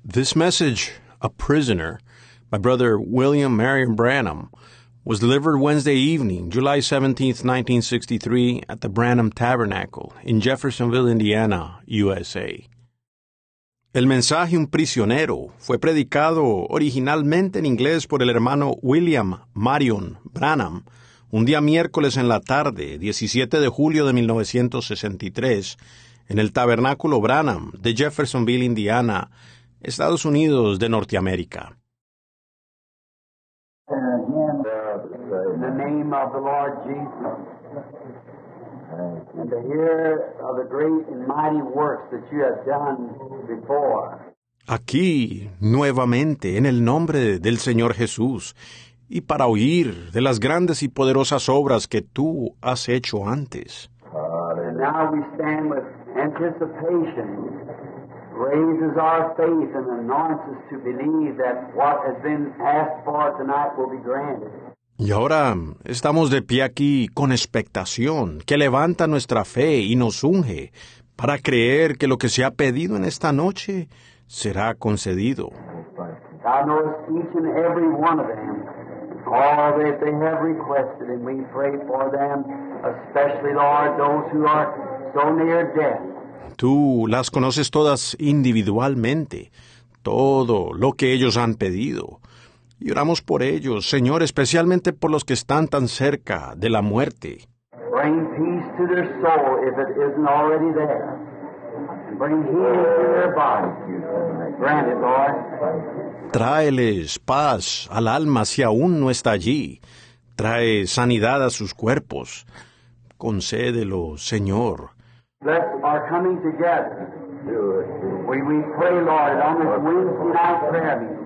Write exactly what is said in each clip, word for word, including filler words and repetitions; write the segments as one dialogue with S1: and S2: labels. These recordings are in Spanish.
S1: This message, A Prisoner, by Brother William Marion Branham, was delivered Wednesday evening, July seventeenth, nineteen sixty-three, at the Branham Tabernacle in Jeffersonville, Indiana, U S A. El mensaje Un prisionero fue predicado originalmente en inglés por el hermano William Marion Branham un día miércoles en la tarde, diecisiete de julio de mil novecientos sesenta y tres, en el Tabernáculo Branham de Jeffersonville, Indiana, Estados Unidos de Norteamérica.
S2: In the name of the Lord Jesus, and to hear of the great and mighty works that you have done before.
S1: Aquí, nuevamente, en el nombre del Señor Jesús, y para oír de las grandes y poderosas obras que tú has hecho antes.
S2: And now we stand with anticipation, raises our faith and anoints us to believe that what has been asked for tonight will be granted.
S1: Y ahora estamos de pie aquí con expectación, que levanta nuestra fe y nos unge para creer que lo que se ha pedido en esta noche será concedido.
S2: Thou knowest each and every one of them, all that they have requested, and we pray for them, especially, Lord, those who are so near death.
S1: Tú las conoces todas individualmente, todo lo que ellos han pedido. Y oramos por ellos, Señor, especialmente por los que están tan cerca de la muerte.
S2: Bring peace to their soul if it isn't already there. And bring healing to their body. Grant it, Lord.
S1: Tráeles paz al alma si aún no está allí. Trae sanidad a sus cuerpos. Concédelo, Señor.
S2: Bless our coming together. We, we pray, Lord, on this Wednesday night prayer meeting,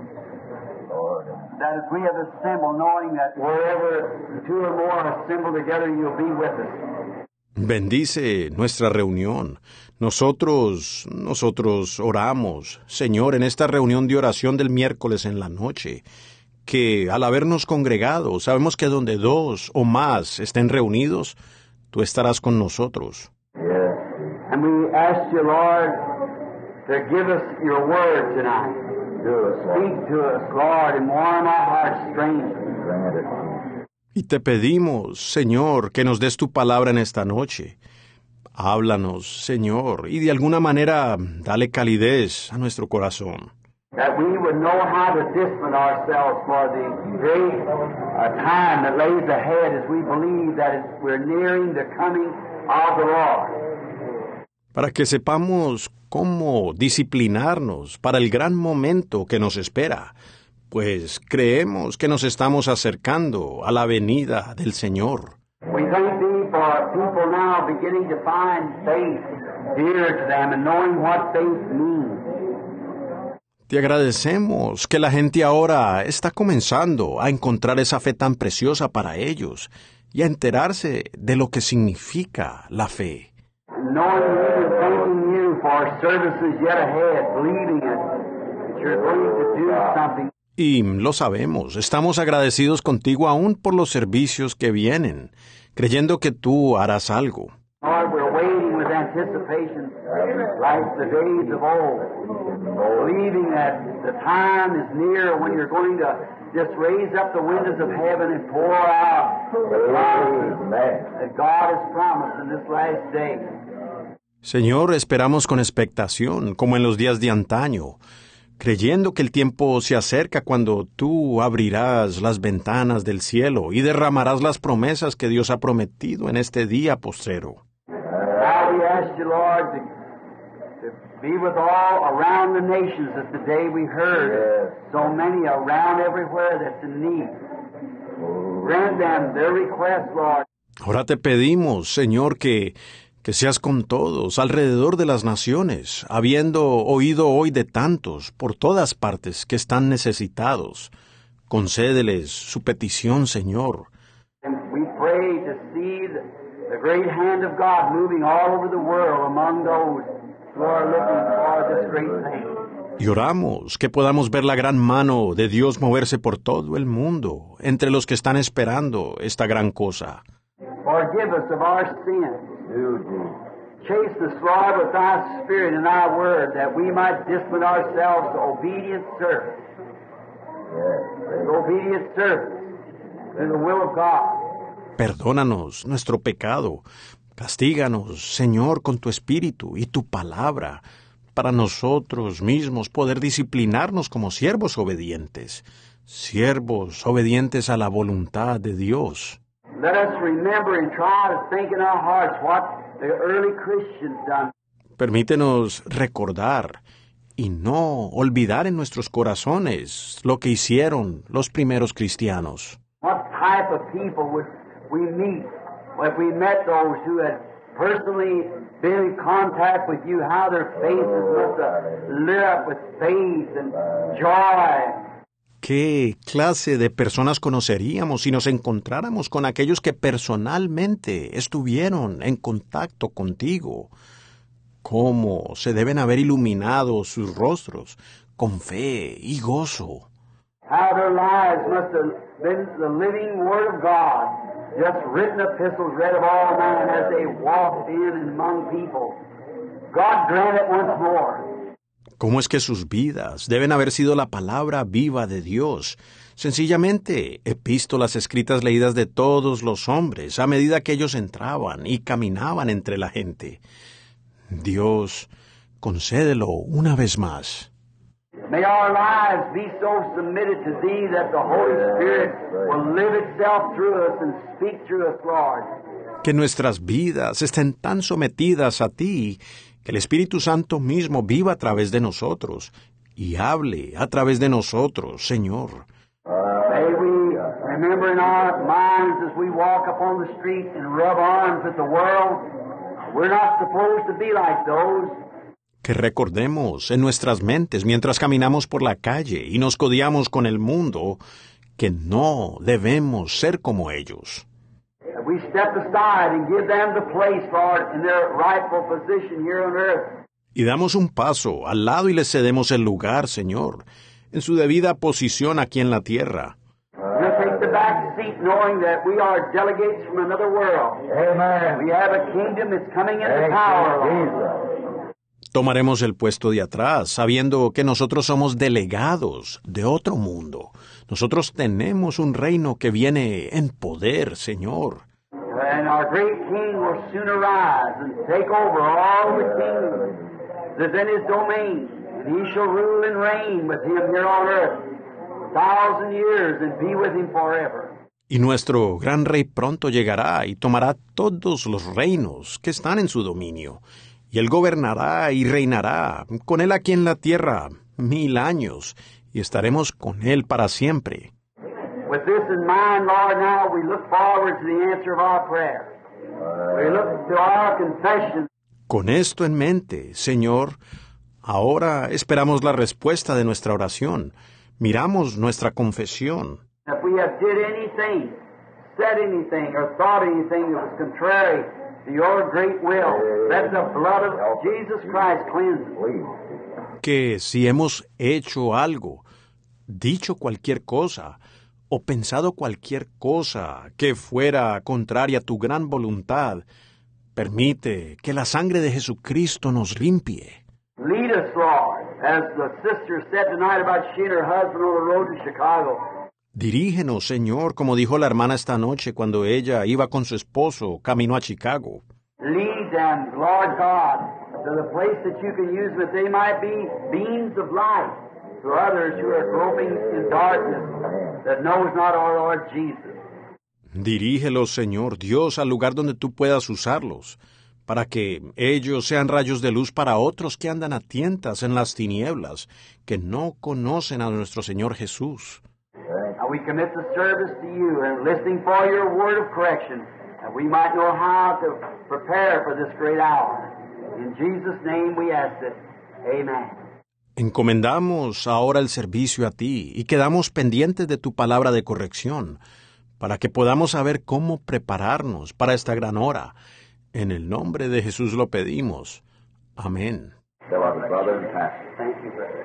S2: that as we have assembled, knowing that wherever two or more are assembled together, you'll be with us.
S1: Bendice nuestra reunión. Nosotros, nosotros oramos, Señor, en esta reunión de oración del miércoles en la noche, que al habernos congregado, sabemos que donde dos o más estén reunidos, tú estarás con nosotros.
S2: Yes. And we ask you, Lord, to give us your word tonight. Speak to us, Lord, and warm our hearts strangely.
S1: Y te pedimos, Señor, que nos des tu palabra en esta noche. Háblanos, Señor, y de alguna manera dale calidez a nuestro corazón.
S2: That we would know how to discipline ourselves for the great uh, time that lays ahead as we believe that it, we're nearing the coming of the Lord.
S1: Para que sepamos cómo disciplinarnos para el gran momento que nos espera, pues creemos que nos estamos acercando a la venida del Señor.
S2: We thank thee for people now beginning to find faith dear to them and knowing what faith means.
S1: Te agradecemos que la gente ahora está comenzando a encontrar esa fe tan preciosa para ellos y a enterarse de lo que significa la fe.
S2: Knowing you and thanking you for services yet ahead, believing it, that you're going to do something.
S1: Y lo sabemos, estamos agradecidos contigo aún por los servicios que vienen, creyendo que tú harás algo.
S2: Lord, we're waiting with anticipation, like the days of old, believing that the time is near when you're going to just raise up the windows of heaven and pour out the promises that God has promised in this last day.
S1: Señor, esperamos con expectación, como en los días de antaño, creyendo que el tiempo se acerca cuando tú abrirás las ventanas del cielo y derramarás las promesas que Dios ha prometido en este día postrero.
S2: Now we ask you, Lord, to, to be with all around the nations as the day we heard so many around everywhere that's in need. Grant them their request, Lord.
S1: Ahora te pedimos, Señor, que que seas con todos alrededor de las naciones, habiendo oído hoy de tantos por todas partes que están necesitados. Concédeles su petición, Señor.
S2: And we pray to see the, the great hand of God moving all over the world among those who are looking for this great thing.
S1: Y oramos que podamos ver la gran mano de Dios moverse por todo el mundo, entre los que están esperando esta gran cosa.
S2: Forgive us of our sins. Chasten us, Lord, with thy Spirit and thy word, that we might discipline ourselves to obedient service. To obedient service to the will of God.
S1: Perdónanos nuestro pecado. Castíganos, Señor, con tu Espíritu y tu palabra, para nosotros mismos poder disciplinarnos como siervos obedientes, siervos obedientes a la voluntad de Dios.
S2: Let us remember and try to think in our hearts what the early Christians done.
S1: Permítenos recordar y no olvidar en nuestros corazones lo que hicieron los primeros cristianos.
S2: What type of people would we meet if we met those who had personally been in contact with you, how their faces must have lit up with faith and joy.
S1: ¿Qué clase de personas conoceríamos si nos encontráramos con aquellos que personalmente estuvieron en contacto contigo? ¿Cómo se deben haber iluminado sus rostros con fe y gozo?
S2: How their lives must have been the living Word of God, just written epistles read of all men as they walked in and among people. God grant it once more.
S1: ¿Cómo es que sus vidas deben haber sido la palabra viva de Dios? Sencillamente, epístolas escritas leídas de todos los hombres a medida que ellos entraban y caminaban entre la gente. Dios, concédelo una vez más.
S2: May our lives be so submitted to Thee that the Holy Spirit will live itself through us and speak through us, Lord.
S1: Que nuestras vidas estén tan sometidas a Ti, que el Espíritu Santo mismo viva a través de nosotros y hable a través de nosotros, Señor.
S2: May we remember in our minds as we walk upon the street and rub arms with the world, we're not supposed to be like those.
S1: Que recordemos en nuestras mentes mientras caminamos por la calle y nos codiamos con el mundo, que no debemos ser como ellos.
S2: We step aside and give them the place, Lord, in their rightful position here on earth.
S1: Y damos un paso al lado y les cedemos el lugar, Señor, en su debida posición aquí en la tierra.
S2: We'll take the back seat knowing that we are delegates from another world. Amen. We have a kingdom that's coming into power, Lord.
S1: Tomaremos el puesto de atrás, sabiendo que nosotros somos delegados de otro mundo. Nosotros tenemos un reino que viene en poder, Señor.
S2: And our great King will soon arise and take over all the kingdoms that's in his domain. And he shall rule and reign with him here on earth a thousand years and be with him forever.
S1: Y nuestro gran rey pronto llegará y tomará todos los reinos que están en su dominio. Y él gobernará y reinará con él aquí en la tierra mil años, y estaremos con él para siempre.
S2: With this in mind, Lord, now we look forward to the answer of our prayer. We look to our confession.
S1: Con esto en mente, Señor, ahora esperamos la respuesta de nuestra oración. Miramos nuestra confesión.
S2: If we have did anything, said anything, or thought anything that was contrary to your great will, let the blood of Jesus Christ cleanse us.
S1: Que si hemos hecho algo, dicho cualquier cosa, o pensado cualquier cosa que fuera contraria a tu gran voluntad, permite que la sangre de Jesucristo nos limpie.
S2: Lead us, Lord, as the sister said tonight about she and her husband on the road to Chicago.
S1: Dirígenos, Señor, como dijo la hermana esta noche cuando ella iba con su esposo camino a Chicago.
S2: Lead them, Lord God, to the place that you can use that they might be beams of light to others who are groping in darkness that knows not our Lord Jesus.
S1: Dirígelos, Señor Dios, al lugar donde tú puedas usarlos, para que ellos sean rayos de luz para otros que andan a tientas en las tinieblas, que no conocen a nuestro Señor Jesús.
S2: Now we commit the service to you and listening for your word of correction, that we might know how to prepare for this great hour. In Jesus' name we ask it. Amen.
S1: Encomendamos ahora el servicio a ti y quedamos pendientes de tu palabra de corrección, para que podamos saber cómo prepararnos para esta gran hora. En el nombre de Jesús lo pedimos. Amén.
S2: Thank you, brother.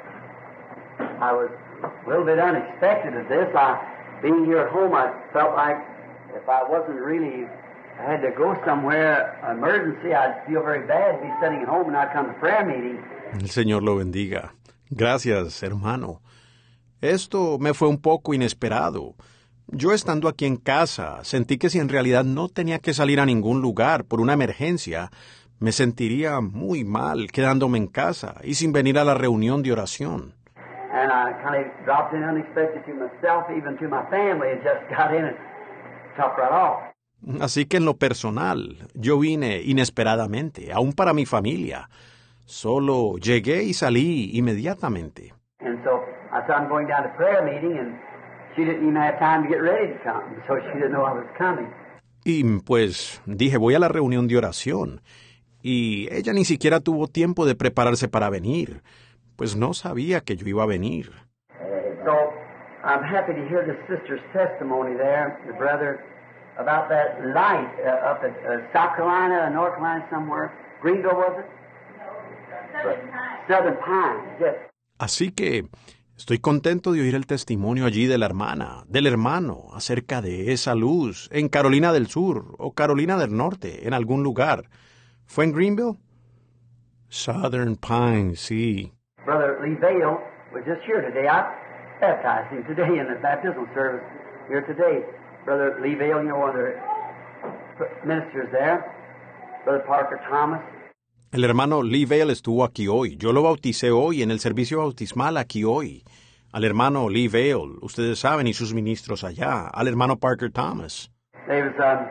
S2: I was a little bit unexpected at this. I, being here at home, I felt like if I wasn't really I had to go somewhere, emergency, I'd feel very bad to be sitting at home and I'd come to prayer meeting.
S1: El Señor lo bendiga. Gracias, hermano. Esto me fue un poco inesperado. Yo estando aquí en casa, sentí que si en realidad no tenía que salir a ningún lugar por una emergencia, me sentiría muy mal quedándome en casa y sin venir a la reunión de oración.
S2: And I kind of dropped in unexpected to myself, even to my family, and just got in and chopped right off.
S1: Así que en lo personal, yo vine inesperadamente, aún para mi familia. Solo llegué y salí inmediatamente.
S2: And so I said, I'm going down to prayer meeting, and she didn't even have time to get ready to come, so she didn't know I was coming.
S1: Y pues dije, voy a la reunión de oración. Y ella ni siquiera tuvo tiempo de prepararse para venir, pues no sabía que yo iba a venir.
S2: So I'm happy to hear the sister's testimony there, the brother, about that light uh, up at uh, South Carolina, North Carolina, somewhere. Greenville, was it?
S3: Southern Pines.
S2: Southern Pines, yes.
S1: Así que estoy contento de oír el testimonio allí de la hermana, del hermano, acerca de esa luz en Carolina del Sur o Carolina del Norte, en algún lugar. ¿Fue en Greenville? Southern Pines, sí.
S2: Brother Lee Vale was just here today. I baptized him today in the baptismal service here today. Brother Lee Vale, you know, one of the ministers there. Brother Parker Thomas.
S1: El hermano Lee Vale estuvo aquí hoy. Yo lo bauticé hoy en el servicio bautismal aquí hoy. Al hermano Lee Vale, ustedes saben, y sus ministros allá. Al hermano Parker Thomas.
S2: There was, um,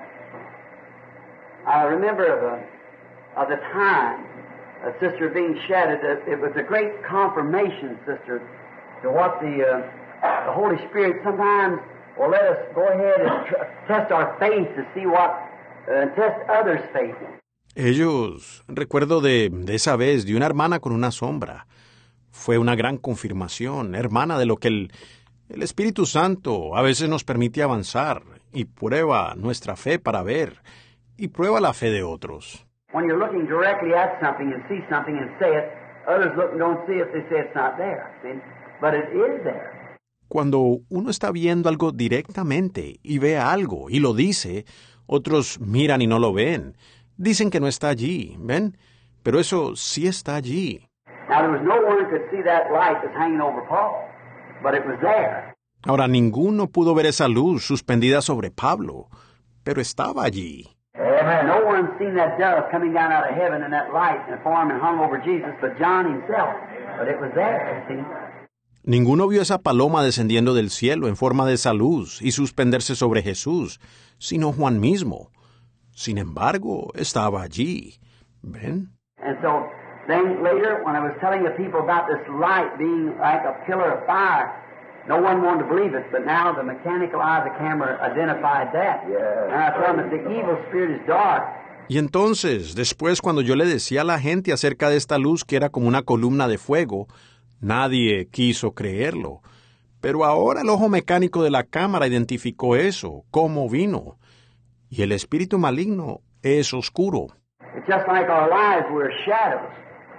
S2: I remember of, a, of the time a sister being shadowed. It was a great confirmation, sister, to what the, uh, the Holy Spirit sometimes will let us go ahead and tr- test our faith to see what, uh, test others' faith.
S1: Ellos, recuerdo de, de esa vez, de una hermana con una sombra. Fue una gran confirmación, hermana, de lo que el, el Espíritu Santo a veces nos permite avanzar y prueba nuestra fe para ver y prueba la fe de otros.
S2: When you're looking directly at something and see something and say it, others look and don't see it, they say it's not there. See? But it is there.
S1: Cuando uno está viendo algo directamente y ve algo y lo dice, otros miran y no lo ven. Dicen que no está allí, ¿ven? Pero eso sí está allí.
S2: Now, there was no one who could see that light that's hanging over Paul, but it was there.
S1: Ahora, ninguno pudo ver esa luz suspendida sobre Pablo, pero estaba allí.
S2: Amen. No one seen that dove coming down out of heaven in that light and form and hung over Jesus, but John himself. But it was there, see?
S1: Ninguno vio esa paloma descendiendo del cielo en forma de esa luz y suspenderse sobre Jesús, sino Juan mismo. Sin embargo, estaba allí. ¿Ven?
S2: And so then later, when I was telling the people about this light being like a pillar of fire, no one wanted to believe it, but now the mechanical eye of the camera identified that. Yeah. And I told them that the evil spirit is dark.
S1: Y entonces, después cuando yo le decía a la gente acerca de esta luz que era como una columna de fuego, nadie quiso creerlo. Pero ahora el ojo mecánico de la cámara identificó eso, cómo vino. Y el espíritu maligno es oscuro.
S2: It's just like our lives, we're shadows.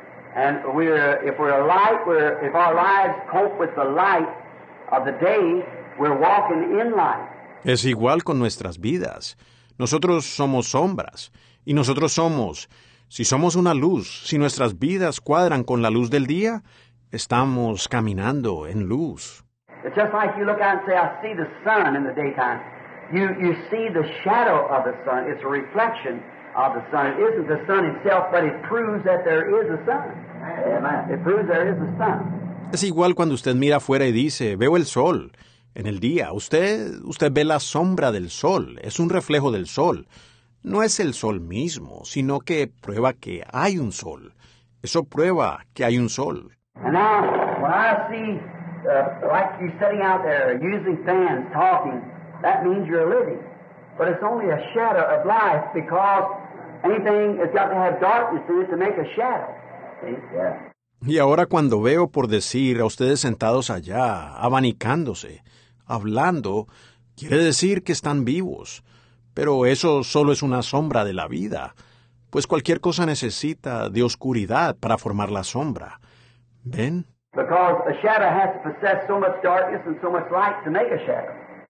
S2: And we're, if we're a light, we're, if our lives cope with the light of the day, we're walking in light.
S1: Es igual con nuestras vidas. Nosotros somos sombras. Y nosotros somos, si somos una luz, si nuestras vidas cuadran con la luz del día, estamos caminando en luz.
S2: It's just like you look out and say, I see the sun in the daytime. You, you see the shadow of the sun. It's a reflection of the sun. It isn't the sun itself, but it proves that there is a sun. Amen. It proves there is a sun.
S1: Es igual cuando usted mira afuera y dice, veo el sol. En el día, usted, usted ve la sombra del sol. Es un reflejo del sol. No es el sol mismo, sino que prueba que hay un sol. Eso prueba que hay un sol.
S2: And now, when I see, uh, like you sitting out there using fans, talking, that means you're living. But it's only a shadow of life because anything has got to have darkness in it to make a shadow. See? Yeah.
S1: Y ahora cuando veo, por decir, a ustedes sentados allá, abanicándose, hablando, quiere decir que están vivos. Pero eso solo es una sombra de la vida, pues cualquier cosa necesita de oscuridad para formar la sombra. ¿Ven?
S2: Because a shadow has to possess so much darkness and so much light to make a shadow.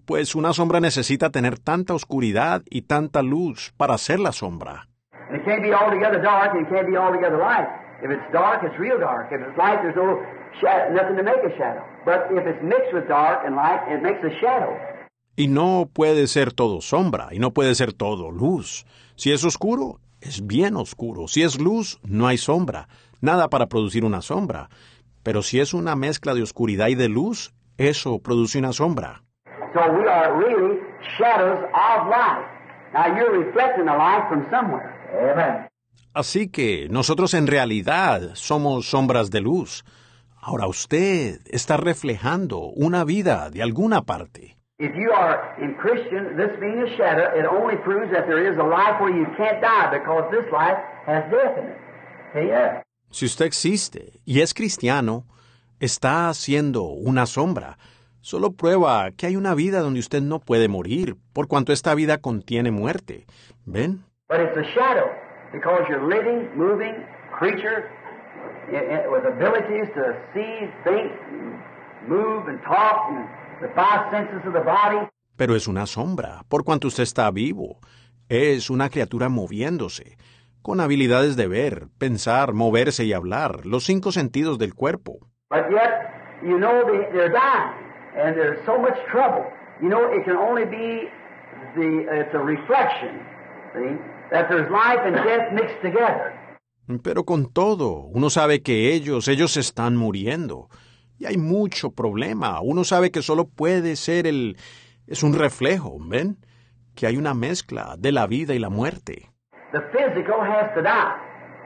S1: pues una sombra necesita tener tanta oscuridad y tanta luz para ser la sombra.
S2: And it can't be altogether dark, and it can't be altogether light. If it's dark, it's real dark. If it's light, there's no shadow, nothing to make a shadow. But if it's mixed with dark and light, it makes a shadow.
S1: Y no puede ser todo sombra, y no puede ser todo luz. Si es oscuro, es bien oscuro. Si es luz, no hay sombra. Nada para producir una sombra. Pero si es una mezcla de oscuridad y de luz, eso produce una sombra.
S2: So we are really shadows of light. Now you're reflecting the light from somewhere. Amen.
S1: Así que nosotros en realidad somos sombras de luz. Ahora usted está reflejando una vida de alguna parte.
S2: If you are in Christian, this being a shadow, it only proves that there is a life where you can't die because this life has death in it. See? Yeah.
S1: Si usted existe y es cristiano, está haciendo una sombra. Solo prueba que hay una vida donde usted no puede morir, por cuanto esta vida contiene muerte. ¿Ven?
S2: But it's a shadow because you're living, moving creature with abilities to see, think, move, and talk, and the five senses of the body.
S1: Pero es una sombra, por cuanto usted está vivo. Es una criatura moviéndose, con habilidades de ver, pensar, moverse y hablar, los cinco sentidos del cuerpo.
S2: But yet, you know they, they're dying, and there's so much trouble. You know, it can only be the, it's a reflection, see, that there's life and death mixed together.
S1: Pero con todo, uno sabe que ellos, ellos están muriendo. Y hay mucho problema. Uno sabe que solo puede ser el... es un reflejo, ¿ven? Que hay una mezcla de la vida y la muerte.
S2: The physical has to die.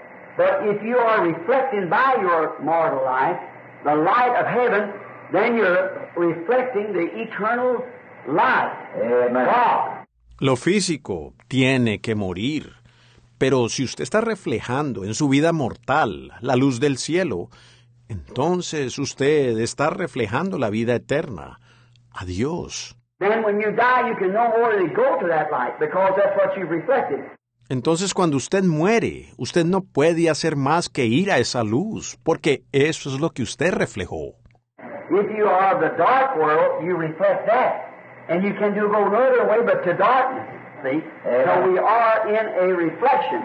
S2: But if you are reflecting by your mortal life the light of heaven, then you're reflecting the eternal light. Amen. God.
S1: Lo físico tiene que morir. Pero si usted está reflejando en su vida mortal la luz del cielo, entonces usted está reflejando la vida eterna, a Dios.
S2: Then when you die, you can no more really go to that light because that's what you've reflected.
S1: Entonces cuando usted muere, usted no puede hacer más que ir a esa luz, porque eso es lo que usted reflejó.
S2: If you are of the dark world, you reflect that. And you can do go no other way but to darkness. See? So we are in a reflection.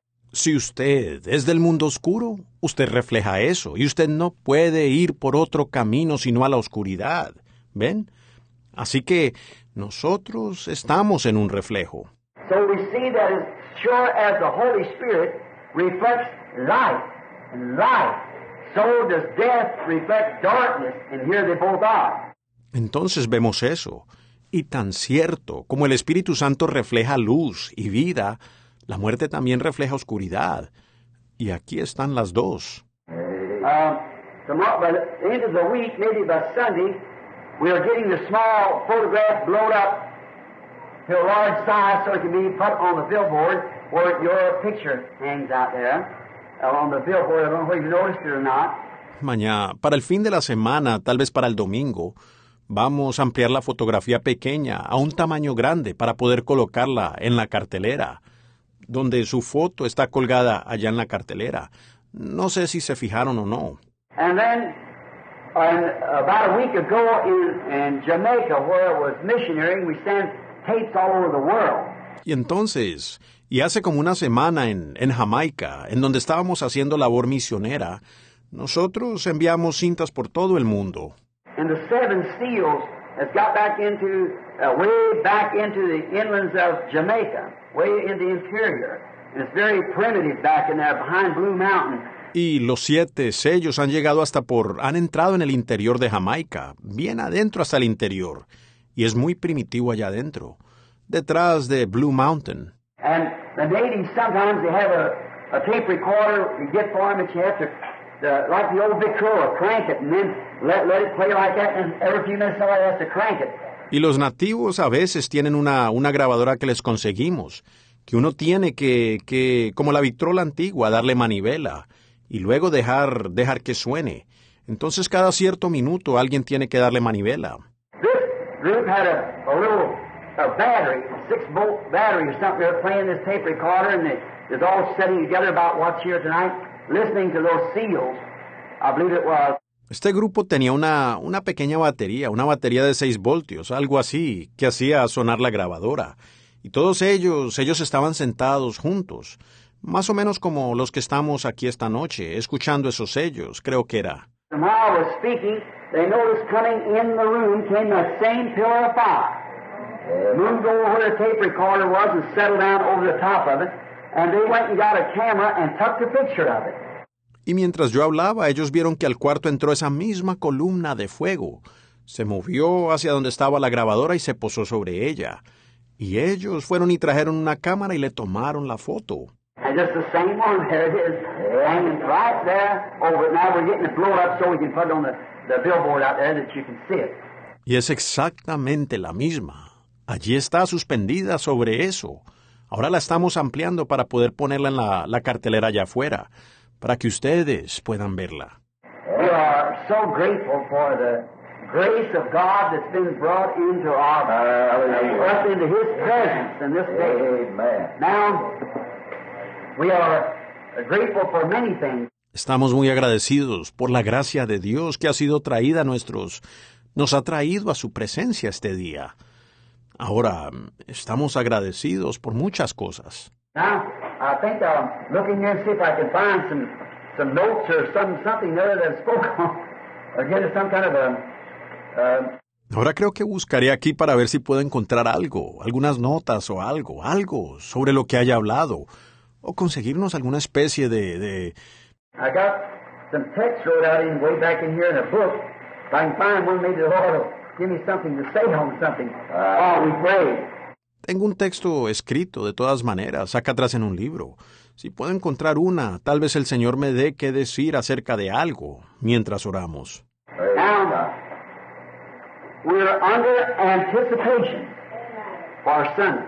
S1: Si usted es del mundo oscuro, usted refleja eso, y usted no puede ir por otro camino sino a la oscuridad. ¿Ven? Así que nosotros estamos en un reflejo.
S2: So we see that as sure as the Holy Spirit reflects light and light, so does death reflect darkness, and here they both are.
S1: Entonces vemos eso. Y tan cierto como el Espíritu Santo refleja luz y vida, la muerte también refleja oscuridad. Y aquí están las dos.
S2: Uh, tomorrow, by the end of the week, maybe by Sunday, we are getting the small photograph blown up to a large size so it can be put on the billboard where your picture hangs out there. Uh, on the billboard, I don't know if you noticed it or not.
S1: Mañana, para el fin de la semana, tal vez para el domingo, vamos a ampliar la fotografía pequeña a un tamaño grande para poder colocarla en la cartelera, donde su foto está colgada allá en la cartelera. No sé si se fijaron o no.
S2: And then, uh, about a week ago in, in Jamaica, where it was missionary, we sent tapes all over the world.
S1: Y entonces, y hace como una semana en, en Jamaica, en donde estábamos haciendo labor misionera, nosotros enviamos cintas por todo el mundo.
S2: And the seven seals has got back into, uh, way back into the inlands of Jamaica, way in the interior. And it's very primitive back in there behind Blue Mountain.
S1: Y los siete sellos han llegado hasta por, han entrado en el interior de Jamaica, bien adentro hasta el interior. Y es muy primitivo allá adentro, detrás de Blue Mountain.
S2: And the natives sometimes they have a, a tape recorder you get for them that you have to, the, like the old Victrola, crank it and then let, let it play like that, and every few minutes somebody has to crank it.
S1: Y los nativos a veces tienen una, una grabadora que les conseguimos, que uno tiene que, que, como la Victrola antigua, darle manivela y luego dejar, dejar que suene. Entonces cada cierto minuto alguien tiene que darle manivela.
S2: This group had a, a little a battery, a six-volt battery or something. They're playing this tape recorder, and they, they're all sitting together about what's here tonight, listening to those seals, I believe it was.
S1: Este grupo tenía una, una pequeña batería, una batería de seis voltios, algo así, que hacía sonar la grabadora. Y todos ellos, ellos estaban sentados juntos, más o menos como los que estamos aquí esta noche, escuchando esos sellos, creo que era.
S2: And while I was speaking, they noticed coming in the room came that same pillar of fire. Moved over where the tape recorder was and settled down over the top of it. And they went and got a camera and took the picture of it.
S1: Y mientras yo hablaba, ellos vieron que al cuarto entró esa misma columna de fuego. Se movió hacia donde estaba la grabadora y se posó sobre ella. Y ellos fueron y trajeron una cámara y le tomaron la foto.
S2: And just the same one, there it is, hanging right there over it. Now we're getting it blown up so we can put it on the, the billboard out there that you can see it.
S1: Y es exactamente la misma. Allí está suspendida sobre eso. Ahora la estamos ampliando para poder ponerla en la, la cartelera allá afuera, para que ustedes puedan verla.
S2: We are so grateful for the grace of God that's been brought into our, uh, us into His presence in this day. Amen. Now, we are grateful for many things.
S1: Estamos muy agradecidos por la gracia de Dios que ha sido traída a nuestros, nos ha traído a su presencia este día. Ahora, estamos agradecidos por muchas cosas.
S2: Now, I think I'm looking here and see if I can find some, some notes or some, something there that spoke on, or get some kind of a, uh,
S1: Ahora creo que buscaré aquí para ver si puedo encontrar algo, algunas notas o algo, algo sobre lo que haya hablado, o conseguirnos alguna especie de... de...
S2: I got some text wrote out in way back in here in a book. If I can find one, maybe the Lord will give me something to say on something. Uh, oh, we pray.
S1: Tengo un texto escrito, de todas maneras, acá atrás en un libro. Si puedo encontrar una, tal vez el Señor me dé qué decir acerca de algo mientras oramos.
S2: Now, we're under anticipation for Sunday.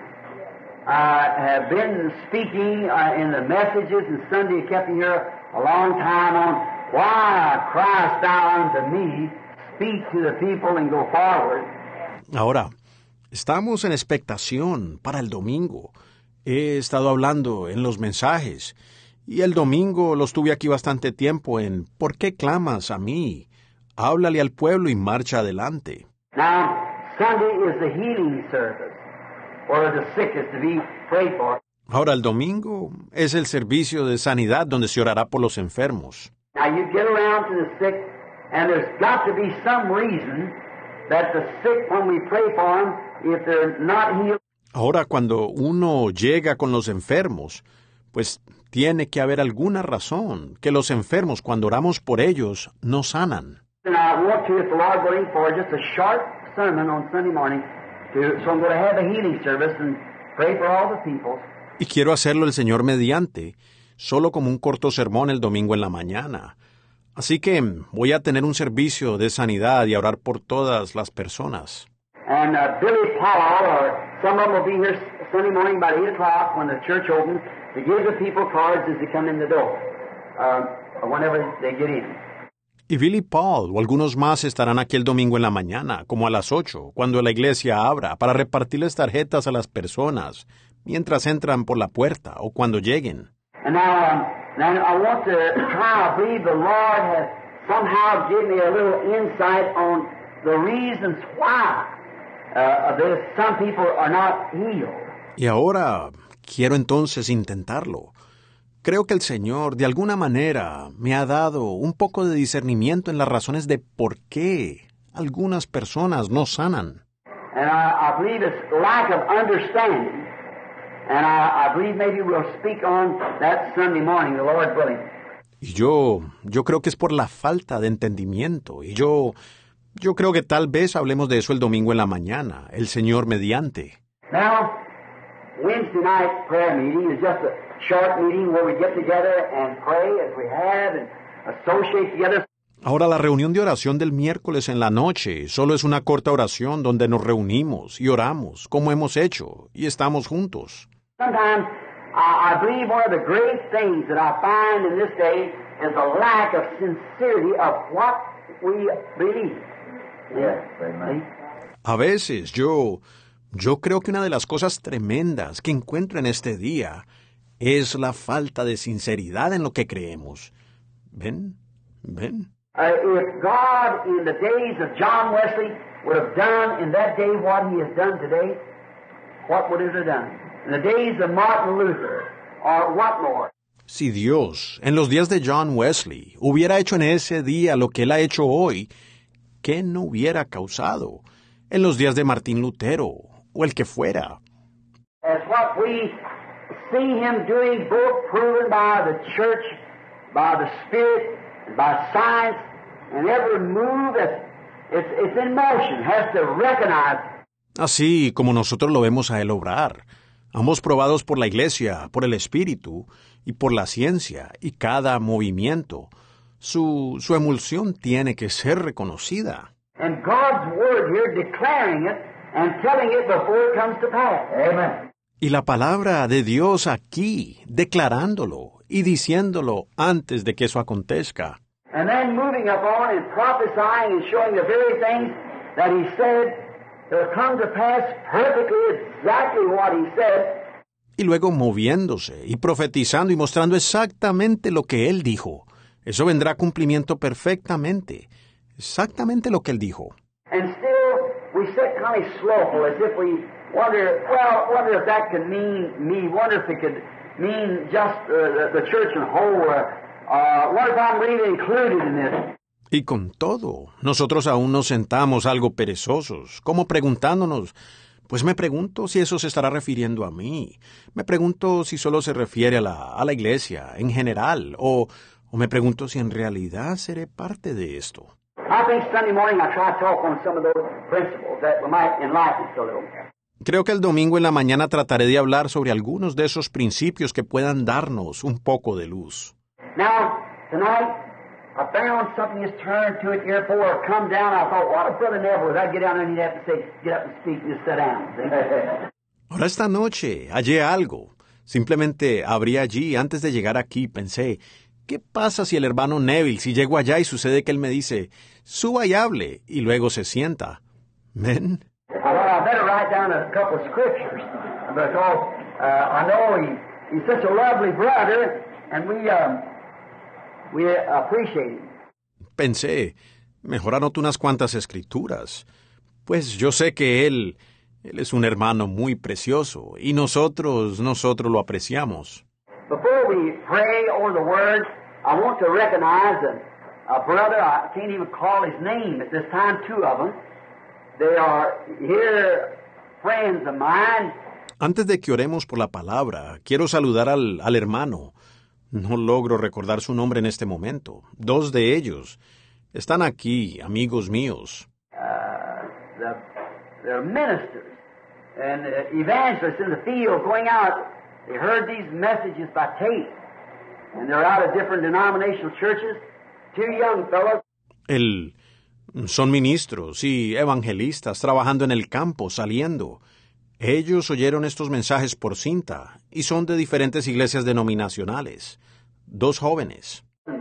S2: I have been speaking uh, in the messages, and Sunday kept me here a long time on why Christ thou unto me, speak to the people and go forward.
S1: Ahora, estamos en expectación para el domingo. He estado hablando en los mensajes, y el domingo los tuve aquí bastante tiempo en ¿por qué clamas a mí? Háblale al pueblo y marcha adelante.
S2: Now, Sunday is the healing service, or the sick is to be prayed for.
S1: Ahora, el domingo es el servicio de sanidad donde se orará por los enfermos.
S2: Now, you get around to the sick, and there's got to be some reason that the sick, when we pray for them, if they're not healed.
S1: Ahora, cuando uno llega con los enfermos, pues tiene que haber alguna razón que los enfermos, cuando oramos por ellos, no sanan.
S2: And I want to, if the Lord willing, for just a short sermon on Sunday morning, to, so I'm going to have a healing service and pray for all the people.
S1: Y quiero hacerlo el Señor mediante, solo como un corto sermón el domingo en la mañana. Así que voy a tener un servicio de sanidad y a orar por todas las personas.
S2: And uh, Billy Powell, or some of them will be here Sunday morning about eight o'clock when the church opens, to give the people cards as they come in the door, uh, whenever they get in.
S1: Y Billy Paul o algunos más estarán aquí el domingo en la mañana, como a las ocho, cuando la iglesia abra, para repartirles tarjetas a las personas, mientras entran por la puerta o cuando lleguen.
S2: And now, um, now I want to try, I believe the Lord has somehow given me a little insight on the reasons why uh, there's some people are not healed.
S1: Y ahora quiero entonces intentarlo. Creo que el Señor, de alguna manera, me ha dado un poco de discernimiento en las razones de por qué algunas personas no sanan.
S2: And I, I believe it's lack of understanding. And I, I believe maybe we'll speak on that Sunday morning, the Lord willing.
S1: Y yo, yo creo que es por la falta de entendimiento. Y yo, yo creo que tal vez hablemos de eso el domingo en la mañana, el Señor mediante.
S2: Now, Wednesday night prayer meeting is just a short meeting where we get together and pray as we have and associate together.
S1: Ahora, la reunión de oración del miércoles en la noche solo es una corta oración donde nos reunimos y oramos, como hemos hecho, y estamos juntos.
S2: Sometimes I, I believe one of the great things that I find in this day is a lack of sincerity of what we believe. Yes, amen.
S1: A veces yo, yo creo que una de las cosas tremendas que encuentro en este día es la falta de sinceridad en lo que creemos. ¿Ven? ¿Ven?
S2: Uh, if God in the days of John Wesley would have done in that day what he has done today, what would it have done? In the days of Martin Luther, or what more?
S1: Si Dios, en los días de John Wesley, hubiera hecho en ese día lo que Él ha hecho hoy, ¿qué no hubiera causado en los días de Martín Lutero o el que fuera?
S2: As what we see him doing, both proven by the church, by the Spirit, by science, and every move that's it's, it's in motion has to recognize.
S1: Así como nosotros lo vemos a Él obrar, ambos probados por la Iglesia, por el Espíritu y por la ciencia, y cada movimiento, su, su emulsión tiene que ser reconocida.
S2: And God's word here declaring it and telling it before it comes to pass. Amen.
S1: Y la palabra de Dios aquí, declarándolo y diciéndolo antes de que eso acontezca.
S2: And then moving up on and prophesying and showing the very things that he said will come to pass perfectly exactly what he said.
S1: Y luego moviéndose y profetizando y mostrando exactamente lo que Él dijo. Eso vendrá a cumplimiento perfectamente. Exactamente lo que Él dijo.
S2: And still we sit kind of slowful as if we wonder, well, wonder if that could mean me, wonder if it could mean just uh, the, the church in whole, uh, uh, wonder if I'm really included in this.
S1: Y con todo, nosotros aún nos sentamos algo perezosos, como preguntándonos, pues me pregunto si eso se estará refiriendo a mí. Me pregunto si solo se refiere a la, a la iglesia en general, o, o me pregunto si en realidad seré parte de esto.
S2: I think Sunday morning I try to talk on some of those principles that might enlighten us a little.
S1: Creo que el domingo en la mañana trataré de hablar sobre algunos de esos principios que puedan darnos un poco de luz.
S2: Now, tonight, I found something just turned to it here before I come down. I thought, what if Brother Neville, would I get down there and he'd have to say, get up and speak and just sit down.
S1: Ahora esta noche hallé algo. Simplemente abrí allí antes de llegar aquí. Pensé, ¿qué pasa si el hermano Neville, si llego allá y sucede que él me dice, suba y hable, y luego se sienta? ¿Ven?
S2: I thought I better write down a couple of scriptures because uh, I know he, he's such a lovely brother and we, um, we appreciate him.
S1: Pensé, mejor anoto unas cuantas escrituras. Pues yo sé que él, él es un hermano muy precioso y nosotros, nosotros lo apreciamos.
S2: Before we pray over the word, I want to recognize a, a brother, I can't even call his name at this time, two of them. They are here friends of mine.
S1: Antes de que oremos por la palabra, quiero saludar al, al hermano. No logro recordar su nombre en este momento. Dos de ellos están aquí, amigos míos.
S2: Uh, the, they're ministers and uh, evangelists in the field going out. They heard these messages by tape, and they're out of different denominational churches. Two young fellows.
S1: El... Son ministros y evangelistas trabajando en el campo, saliendo. Ellos oyeron estos mensajes por cinta y son de diferentes iglesias denominacionales. Dos jóvenes.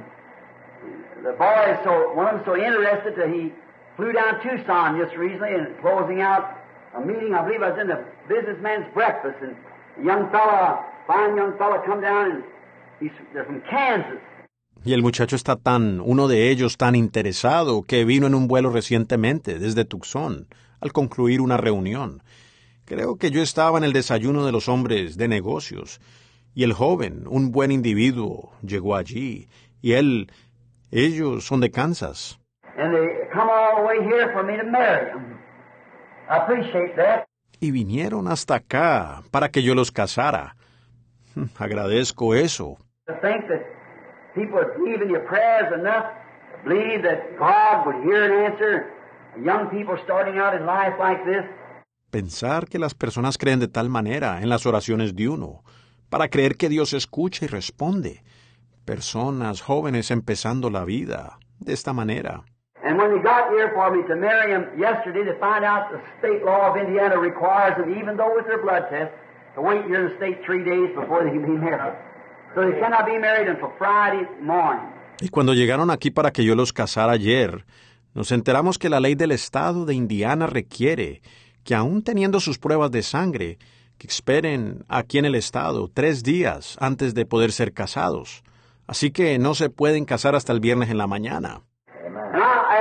S2: The boy is so, one of them so interested that he flew down to Tucson just recently and closing out a meeting. I believe I was in the businessman's breakfast, and a young fella, fine young fella, come down and he's they're from Kansas.
S1: Y el muchacho está tan, uno de ellos tan interesado que vino en un vuelo recientemente desde Tucson al concluir una reunión. Creo que yo estaba en el desayuno de los hombres de negocios y el joven, un buen individuo, llegó allí y él, ellos son de Kansas.
S2: And they come all the way here for me to marry them. I appreciate that.
S1: Y vinieron hasta acá para que yo los casara. Agradezco eso.
S2: To think that people would believe in your prayers enough to believe that God would hear and answer. Young people starting out in life like this.
S1: Pensar que las personas creen de tal manera en las oraciones de uno, para creer que Dios escucha y responde. Personas jóvenes empezando la vida de esta manera.
S2: And when they got here for me to marry them yesterday, to find out the state law of Indiana requires them, even though with their blood test, to wait here in the state three days before they can be married. So they cannot be married until Friday morning.
S1: Y cuando llegaron aquí para que yo los casara ayer, nos enteramos que la ley del estado de Indiana requiere que aún teniendo sus pruebas de sangre, que esperen aquí en el estado tres días antes de poder ser casados. Así que no se pueden casar hasta el viernes en la mañana.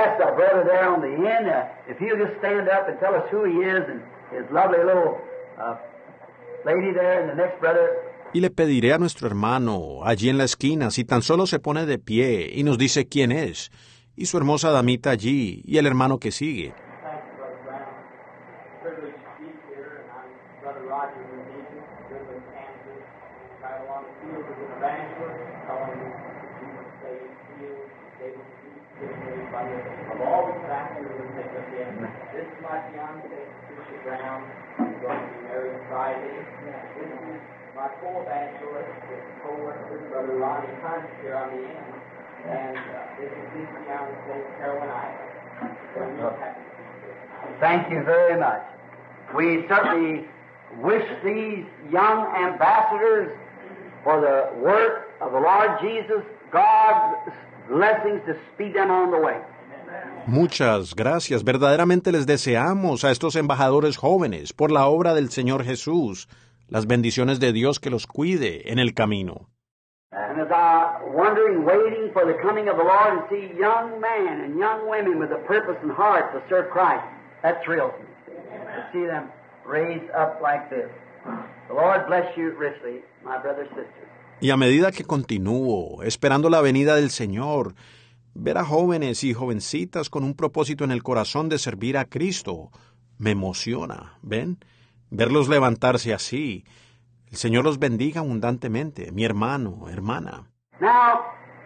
S2: ask our brother there on the end uh, if he'll just stand up and tell us who he is and his lovely little uh, lady there and the next brother.
S1: Y le pediré a nuestro hermano allí en la esquina si tan solo se pone de pie y nos dice quién es, y su hermosa damita allí, y el hermano que sigue.
S4: Thank you, Brother Brown. Privileged to be here, and I'm Brother Roger Rodriguez, Goodland, Kansas. Right along the field as an evangelist, telling Jesus saved, healed, gave us peace, given away by the of all the factors that take us in. This is my fiancée, Patricia Brown. I'm going to be married Friday. This is my co-evangelist, with co-worker, Brother Ronnie Hunt here on the end. And uh, this is his fiancée, Carolyn Island. So we're happy.
S2: Thank you very much. We certainly wish these young ambassadors for the work of the Lord Jesus, God's blessings to speed them on the way.
S1: Muchas gracias. Verdaderamente les deseamos a estos embajadores jóvenes por la obra del Señor Jesús, las bendiciones de Dios que los cuide en el camino.
S2: And as I wondering, waiting for the coming of the Lord and see young men and young women with a purpose and heart to serve Christ, that thrills me. To see them raised up like this. The Lord bless you richly, my brothers and sisters.
S1: Y a medida que continúo, esperando la venida del Señor, ver a jóvenes y jovencitas con un propósito en el corazón de servir a Cristo, me emociona, ¿ven? Verlos levantarse así. El Señor los bendiga abundantemente, mi hermano, hermana.
S2: Now,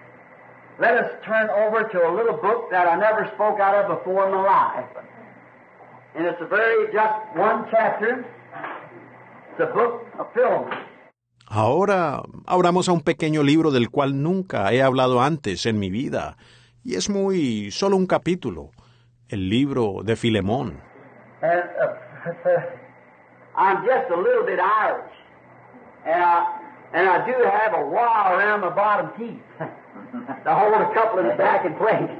S2: let us turn over to a little book that I never spoke out of before in my life. And it's a very, just one chapter. It's a book of Philemon.
S1: Ahora abramos a un pequeño libro del cual nunca he hablado antes en mi vida, y es muy solo un capítulo, el libro de Filemón.
S2: And uh, I'm just a little bit Irish, and I, and I do have a wire around my bottom teeth to hold a couple in the back in place.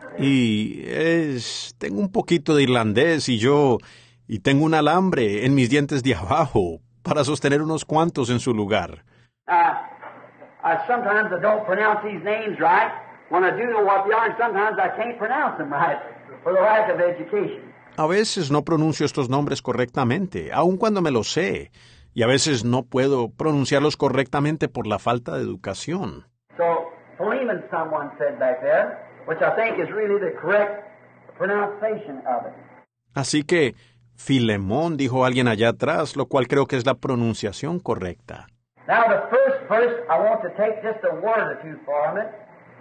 S1: Y es, tengo un poquito de irlandés y yo, y tengo un alambre en mis dientes de abajo para sostener unos cuantos en su lugar.
S2: Uh, I, sometimes I don't pronounce these names right. When I do know what they are, and sometimes I can't pronounce them right for the lack of education.
S1: A veces no pronuncio estos nombres correctamente, aun cuando me los sé, y a veces no puedo pronunciarlos correctamente por la falta de educación.
S2: So, Philemon, someone said back there, which I think is really the correct pronunciation of it.
S1: Así que Filemón, dijo alguien allá atrás, lo cual creo que es la pronunciación correcta.
S2: Now, the first verse, I want to take just a word or two from it.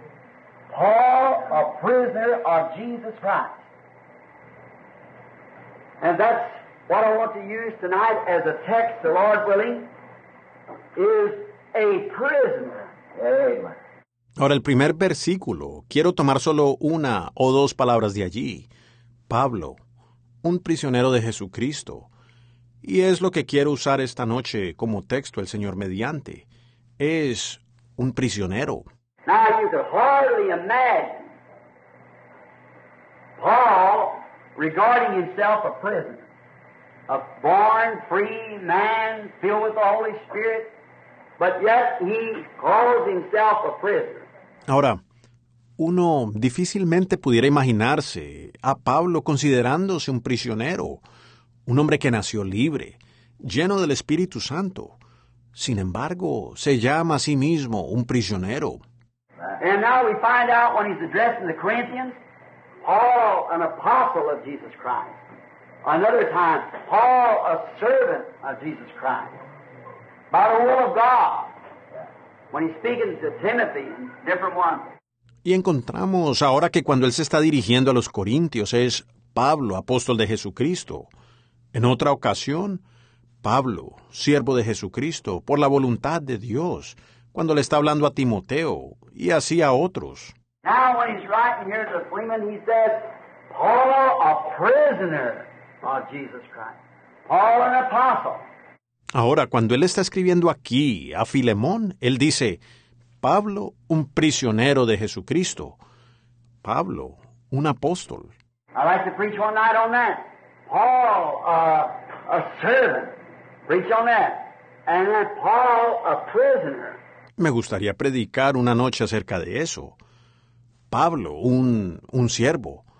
S2: Paul, a prisoner of Jesus Christ. And that's what I want to use tonight as a text, the Lord willing, is a prisoner. Amen.
S1: Ahora, el primer versículo, quiero tomar solo una o dos palabras de allí. Pablo, un prisionero de Jesucristo. Y es lo que quiero usar esta noche como texto, el Señor mediante. Es un prisionero.
S2: Now you could hardly imagine Paul regarding himself a prisoner, a born free man filled with the Holy Spirit, but yet he calls himself a prisoner.
S1: Ahora, uno difícilmente pudiera imaginarse a Pablo considerándose un prisionero, un hombre que nació libre, lleno del Espíritu Santo. Sin embargo, se llama a sí mismo un prisionero.
S2: And now we find out when he's addressing the Corinthians, Paul, an apostle of Jesus Christ. Another time, Paul, a servant of Jesus Christ. By the will of God. When he's speaking to Timothy and different ones.
S1: Y encontramos ahora que cuando él se está dirigiendo a los Corintios es Pablo, apóstol de Jesucristo. En otra ocasión, Pablo, siervo de Jesucristo, por la voluntad de Dios, cuando le está hablando a Timoteo y así a otros.
S2: Now when he's writing here to Philemon, he says, Paul, a prisoner of Jesus Christ. Paul, an apostle.
S1: Ahora, cuando él está escribiendo aquí a Filemón, él dice, Pablo, un prisionero de Jesucristo. Pablo, un apóstol.
S2: I'd like to preach one night on that. Paul, uh, a servant. Preach on that. And then Paul, a prisoner.
S1: Me gustaría predicar una noche acerca de eso. Pablo, un, un siervo.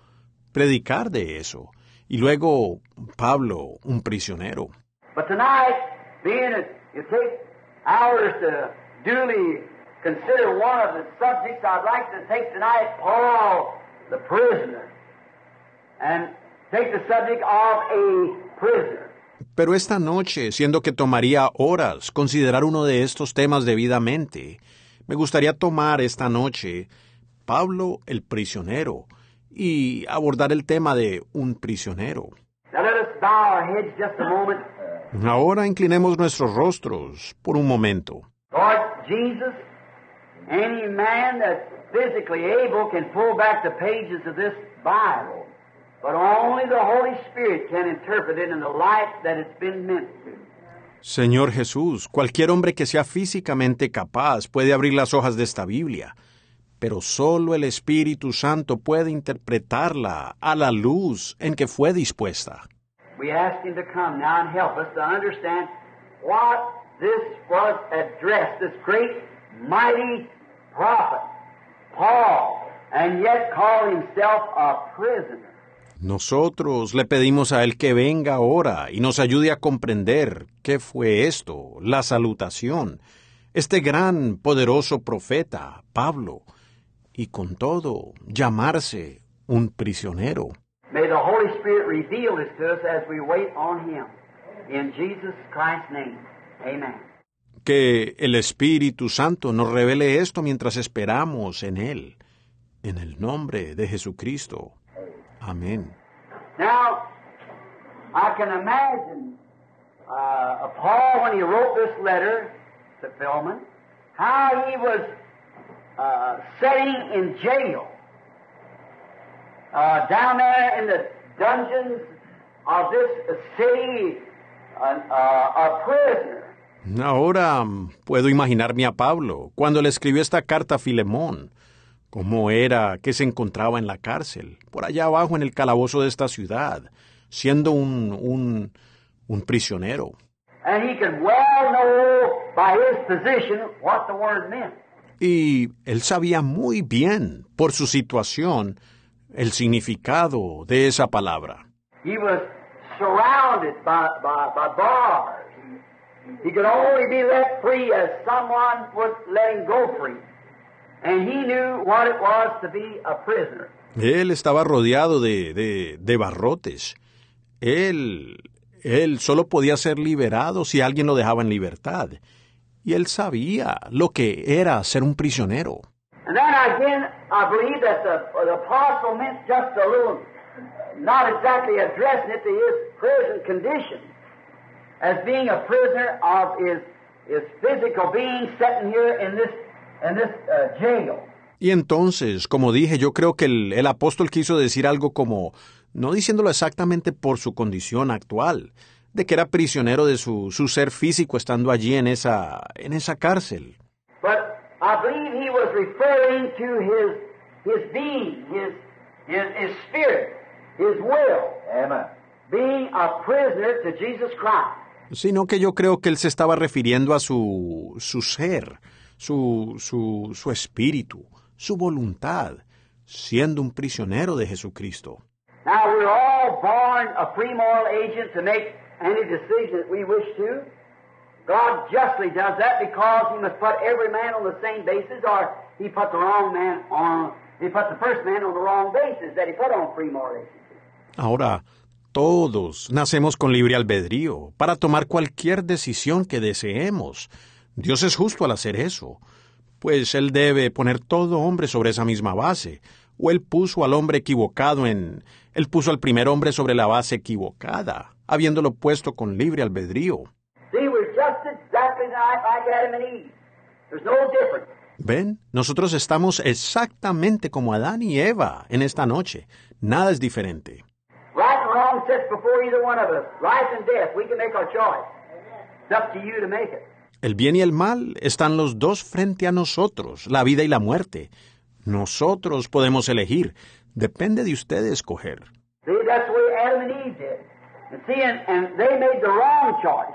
S1: predicar de eso. Y luego, Pablo, un prisionero.
S2: But tonight, being it you take hours to duly consider one of the subjects, I'd like to take tonight Paul, the prisoner, and take the subject of a prisoner.
S1: Pero esta noche, siendo que tomaría horas considerar uno de estos temas debidamente, me gustaría tomar esta noche Pablo el prisionero y abordar el tema de un prisionero.
S2: Now let us bow our heads just a moment.
S1: Ahora inclinemos nuestros rostros por un momento.
S2: Lord Jesus, any man that's physically able can pull back the pages of this Bible, but only the Holy Spirit can interpret it in the light that it's been meant to.
S1: Señor Jesús, cualquier hombre que sea físicamente capaz puede abrir las hojas de esta Biblia, pero solo el Espíritu Santo puede interpretarla a la luz en que fue dispuesta.
S2: We ask Him to come now and help us to understand what this was addressed, this great, mighty prophet, Paul, and yet called himself a prisoner.
S1: Nosotros le pedimos a Él que venga ahora y nos ayude a comprender qué fue esto, la salutación, este gran, poderoso profeta, Pablo, y con todo, llamarse un prisionero.
S2: May the Holy Spirit reveal this to us as we wait on Him. In Jesus Christ's name, amen.
S1: Que el Espíritu Santo nos revele esto mientras esperamos en Él. En el nombre de Jesucristo. Amén.
S2: Now, I can imagine uh, Paul, when he wrote this letter to Philemon, how he was uh, sitting in jail, uh, down there in the dungeons of this city, uh, uh, a prisoner.
S1: Ahora puedo imaginarme a Pablo cuando le escribió esta carta a Filemón. Cómo era que se encontraba en la cárcel, por allá abajo en el calabozo de esta ciudad, siendo un, un, un prisionero.
S2: And he could well know by his position what the word meant.
S1: Y él sabía muy bien, por su situación, el significado de esa palabra.
S2: He was surrounded by, by, by bars. He could only be let free as someone was letting go free. And he knew what it was to be a prisoner.
S1: Él estaba rodeado de, de, de barrotes. Él, él solo podía ser liberado si alguien lo dejaba en libertad. Y él sabía lo que era ser un prisionero.
S2: And then again, I believe that the, the apostle meant just a little, not exactly addressing it to his prison condition, as being a prisoner of his, his physical being sitting here in this in this uh, jail.
S1: Y entonces, como dije, yo creo que el, el apóstol quiso decir algo como, no diciéndolo exactamente por su condición actual, de que era prisionero de su, su ser físico estando allí en esa, en esa cárcel.
S2: But I believe he was referring to his his being, his his, his spirit, his will. Amen. Being a prisoner to Jesus Christ.
S1: Sino que yo creo que él se estaba refiriendo a su, su ser, Su, su, su espíritu, su voluntad, siendo un prisionero de Jesucristo.
S2: Now we're all born a free moral agent to make any decision that we wish to. God justly does that because He must put every man on the same basis, or He put the wrong man on, He put the first man on the wrong basis that He put on free moral agency.
S1: Ahora, todos nacemos con libre albedrío para tomar cualquier decisión que deseemos. Dios es justo al hacer eso, pues Él debe poner todo hombre sobre esa misma base, o Él puso al hombre equivocado en... Él puso al primer hombre sobre la base equivocada, habiéndolo puesto con libre albedrío.
S2: See, we're just exactly like Adam and Eve. There's no difference.
S1: ¿Ven? Nosotros estamos exactamente como Adán y Eva en esta noche. Nada es diferente.
S2: Right and wrong sits before either one of us. Life and death, we can make our choice. It's up to you to make it.
S1: El bien y el mal están los dos frente a nosotros, la vida y la muerte. Nosotros podemos elegir. Depende de usted escoger.
S2: See, that's the way Adam and Eve did. And see, and, and they made the wrong choice.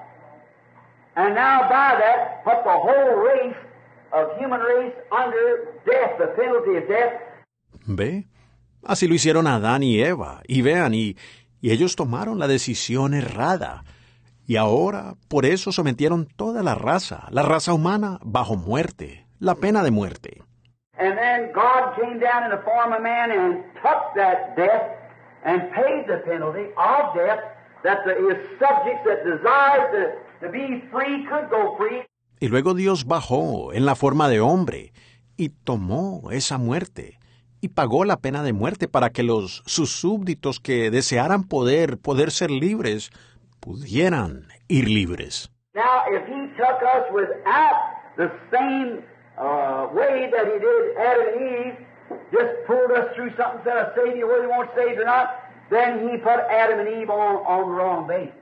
S2: And now by that, put the whole race of human race under death, the penalty of death.
S1: ¿Ve? Así lo hicieron Adán y Eva, y vean, y, y ellos tomaron la decisión errada. Y ahora, por eso sometieron toda la raza, la raza humana, bajo muerte, la pena de muerte.
S2: And then God came down in the form of man and took that death and paid the penalty of death, that the, his subjects that desired to, to be free could go free.
S1: Y luego Dios bajó en la forma de hombre y tomó esa muerte y pagó la pena de muerte para que los sus súbditos que desearan poder, poder ser libres, pudieran ir libres.
S2: Now, if he took us without the same uh, way that he did Adam and Eve, just pulled us through something, said a Savior, whether you want saved or not, then he put Adam and Eve on, on the wrong base.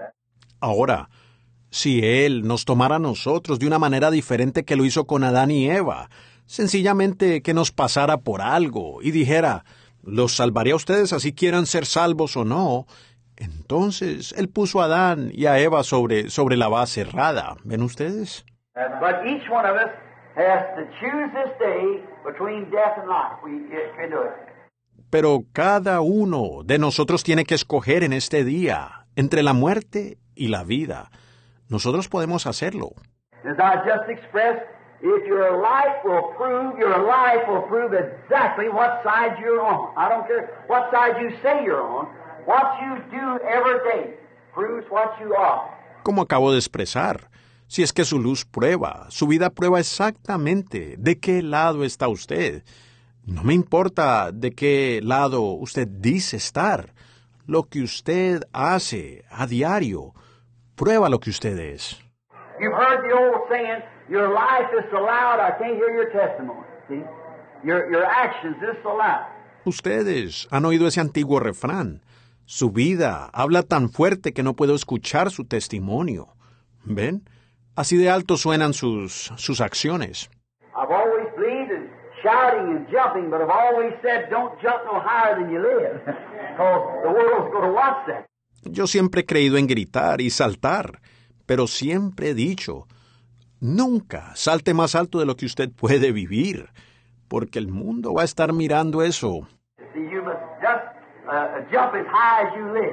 S1: Ahora, si Él nos tomara a nosotros de una manera diferente que lo hizo con Adán y Eva, sencillamente que nos pasara por algo y dijera, los salvaré a ustedes así quieran ser salvos o no, entonces Él puso a Adán y a Eva sobre, sobre la base errada. ¿Ven ustedes?
S2: But each one of us has to choose this day between death and life. We can do it.
S1: Pero cada uno de nosotros tiene que escoger en este día entre la muerte y la vida. Nosotros podemos hacerlo.
S2: As I just expressed, if your life will prove, your life will prove exactly what side you're on. I don't care what side you say you're on. What you do every day proves what you are.
S1: Como acabo de expresar, si es que su luz prueba, su vida prueba exactamente de qué lado está usted. No me importa de qué lado usted dice estar. Lo que usted hace a diario prueba lo que usted es.
S2: You've heard the old saying, your life is so loud I can't hear your testimony. See? Your, your actions is so loud.
S1: Ustedes han oído ese antiguo refrán. Su vida habla tan fuerte que no puedo escuchar su testimonio. ¿Ven? Así de alto suenan sus, sus acciones.
S2: I've always believed in shouting and jumping, but I've always said don't jump no higher than you live. Because the world's going to watch that.
S1: Yo siempre he creído en gritar y saltar, pero siempre he dicho, nunca salte más alto de lo que usted puede vivir, porque el mundo va a estar mirando eso.
S2: See, you must just uh, jump as high as you live.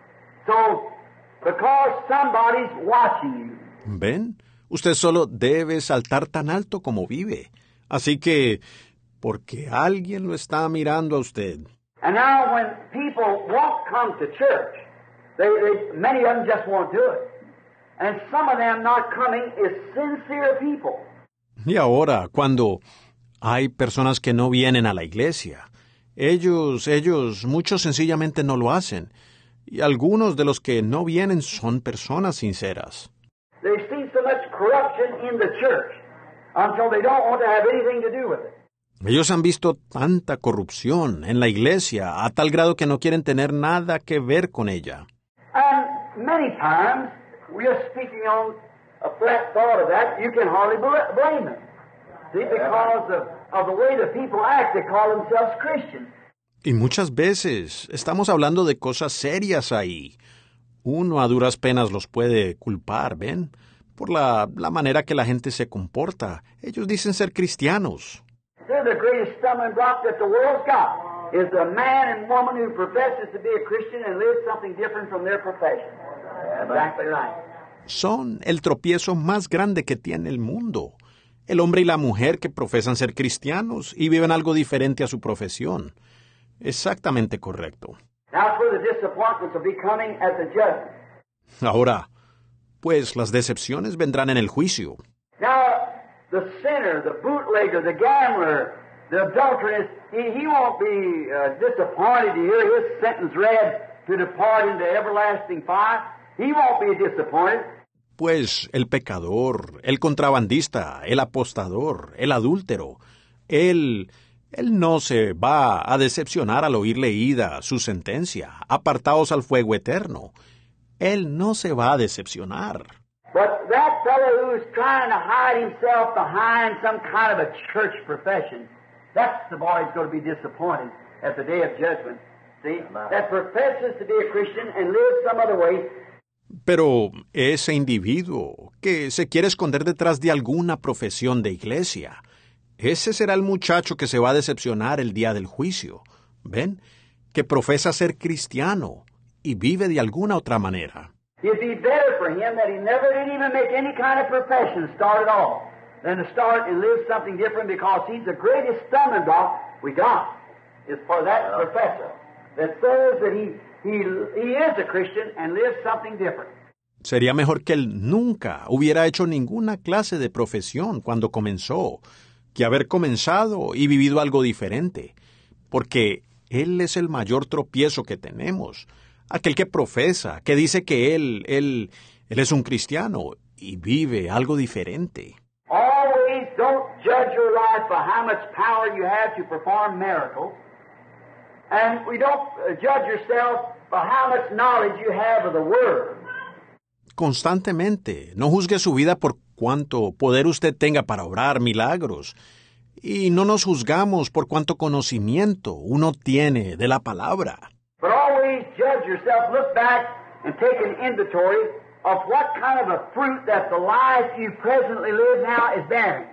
S2: So, because somebody's watching you.
S1: ¿Ven? Usted solo debe saltar tan alto como vive. Así que, porque alguien lo está mirando a usted.
S2: And now when people won't come to church, they, they, many of them just won't do it. And some of them not coming is sincere people.
S1: Y ahora, cuando hay personas que no vienen a la iglesia, ellos, ellos, muchos sencillamente no lo hacen. Y algunos de los que no vienen son personas sinceras.
S2: They've seen so much corruption in the church until they don't want to have anything to do with it.
S1: Ellos han visto tanta corrupción en la iglesia a tal grado que no quieren tener nada que ver con ella.
S2: And many times, we're speaking on a flat thought of that, you can hardly bl- blame them. See, because of, of the way the people act, they call themselves Christians.
S1: Y muchas veces estamos hablando de cosas serias ahí. Uno a duras penas los puede culpar, ¿ven? Por la, la manera que la gente se comporta. Ellos dicen ser cristianos.
S2: They're the greatest stumbling block that the world's got, is a man and woman who professes to be a Christian and lives something different from their profession. Exactly right.
S1: Son el tropiezo más grande que tiene el mundo. El hombre y la mujer que profesan ser cristianos y viven algo diferente a su profesión. Exactamente correcto.
S2: That's where the disappointments will be coming at the judgment.
S1: Ahora, pues las decepciones vendrán en el juicio.
S2: Now, the sinner, the bootlegger, the gambler, the adulteress, he, he won't be uh, disappointed to hear his sentence read to depart into everlasting fire. He won't be disappointed.
S1: Pues el pecador, el contrabandista, el apostador, el adúltero, él, él no se va a decepcionar al oír leída su sentencia, apartados al fuego eterno. Él no se va a decepcionar.
S2: But that fellow who's trying to hide himself behind some kind of a church profession, that's the boy who's going to be disappointed at the day of judgment. See? That professes to be a Christian and lives some other way.
S1: Pero ese individuo que se quiere esconder detrás de alguna profesión de iglesia, ese será el muchacho que se va a decepcionar el día del juicio. ¿Ven? Que profesa ser cristiano y vive de alguna otra manera.
S2: It'd be better for him that he never did even make any kind of profession start at all than to start and live something different, because he's the greatest stumbling block we got is for that professor that says that he, he, he is a Christian and lives something different.
S1: Sería mejor que él nunca hubiera hecho ninguna clase de profesión cuando comenzó, que haber comenzado y vivido algo diferente, porque él es el mayor tropiezo que tenemos, aquel que profesa, que dice que él, él, él es un cristiano y vive algo diferente.
S2: Always don't judge your life by how much power you have to perform miracles, and we don't judge yourself by how much knowledge you have of the Word.
S1: Constantemente, no juzgue su vida por cuánto poder usted tenga para obrar milagros, y no nos juzgamos por cuánto conocimiento uno tiene de la palabra.
S2: But always judge yourself, look back and take an inventory of what kind of a fruit that the life you presently live now is bearing.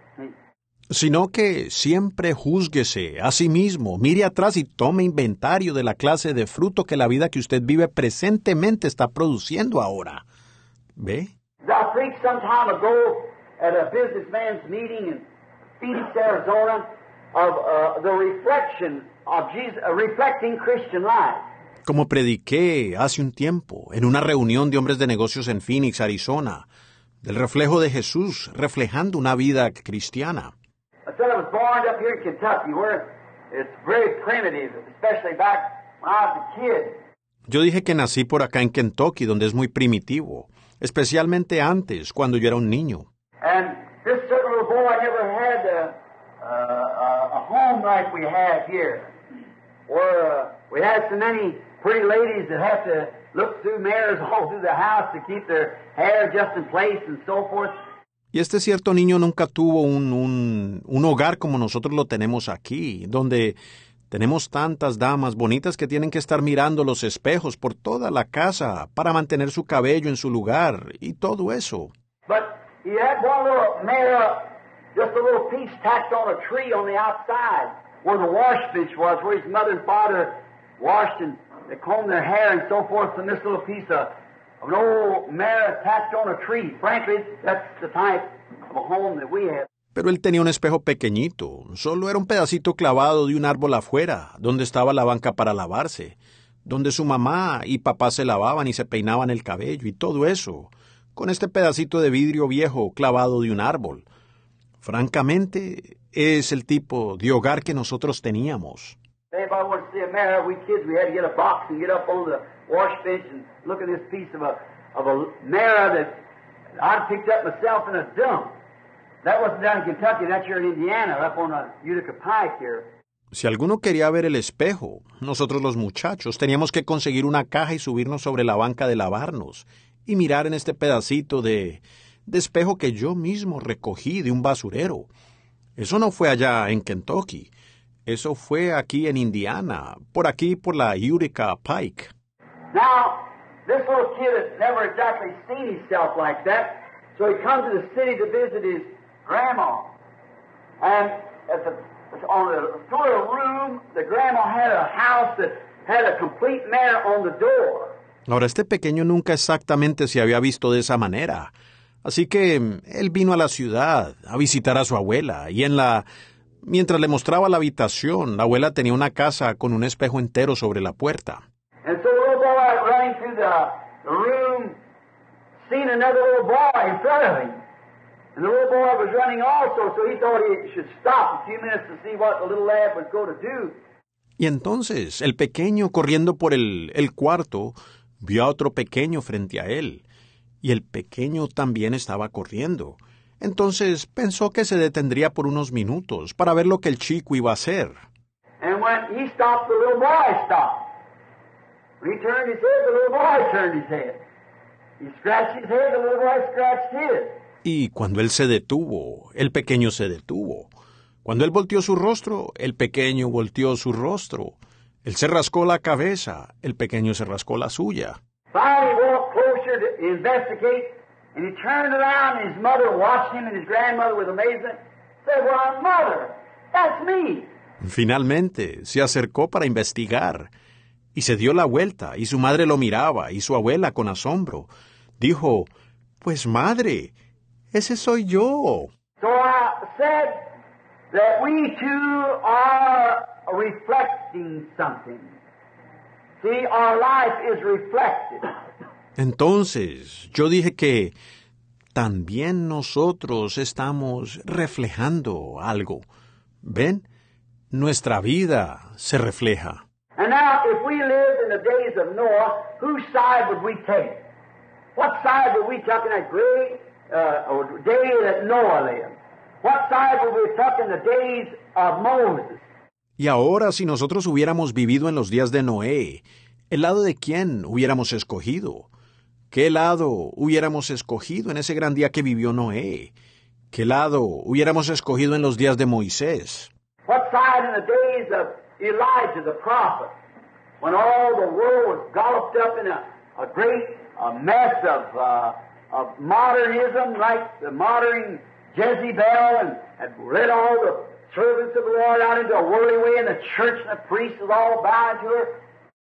S1: Sino que siempre júzguese a sí mismo, mire atrás y tome inventario de la clase de fruto que la vida que usted vive presentemente está produciendo ahora. ¿Ve?
S2: I preached some time ago at a businessman's meeting in Phoenix, Arizona, of uh, the reflection of Jesus, uh, reflecting Christian life.
S1: Como prediqué hace un tiempo en una reunión de hombres de negocios en Phoenix, Arizona, del reflejo de Jesús reflejando una vida cristiana.
S2: I said I was born up here in Kentucky, where it's very primitive, especially back when I was a kid.
S1: Yo dije que nací por acá en Kentucky, donde es muy primitivo, especialmente antes, cuando yo era un niño.
S2: And this certain little boy never had a, uh, a home like we have here, where uh, we had so many pretty ladies that have to look through mirrors all through the house to keep their hair just in place and so forth.
S1: Y este cierto niño nunca tuvo un, un, un hogar como nosotros lo tenemos aquí, donde tenemos tantas damas bonitas que tienen que estar mirando los espejos por toda la casa para mantener su cabello en su lugar y todo eso.
S2: But he had one little mirror, just a little piece tacked on a tree on the outside, where the wash bench was, where his mother and father washed and they combed their hair and so forth, and this little piece of of an old mirror tacked on a tree. Frankly, that's the type of a home that we have.
S1: Pero él tenía un espejo pequeñito, solo era un pedacito clavado de un árbol afuera, donde estaba la banca para lavarse, donde su mamá y papá se lavaban y se peinaban el cabello y todo eso, con este pedacito de vidrio viejo clavado de un árbol. Francamente, es el tipo de hogar que nosotros teníamos.
S2: If I wanted to see a mirror, we kids, we had to get a box and get up on the wash bench and look at this piece of a of a mirror that I'd picked up myself in a dump. That wasn't down in Kentucky, that's here in Indiana, up on a Utica Pike here.
S1: Si alguno quería ver el espejo, nosotros los muchachos teníamos que conseguir una caja y subirnos sobre la banca de lavarnos y mirar en este pedacito de, de espejo que yo mismo recogí de un basurero. Eso no fue allá en Kentucky. Eso fue aquí en Indiana, por aquí por la Utica Pike.
S2: Now, this little kid had never exactly seen himself like that, so he comes to the city to visit his grandma. And at the, on the sort of room, the grandma had a house that had a complete mirror on the door.
S1: Ahora, este pequeño nunca exactamente se había visto de esa manera. Así que él vino a la ciudad a visitar a su abuela y en la... Mientras le mostraba la habitación, la abuela tenía una casa con un espejo entero sobre la puerta.
S2: And so the little boy running through the, the room, seen another little boy in front of him. And the little boy was running also, so he thought he should stop a few minutes to see what the little lad was going to do.
S1: Y entonces, el pequeño corriendo por el, el cuarto, vio a otro pequeño frente a él. Y el pequeño también estaba corriendo. Entonces pensó que se detendría por unos minutos para ver lo que el chico iba a hacer.
S2: And when he stopped, the little boy stopped. When he turned his head, the little boy turned his head. He scratched his head, the little boy scratched his.
S1: Y cuando él se detuvo, el pequeño se detuvo. Cuando él volteó su rostro, el pequeño volteó su rostro. Él se rascó la cabeza, el pequeño se rascó la suya.
S2: Finally, he walked closer to investigate. And he turned around, and his mother watched him, and his grandmother with amazement said, "Well, Mother, that's me.
S1: Finalmente, se acercó para investigar, y se dio la vuelta, y su madre lo miraba, y su abuela con asombro. Dijo, pues madre, ese soy yo.
S2: So I said that we too are reflecting something. See, our life is reflected.
S1: Entonces, yo dije que también nosotros estamos reflejando algo. ¿Ven? Nuestra vida se refleja.
S2: And now, if we lived in the days of Noah, whose side would we take? What side would we take in that great uh, or day that Noah lived? What side would we take in the days of Moses?
S1: Y ahora, si nosotros hubiéramos vivido en los días de Noé, ¿el lado de quién hubiéramos escogido? ¿Qué lado hubiéramos escogido en ese gran día que vivió Noé? ¿Qué lado hubiéramos escogido en los días de Moisés?
S2: What side in the days of Elijah the prophet, when all the world was galloped up in a, a great a mess of, uh, of modernism, like the modern Jezebel, and had led all the servants of the Lord out into a worldly way, and the church and the priests was all bowing to her?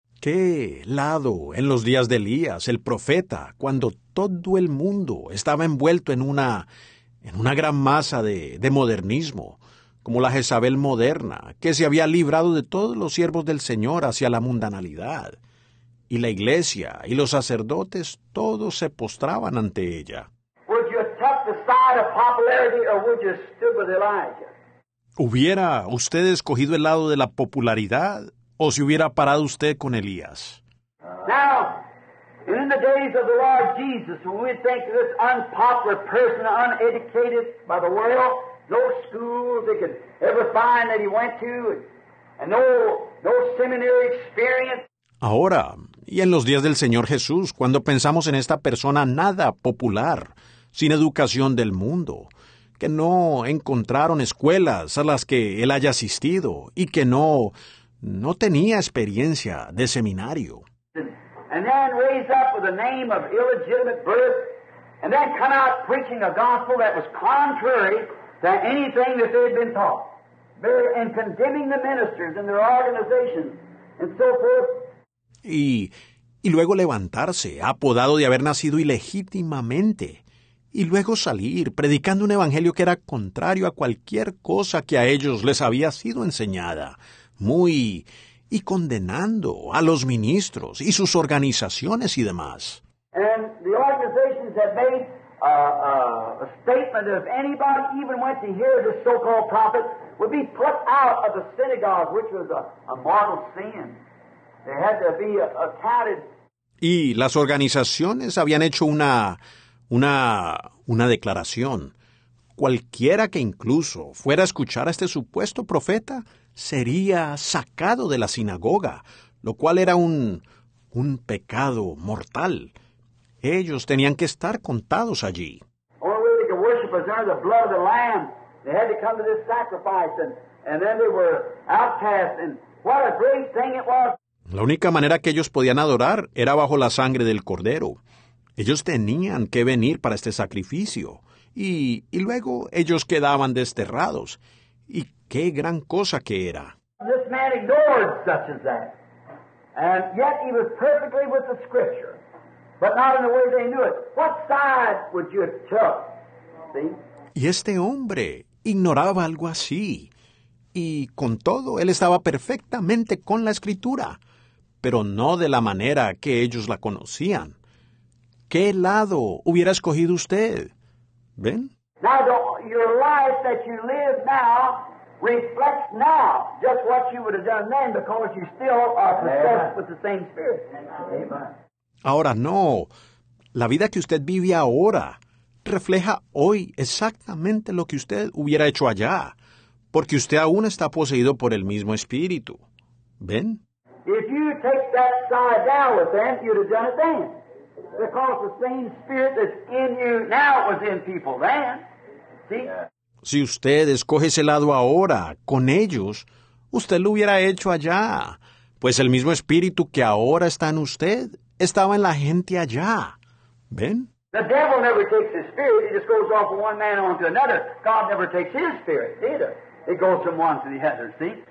S1: ¿Qué lado en los días de Elías, el profeta, cuando todo el mundo estaba envuelto en una, en una gran masa de, de modernismo, como la Jezabel moderna, que se había librado de todos los siervos del Señor hacia la mundanalidad? Y la iglesia y los sacerdotes todos se postraban ante ella.
S2: Would you have took the side of popularity, or would you have stood with Elijah?
S1: ¿Hubiera usted escogido el lado de la popularidad o se hubiera parado usted con Elías?
S2: Now, in the days of the Lord Jesus, when we think of this unpopular person, uneducated by the world, no schools they could ever find that he went to, and no, no seminary experience.
S1: Ahora, y en los días del Señor Jesús, cuando pensamos en esta persona nada popular, sin educación del mundo, que no encontraron escuelas a las que él haya asistido y que no, no tenía experiencia de seminario.
S2: And then raised up with a name of illegitimate birth, and then come out preaching a gospel that was contrary to anything that they had been taught, and condemning the ministers and their organizations, and so forth.
S1: Y, y luego levantarse, apodado de haber nacido ilegítimamente, y luego salir predicando un evangelio que era contrario a cualquier cosa que a ellos les había sido enseñada, muy y condenando a los ministros y sus organizaciones y demás.
S2: And the organizations have made uh, uh, a statement that if anybody even went to hear this so-called prophet would be put out of the synagogue, which was a, a mortal sin. They had to be accounted.
S1: Y las organizaciones habían hecho una, una, una declaración. Cualquiera que incluso fuera a escuchar a este supuesto profeta sería sacado de la sinagoga, lo cual era un, un pecado mortal. Ellos tenían que estar contados allí.
S2: Only way they could worship was under the blood of the Lamb. They had to come to this sacrifice, and, and then they were outcast, and what a great thing it was.
S1: La única manera que ellos podían adorar era bajo la sangre del Cordero. Ellos tenían que venir para este sacrificio, y, y luego ellos quedaban desterrados. Y qué gran cosa que era.
S2: This man ignored such as that, and yet he was perfectly with the Scripture, but not in the way they knew it. What side would you have took? See?
S1: Y este hombre ignoraba algo así, y con todo él estaba perfectamente con la Escritura, pero no de la manera que ellos la conocían. ¿Qué lado hubiera escogido usted? ¿Ven?
S2: Now, the, your life that you live now reflects now just what you would have done then, because you still are possessed with the same Spirit. Amen.
S1: Ahora no. La vida que usted vive ahora refleja hoy exactamente lo que usted hubiera hecho allá, porque usted aún está poseído por el mismo Espíritu. ¿Ven?
S2: If you take that side down with them, you'd have done it then. Because the same Spirit that's in you now was in people then. See?
S1: Si usted escoge ese lado ahora, con ellos, usted lo hubiera hecho allá, pues el mismo Espíritu que ahora está en usted estaba en la gente allá. ¿Ven?
S2: The devil never takes his spirit. He just goes off from one man on to another. God never takes his spirit either. It goes from one to the other, see?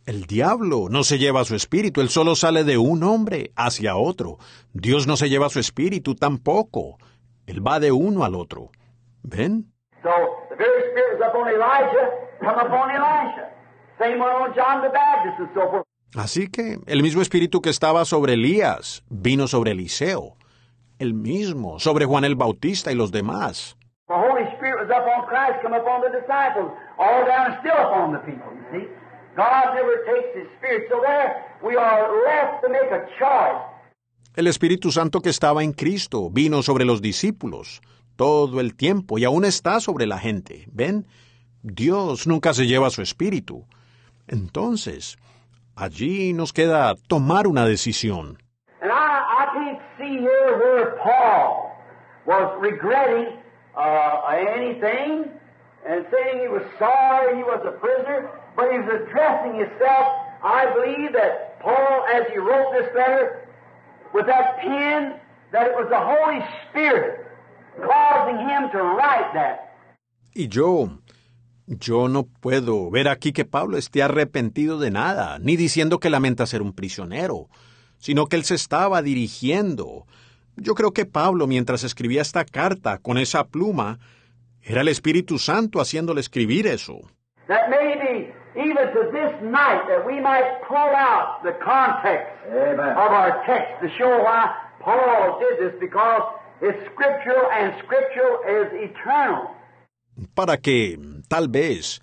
S1: El diablo no se lleva su espíritu, él solo sale de un hombre hacia otro. Dios no se lleva su espíritu tampoco, él va de uno al otro. ¿Ven?
S2: So, the very Spirit was upon Elijah, come upon Elisha. Same one on John the Baptist and so forth.
S1: Así que el mismo espíritu que estaba sobre Elías vino sobre Eliseo. El mismo sobre Juan el Bautista y los demás.
S2: The Holy Spirit was upon Christ, come upon the disciples, all down and still upon the people, you see. God never takes His Spirit. So there we are left to make a choice.
S1: El Espíritu Santo que estaba en Cristo vino sobre los discípulos todo el tiempo y aún está sobre la gente. ¿Ven? Dios nunca se lleva su espíritu. Entonces, allí nos queda tomar una decisión.
S2: And I, I can't see here where Paul was regretting uh, anything and saying he was sorry he was a prisoner, but he was addressing himself. I believe that Paul, as he wrote this letter with that pen, that it was the Holy Spirit causing him to write that.
S1: Y yo, yo no puedo ver aquí que Pablo esté arrepentido de nada, ni diciendo que lamenta ser un prisionero, sino que él se estaba dirigiendo. Yo creo que Pablo, mientras escribía esta carta con esa pluma, era el Espíritu Santo haciéndole escribir eso.
S2: That maybe even to this night that we might pull out the context Amen. Of our text to show why Paul did this, because it's scriptural and scriptural is eternal.
S1: Para que, tal vez,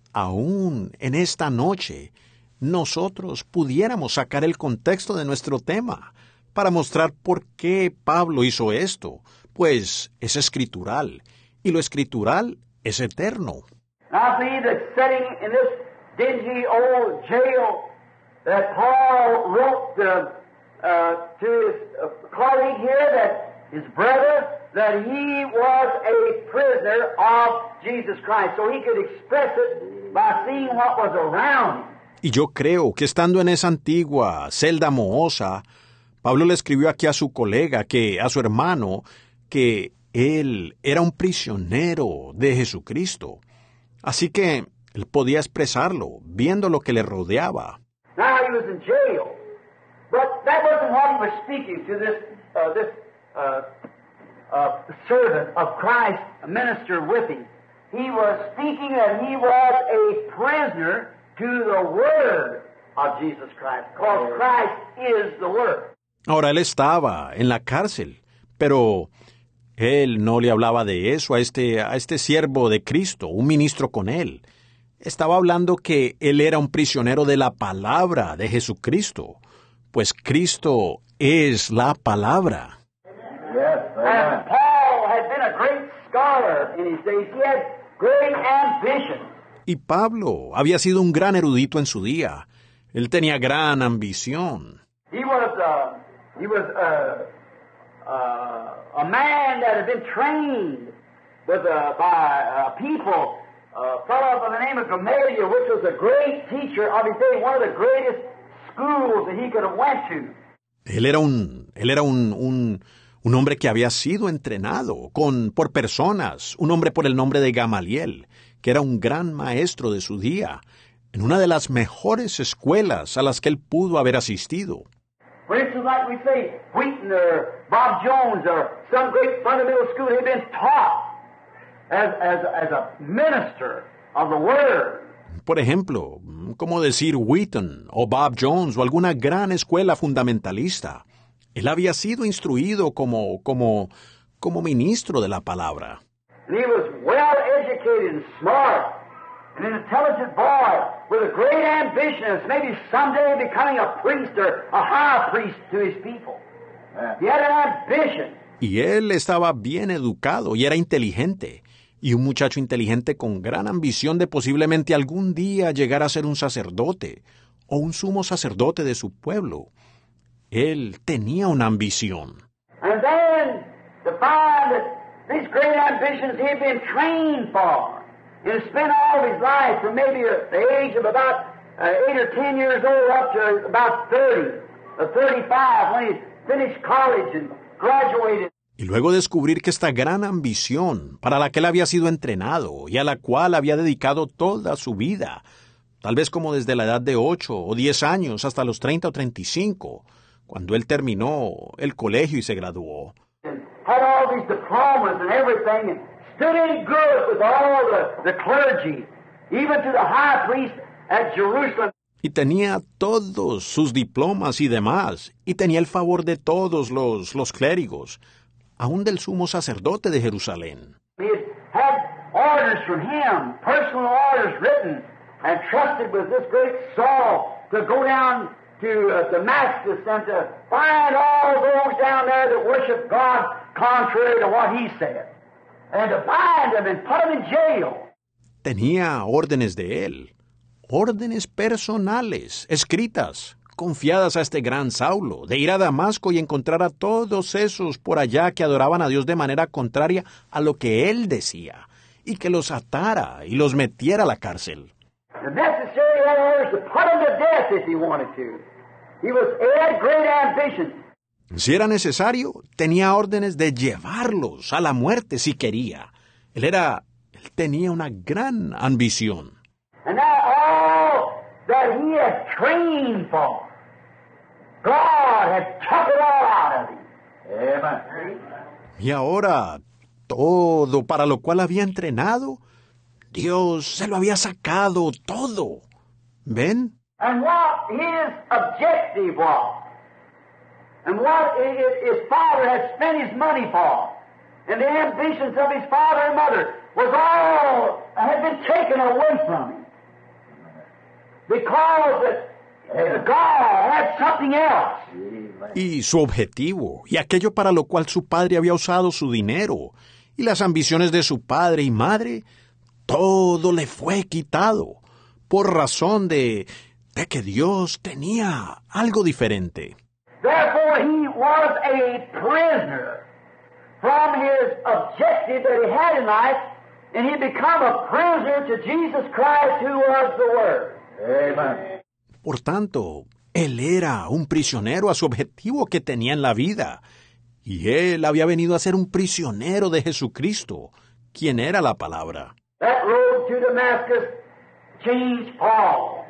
S1: aún en esta noche, nosotros pudiéramos sacar el contexto de nuestro tema para mostrar por qué Pablo hizo esto, pues es escritural, y lo escritural es eterno.
S2: I believe that sitting in this dingy old jail that Paul wrote to, uh, to his uh, colleague here, that his brother, that he was a prisoner of Jesus Christ, so he could express it by seeing what was around him.
S1: Y yo creo que estando en esa antigua celda mohosa, Pablo le escribió aquí a su colega, que a su hermano, que él era un prisionero de Jesucristo. Así que él podía expresarlo, viendo lo que le rodeaba.
S2: Now he was in jail, but that wasn't what he was speaking to this uh, this uh, uh, servant of Christ, a minister with him. He was speaking that he was a prisoner to the Word of Jesus Christ, because Christ is the Word.
S1: Ahora él estaba en la cárcel, pero él no le hablaba de eso a este, a este siervo de Cristo, un ministro con él. Estaba hablando que él era un prisionero de la palabra de Jesucristo, pues Cristo es la palabra.
S2: Yes, and Paul had been a great scholar in his days. He had great ambition.
S1: Y Pablo había sido un gran erudito en su día. Él tenía gran ambición.
S2: He was, uh, he was uh, uh, a man that had been trained with, uh, by uh, people, a fellow by the name of Gamaliel, which was a great teacher of his day, one of the greatest schools that he could have went to.
S1: Él era un, él era un, un, un hombre que había sido entrenado con, por personas, un hombre por el nombre de Gamaliel, que era un gran maestro de su día, en una de las mejores escuelas a las que él pudo haber asistido.
S2: For instance, like we say, Wheaton or Bob Jones or some great fundamental school, they've been taught as, as, as a minister of the Word.
S1: Por ejemplo, como decir Wheaton o Bob Jones o alguna gran escuela fundamentalista. Él había sido instruido como, como, como ministro de la palabra.
S2: And he was well educated and smart and an intelligent boy with a great ambition of maybe someday becoming a priest or a high priest to his people. He had an ambition.
S1: Y él estaba bien educado y era inteligente. Y un muchacho inteligente con gran ambición de posiblemente algún día llegar a ser un sacerdote o un sumo sacerdote de su pueblo. Él tenía una ambición.
S2: And then to find that these great ambitions he had been trained for and spent all of his life from maybe the age of about uh, eight or ten years old up to about thirty or thirty-five when he finished college and graduated.
S1: Y luego descubrir que esta gran ambición para la que él había sido entrenado y a la cual había dedicado toda su vida, tal vez como desde la edad de ocho o diez años hasta los treinta o treinta y cinco, cuando él terminó el colegio y se graduó.
S2: And had all these diplomas and everything, and stood in good with all the, the clergy, even to the high priest at Jerusalem.
S1: Y tenía todos sus diplomas y demás, y tenía el favor de todos los, los clérigos, aun del sumo sacerdote de Jerusalén.
S2: He had had orders from him, personal orders written, and trusted with this great Saul to go down to uh, Damascus and to find all those down there that worship God contrary to what he said, and to bind them and put them in jail.
S1: Tenía órdenes de él, órdenes personales, escritas, confiadas a este gran Saulo, de ir a Damasco y encontrar a todos esos por allá que adoraban a Dios de manera contraria a lo que él decía, y que los atara y los metiera a la cárcel.
S2: The necessary orders to put him to death if he wanted to. He was he had great ambition.
S1: Si era necesario, tenía órdenes de llevarlos a la muerte si quería. Él era, él tenía una gran ambición.
S2: And now all that he had trained for, God had took it all out of him. Amen.
S1: Y ahora, todo para lo cual había entrenado, Dios se lo había sacado todo. ¿Ven?
S2: And what his objective was, and what i- i- his father had spent his money for, and the ambitions of his father and mother was all had been taken away from him. Because that God had something else.
S1: Y su objetivo, y aquello para lo cual su padre había usado su dinero, y las ambiciones de su padre y madre, todo le fue quitado, por razón de, de que Dios tenía algo diferente.
S2: Therefore he was a prisoner from his objective that he had in life, and he become a prisoner to Jesus Christ, who was the Word. Amen.
S1: Por tanto, él era un prisionero a su objetivo que tenía en la vida, y él había venido a ser un prisionero de Jesucristo, quien era la palabra.
S2: That road to Damascus changed Paul.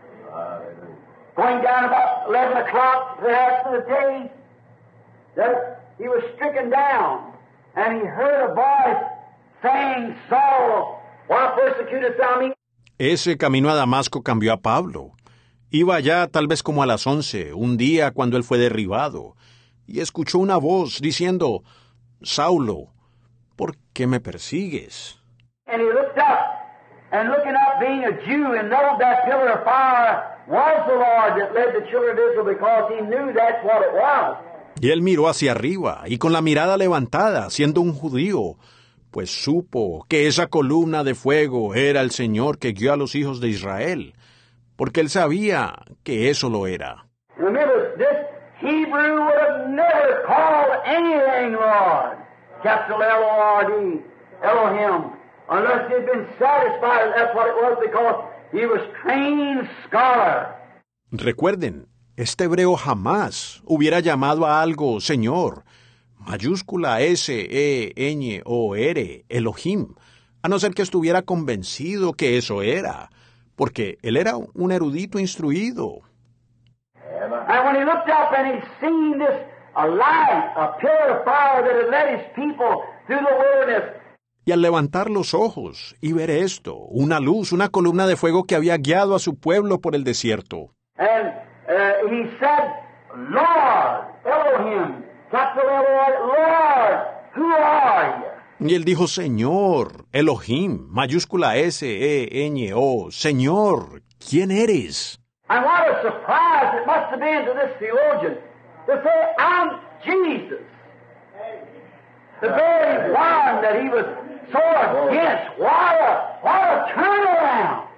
S2: Going down about eleven o'clock, perhaps in the day, that he was stricken down, and he heard a voice saying, Saul, why persecutest thou me?
S1: Ese camino a Damasco cambió a Pablo. Iba allá tal vez como a las once, un día cuando él fue derribado, y escuchó una voz diciendo, Saulo, ¿por qué me persigues?
S2: And he looked up, and looking up, being a Jew, and knowed that pillar of fire was the Lord that led the children of Israel, because he knew that's what it was.
S1: Y él miró hacia arriba, y con la mirada levantada, siendo un judío, pues supo que esa columna de fuego era el Señor que guió a los hijos de Israel, porque él sabía que eso lo era.
S2: Remember, this Hebrew would have never called anything Lord, capital L O R D, Elohim, unless he'd been satisfied that that's what it was, because he was trained scholar.
S1: Recuerden, este hebreo jamás hubiera llamado a algo Señor, mayúscula S E N O R, Elohim, a no ser que estuviera convencido que eso era, porque él era un erudito instruido.
S2: And when he looked up and he seen this, a light, a pillar of fire that had led his people through the wilderness.
S1: Y al levantar los ojos y ver esto, una luz, una columna de fuego que había guiado a su pueblo por el desierto.
S2: And uh, he said, Lord, Elohim, capital L O R, Lord, who are you?
S1: Y él dijo, Señor, Elohim, mayúscula S E N O, Señor, ¿quién eres?
S2: And what a surprise it must have been to this theologian to say, I'm Jesus. The very one that he was so against. What a, what a turnaround.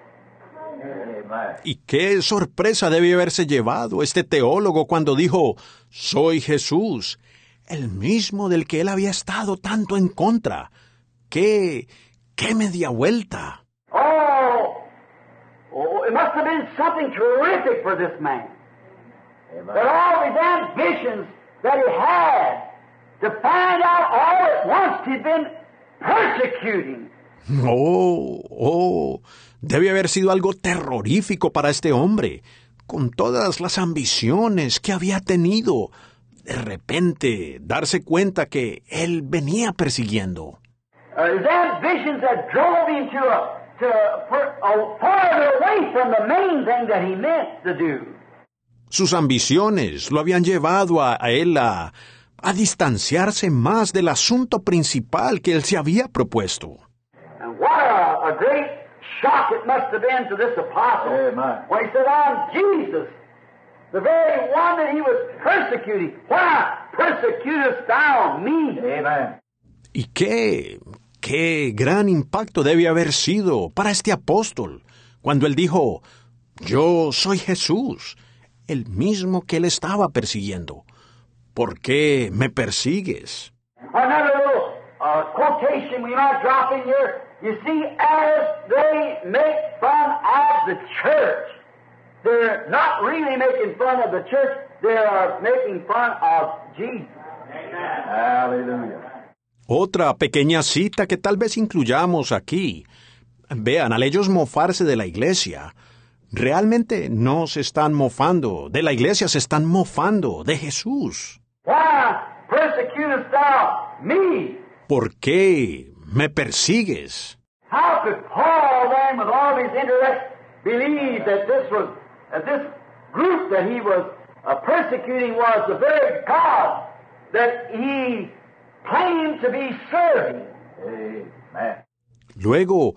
S1: Y qué sorpresa debe haberse llevado este teólogo cuando dijo, soy Jesús, el mismo del que él había estado tanto en contra. ¡Qué, qué media vuelta!
S2: Oh, oh, it must have been something terrific for this man. That all his ambitions that he had, to find out all at once he'd been persecuting.
S1: Oh, oh, debe haber sido algo terrorífico para este hombre, con todas las ambiciones que había tenido. De repente, darse cuenta que él venía persiguiendo.
S2: Uh, his ambitions that drove him to a, to a, a farther away from the main thing that he meant to do.
S1: Sus ambiciones lo habían llevado a, a él a, a distanciarse más del asunto principal que él se había propuesto.
S2: And what a, a great shock it must have been to this apostle
S5: Amen.
S2: when he said, I'm Jesus, the very one that he was persecuting. Why persecutest thou me?
S5: Amen.
S1: ¿Y qué, qué gran impacto debe haber sido para este apóstol cuando él dijo, yo soy Jesús, el mismo que él estaba persiguiendo? ¿Por qué me persigues?
S2: Another little uh, quotation we might drop in here. You see, as they make fun of the church, they're not really making fun of the church, they are making fun of Jesus.
S5: Hallelujah.
S1: Otra pequeña cita que tal vez incluyamos aquí. Vean, al ellos mofarse de la iglesia, realmente no se están mofando de la iglesia, se están mofando de Jesús.
S2: Why persecutest thou me?
S1: ¿Por qué me persigues?
S2: How could Paul then, with all his intellect, believe that this was, that this group that he was uh, persecuting was the very God that he claimed to be serving?
S5: Amen.
S1: Luego,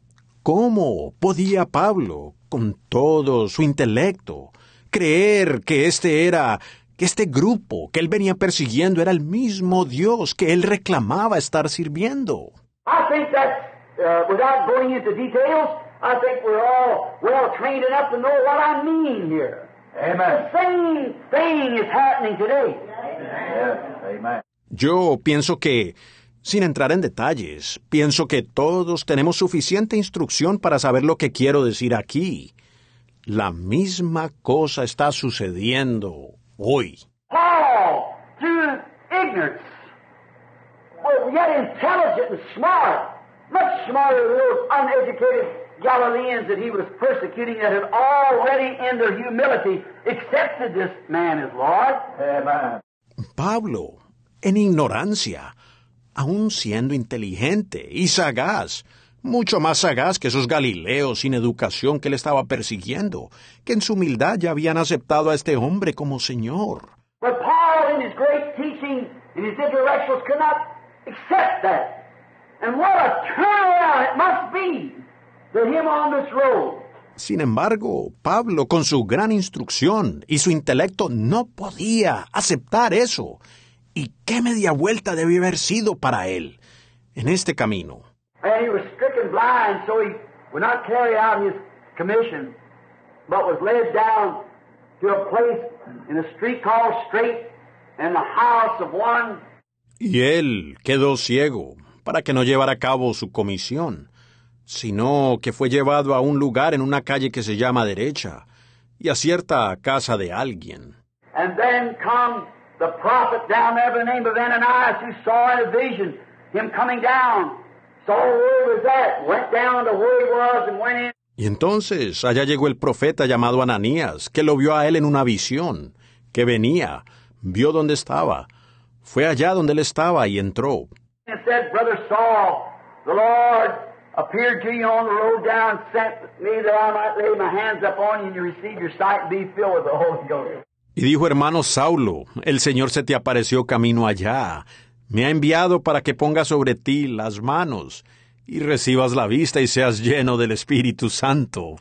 S1: ¿cómo podía Pablo, con todo su intelecto, creer que este era, que este grupo que él venía persiguiendo era el mismo Dios que él reclamaba estar sirviendo?
S2: I think that, uh, without going into details, I think we're all well trained enough to know what I mean here.
S5: Amen.
S2: The same thing is happening today.
S5: Yes. Amen.
S1: Yo pienso que, sin entrar en detalles, pienso que todos tenemos suficiente instrucción para saber lo que quiero decir aquí. La misma cosa está sucediendo hoy.
S2: Paul, through ignorance, was yet intelligent and smart, much smarter than those uneducated Galileans that he was persecuting that had already in their humility accepted this man as Lord.
S5: Amen.
S1: Pablo, en ignorancia, aún siendo inteligente y sagaz, mucho más sagaz que esos galileos sin educación que él estaba persiguiendo, que en su humildad ya habían aceptado a este hombre como Señor.
S2: But Paul, in his great teaching, in his intellectuals, could not accept that. And what a turnaround it must be to him on this road.
S1: Sin embargo, Pablo, con su gran instrucción y su intelecto, no podía aceptar eso. ¿Y qué media vuelta debió haber sido para él en este camino?
S2: And he was stricken blind, so he would not carry out his commission, but was led down to a place in a street called Straight, in the house of one.
S1: Y él quedó ciego para que no llevara a cabo su comisión, sino que fue llevado a un lugar en una calle que se llama Derecha, y a cierta casa de alguien.
S2: And then come the prophet down there by the name of Ananias, who saw in a vision him coming down. Saw where he was at, went down to where he was and went in.
S1: Y entonces allá llegó el profeta llamado Ananías, que lo vio a él en una visión, que venía, vio dónde estaba, fue allá donde él estaba y entró.
S2: And said, Brother Saul, the Lord appeared to you on the road down, sent me that I might lay my hands upon you and you receive your sight and be filled with the Holy Ghost.
S1: Y dijo, hermano Saulo, el Señor se te apareció camino allá, me ha enviado para que ponga sobre ti las manos y recibas la vista y seas lleno del Espíritu Santo.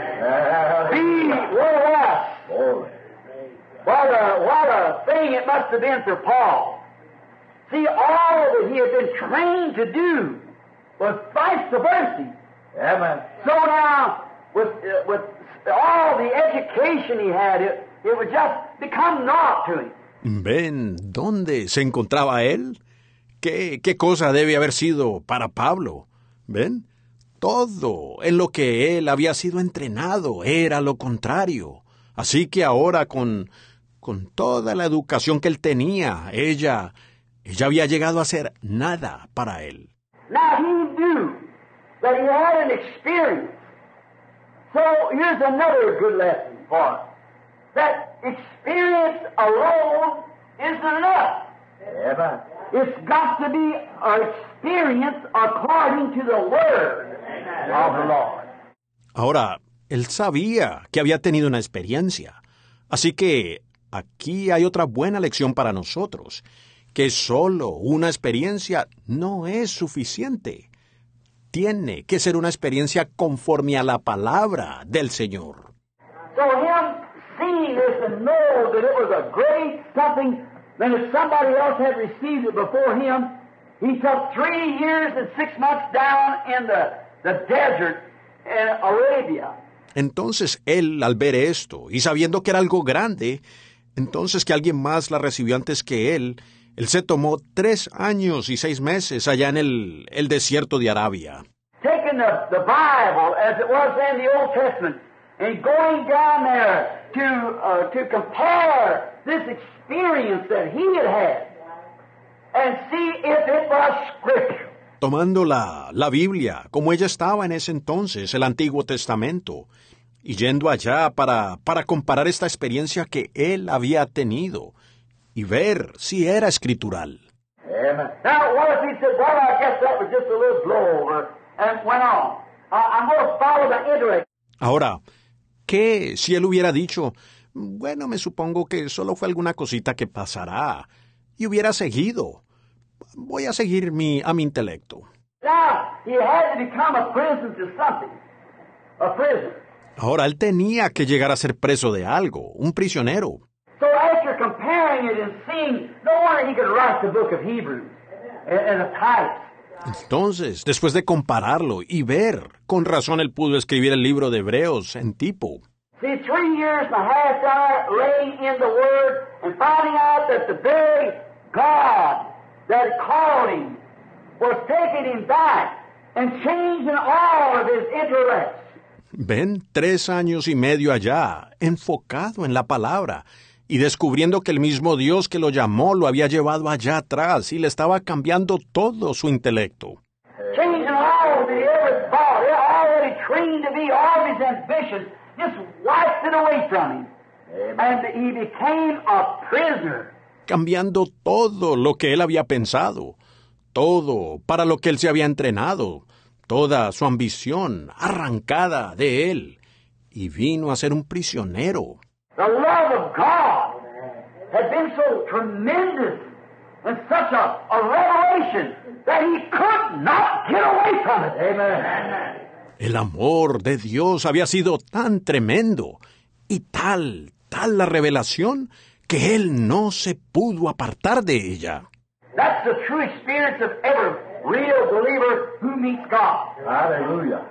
S2: Be well us. What a, what a thing it must have been for Paul. See, all that he had been trained to do was vice versa.
S5: Amen.
S2: So now, with, uh, with all the education he had, it, it would just become naught to him.
S1: ¿Ven dónde se encontraba él? ¿Qué, qué cosa debe haber sido para Pablo? ¿Ven? Todo en lo que él había sido entrenado era lo contrario. Así que ahora con, con toda la educación que él tenía, ella, ella había llegado a ser nada para él.
S2: Now he knew that he had an experience So here's another good lesson for us. That experience alone isn't enough.
S5: Amen.
S2: It's got to be an experience according to the Word of the Lord.
S1: Ahora, él sabía que había tenido una experiencia. Así que aquí hay otra buena lección para nosotros, que solo una experiencia no es suficiente. Tiene que ser una experiencia conforme a la palabra del Señor.
S2: So him seeing this and know that it was a great something, then if somebody else had received it before him, he took three years and six months down in the, the desert in Arabia.
S1: Entonces él, al ver esto, y sabiendo que era algo grande, entonces que alguien más la recibió antes que él, él se tomó tres años y seis meses allá en el, el desierto de Arabia.
S2: Taking the, the Bible as it was in the Old Testament and going down there to, uh, to compare this experience that he had had and see if it was Scripture.
S1: Tomando la, la Biblia, como ella estaba en ese entonces, el Antiguo Testamento, y yendo allá para, para comparar esta experiencia que él había tenido y ver si era escritural.
S5: Amen.
S2: Now, what if he said, well, I guess that was just a little blowover, and went on. I, I'm going to follow the intellect.
S1: Ahora, ¿qué si él hubiera dicho, bueno, me supongo que solo fue alguna cosita que pasará, y hubiera seguido? Voy a seguir mi, a mi intelecto.
S2: Now, he had to become a prisoner to something. A prisoner.
S1: Ahora, él tenía que llegar a ser preso de algo, un prisionero.
S2: So after comparing it and seeing, no wonder he could write the book of Hebrews as a type.
S1: Entonces, después de compararlo y ver, con razón él pudo escribir el libro de Hebreos en tipo.
S2: See, three years and a half there laying in the Word and finding out that the very God that called him was taking him back and changing all of his intellects.
S1: Ven, tres años y medio allá, enfocado en la palabra, y descubriendo que el mismo Dios que lo llamó lo había llevado allá atrás y le estaba cambiando todo su intelecto.
S2: Changing all that he ever thought, already trained to be all of his ambitions, just wiped it away from him. And he became a prisoner.
S1: Cambiando todo lo que él había pensado, todo para lo que él se había entrenado, toda su ambición arrancada de él, y vino a ser un prisionero.
S2: The love of God had been so tremendous and such a, a revelation that he could not get away from it. Amen.
S1: El amor de Dios había sido tan tremendo y tal, tal la revelación que él no se pudo apartar de ella.
S2: That's the true experience of every real believer who meets God.
S5: Hallelujah.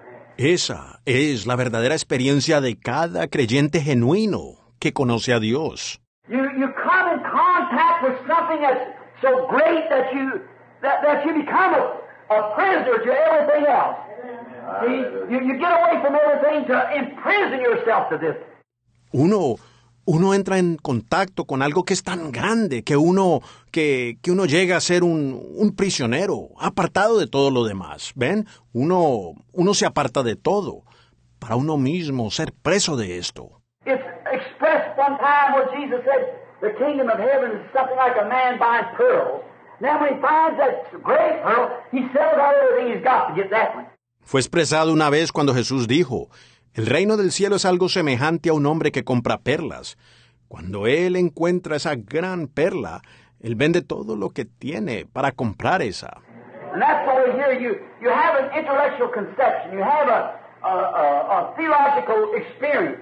S1: Esa es la verdadera experiencia de cada creyente genuino que conoce a Dios.
S2: You you come in contact with something that's so great that you that, that you become a, a prisoner to everything else. See, you, you get away from everything to imprison yourself to this.
S1: Uno, uno entra en contacto con algo que es tan grande que uno, que, que uno llega a ser un, un prisionero, apartado de todo lo demás. ¿Ven? Uno, uno se aparta de todo para uno mismo ser preso de esto.
S2: It's expressed one time where Jesus said, the kingdom of heaven is something like a man buying pearls. Now when he finds that great pearl, he sells out everything he's got to get that one.
S1: Fue expresado una vez cuando Jesús dijo, el reino del cielo es algo semejante a un hombre que compra perlas. Cuando él encuentra esa gran perla, él vende todo lo que tiene para comprar esa.
S2: And that's why here you, you have an intellectual conception, you have a, a, a, a theological experience.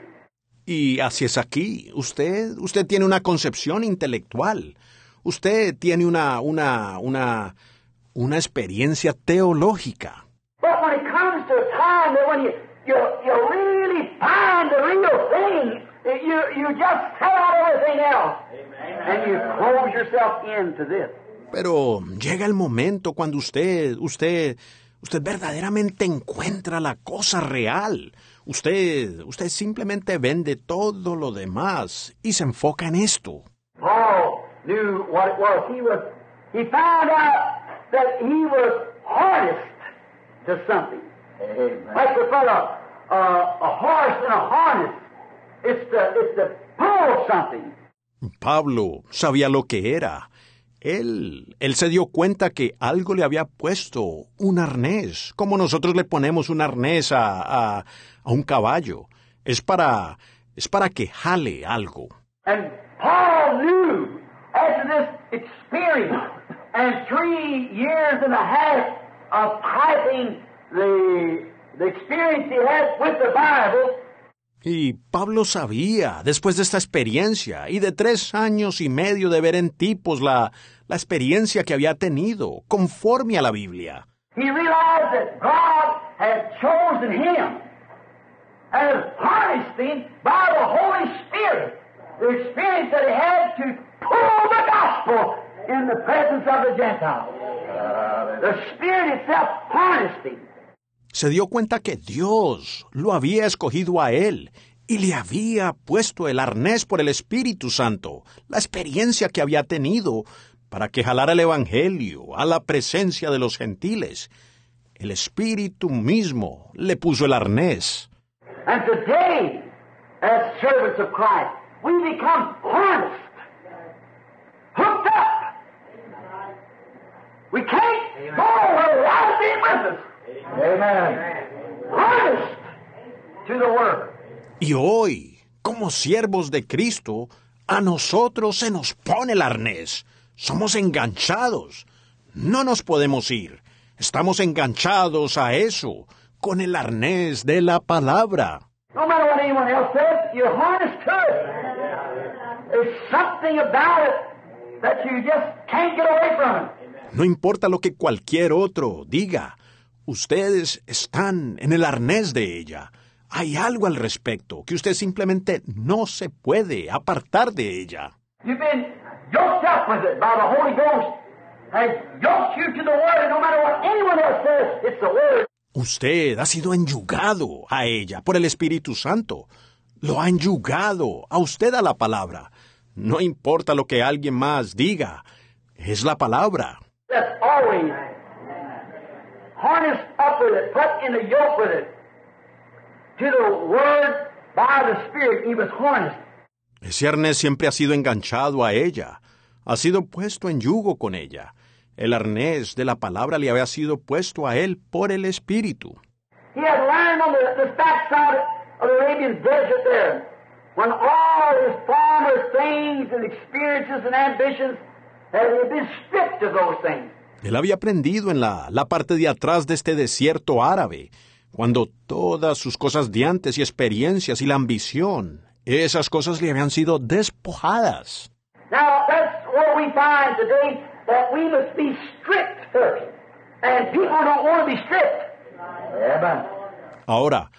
S1: Y así es aquí. Usted, usted tiene una concepción intelectual. Usted tiene una, una, una, una experiencia teológica.
S2: But when it comes to a time that when you, you, you really find the real thing, you, you just sell out everything else. And you close yourself into this.
S1: Pero llega el momento cuando usted, usted, usted verdaderamente encuentra la cosa real. Usted, usted simplemente vende todo lo demás y se enfoca en esto.
S2: Paul knew what it was. He was, he found out that he was harnessed to something.
S5: Amen.
S2: Like the fellow a, a horse in a harness. It's to, it's to pull something.
S1: Pablo sabía lo que era. Él, él se dio cuenta que algo le había puesto un arnés, como nosotros le ponemos un arnés a, a, a un caballo. Es para, es para que jale algo.
S2: And Paul knew, after this experience and three years and a half of typing the, the experience he had with the Bible,
S1: y Pablo sabía, después de esta experiencia y de tres años y medio de ver en tipos la, la experiencia que había tenido conforme a la Biblia,
S2: he realized that God had chosen him and harnessed him by the Holy Spirit. The experience that he had to pull the gospel in the presence of the Gentiles. The Spirit itself harnessed him.
S1: Se dio cuenta que Dios lo había escogido a él y le había puesto el arnés por el Espíritu Santo, la experiencia que había tenido para que jalara el Evangelio a la presencia de los gentiles. El Espíritu mismo le puso el arnés.
S2: And today, as servants of Christ, we become harnessed, hooked up. We can't go where God be with us.
S5: Amen.
S2: Harnessed to the Word.
S1: Y hoy, como siervos de Cristo, a nosotros se nos pone el arnés. Somos enganchados. No nos podemos ir. Estamos enganchados a eso, con el arnés de la palabra.
S2: No matter what anyone else says, you're harnessed to it. There's something about it that you just can't get away from it.
S1: No importa lo que cualquier otro diga, ustedes están en el arnés de ella. Hay algo al respecto que usted simplemente no se puede apartar de ella.
S2: You've been yoked up with it by the Holy Ghost. Has yoked you to the Word, and no matter what anyone else says, it's the Word.
S1: Usted ha sido enyugado a ella por el Espíritu Santo. Lo ha enyugado a usted a la palabra. No importa lo que alguien más diga, es la palabra.
S2: That's always harnessed up with it, put in a yoke with it. To the Word by the Spirit, he was harnessed.
S1: Ese arnés siempre ha sido enganchado a ella. Ha sido puesto en yugo con ella. El arnés de la palabra le había sido puesto a él por el Espíritu.
S2: He had learned on the, the backside of the Arabian desert there, when all his former things and experiences and ambitions had been stripped of those things.
S1: Él había aprendido en la, la parte de atrás de este desierto árabe, cuando todas sus cosas de antes y experiencias y la ambición, esas cosas le habían sido despojadas.
S2: Now, that's what we find today, that we must be stripped first. And people don't want to be stripped.
S5: Amen.
S1: Ahora,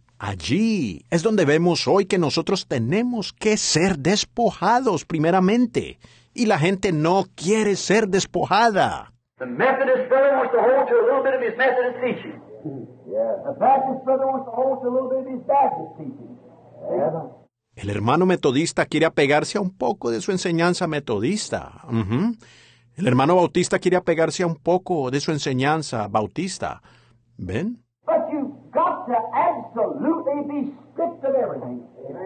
S1: allí es donde vemos hoy que nosotros tenemos que ser despojados primeramente, y la gente no quiere ser despojada.
S2: The Methodist brother wants to hold to a little bit of his Methodist teaching.
S5: Yeah.
S2: The Baptist brother wants to hold to a little bit of his Baptist teaching.
S5: Amen.
S1: El hermano metodista quiere apegarse a un poco de su enseñanza metodista. Ujú. El hermano bautista quiere apegarse a un poco de su enseñanza bautista. ¿Ven?
S2: But you've got to absolutely be stripped of everything.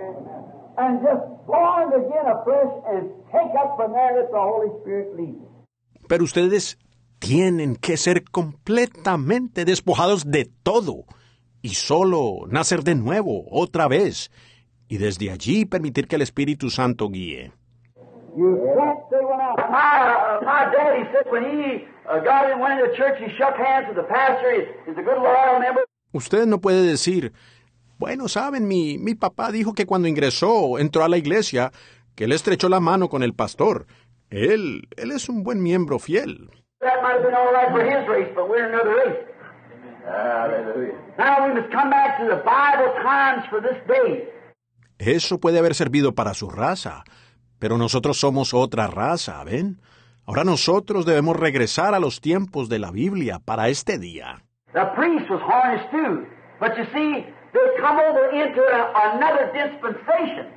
S2: And just born again afresh and take up from there that the Holy Spirit leads.
S1: Pero ustedes tienen que ser completamente despojados de todo y solo nacer de nuevo otra vez y desde allí permitir que el Espíritu Santo guíe.
S2: You can't say when I... My, uh, my daddy said when he uh, got in, went into church, he shook hands with the pastor. He, he's a good loyal member.
S1: Usted no puede decir, bueno, saben, mi, mi papá dijo que cuando ingresó, entró a la iglesia, que él estrechó la mano con el pastor. Él, él es un buen miembro fiel.
S2: That might have been all right for his race, but we're in another race.
S5: Hallelujah.
S2: Now we must come back to the Bible times for this day.
S1: Eso puede haber servido para su raza, pero nosotros somos otra raza, ¿ven? Ahora nosotros debemos regresar a los tiempos de la Biblia para este día.
S2: The priest was harnessed too, but you see, they come over into a, another dispensation,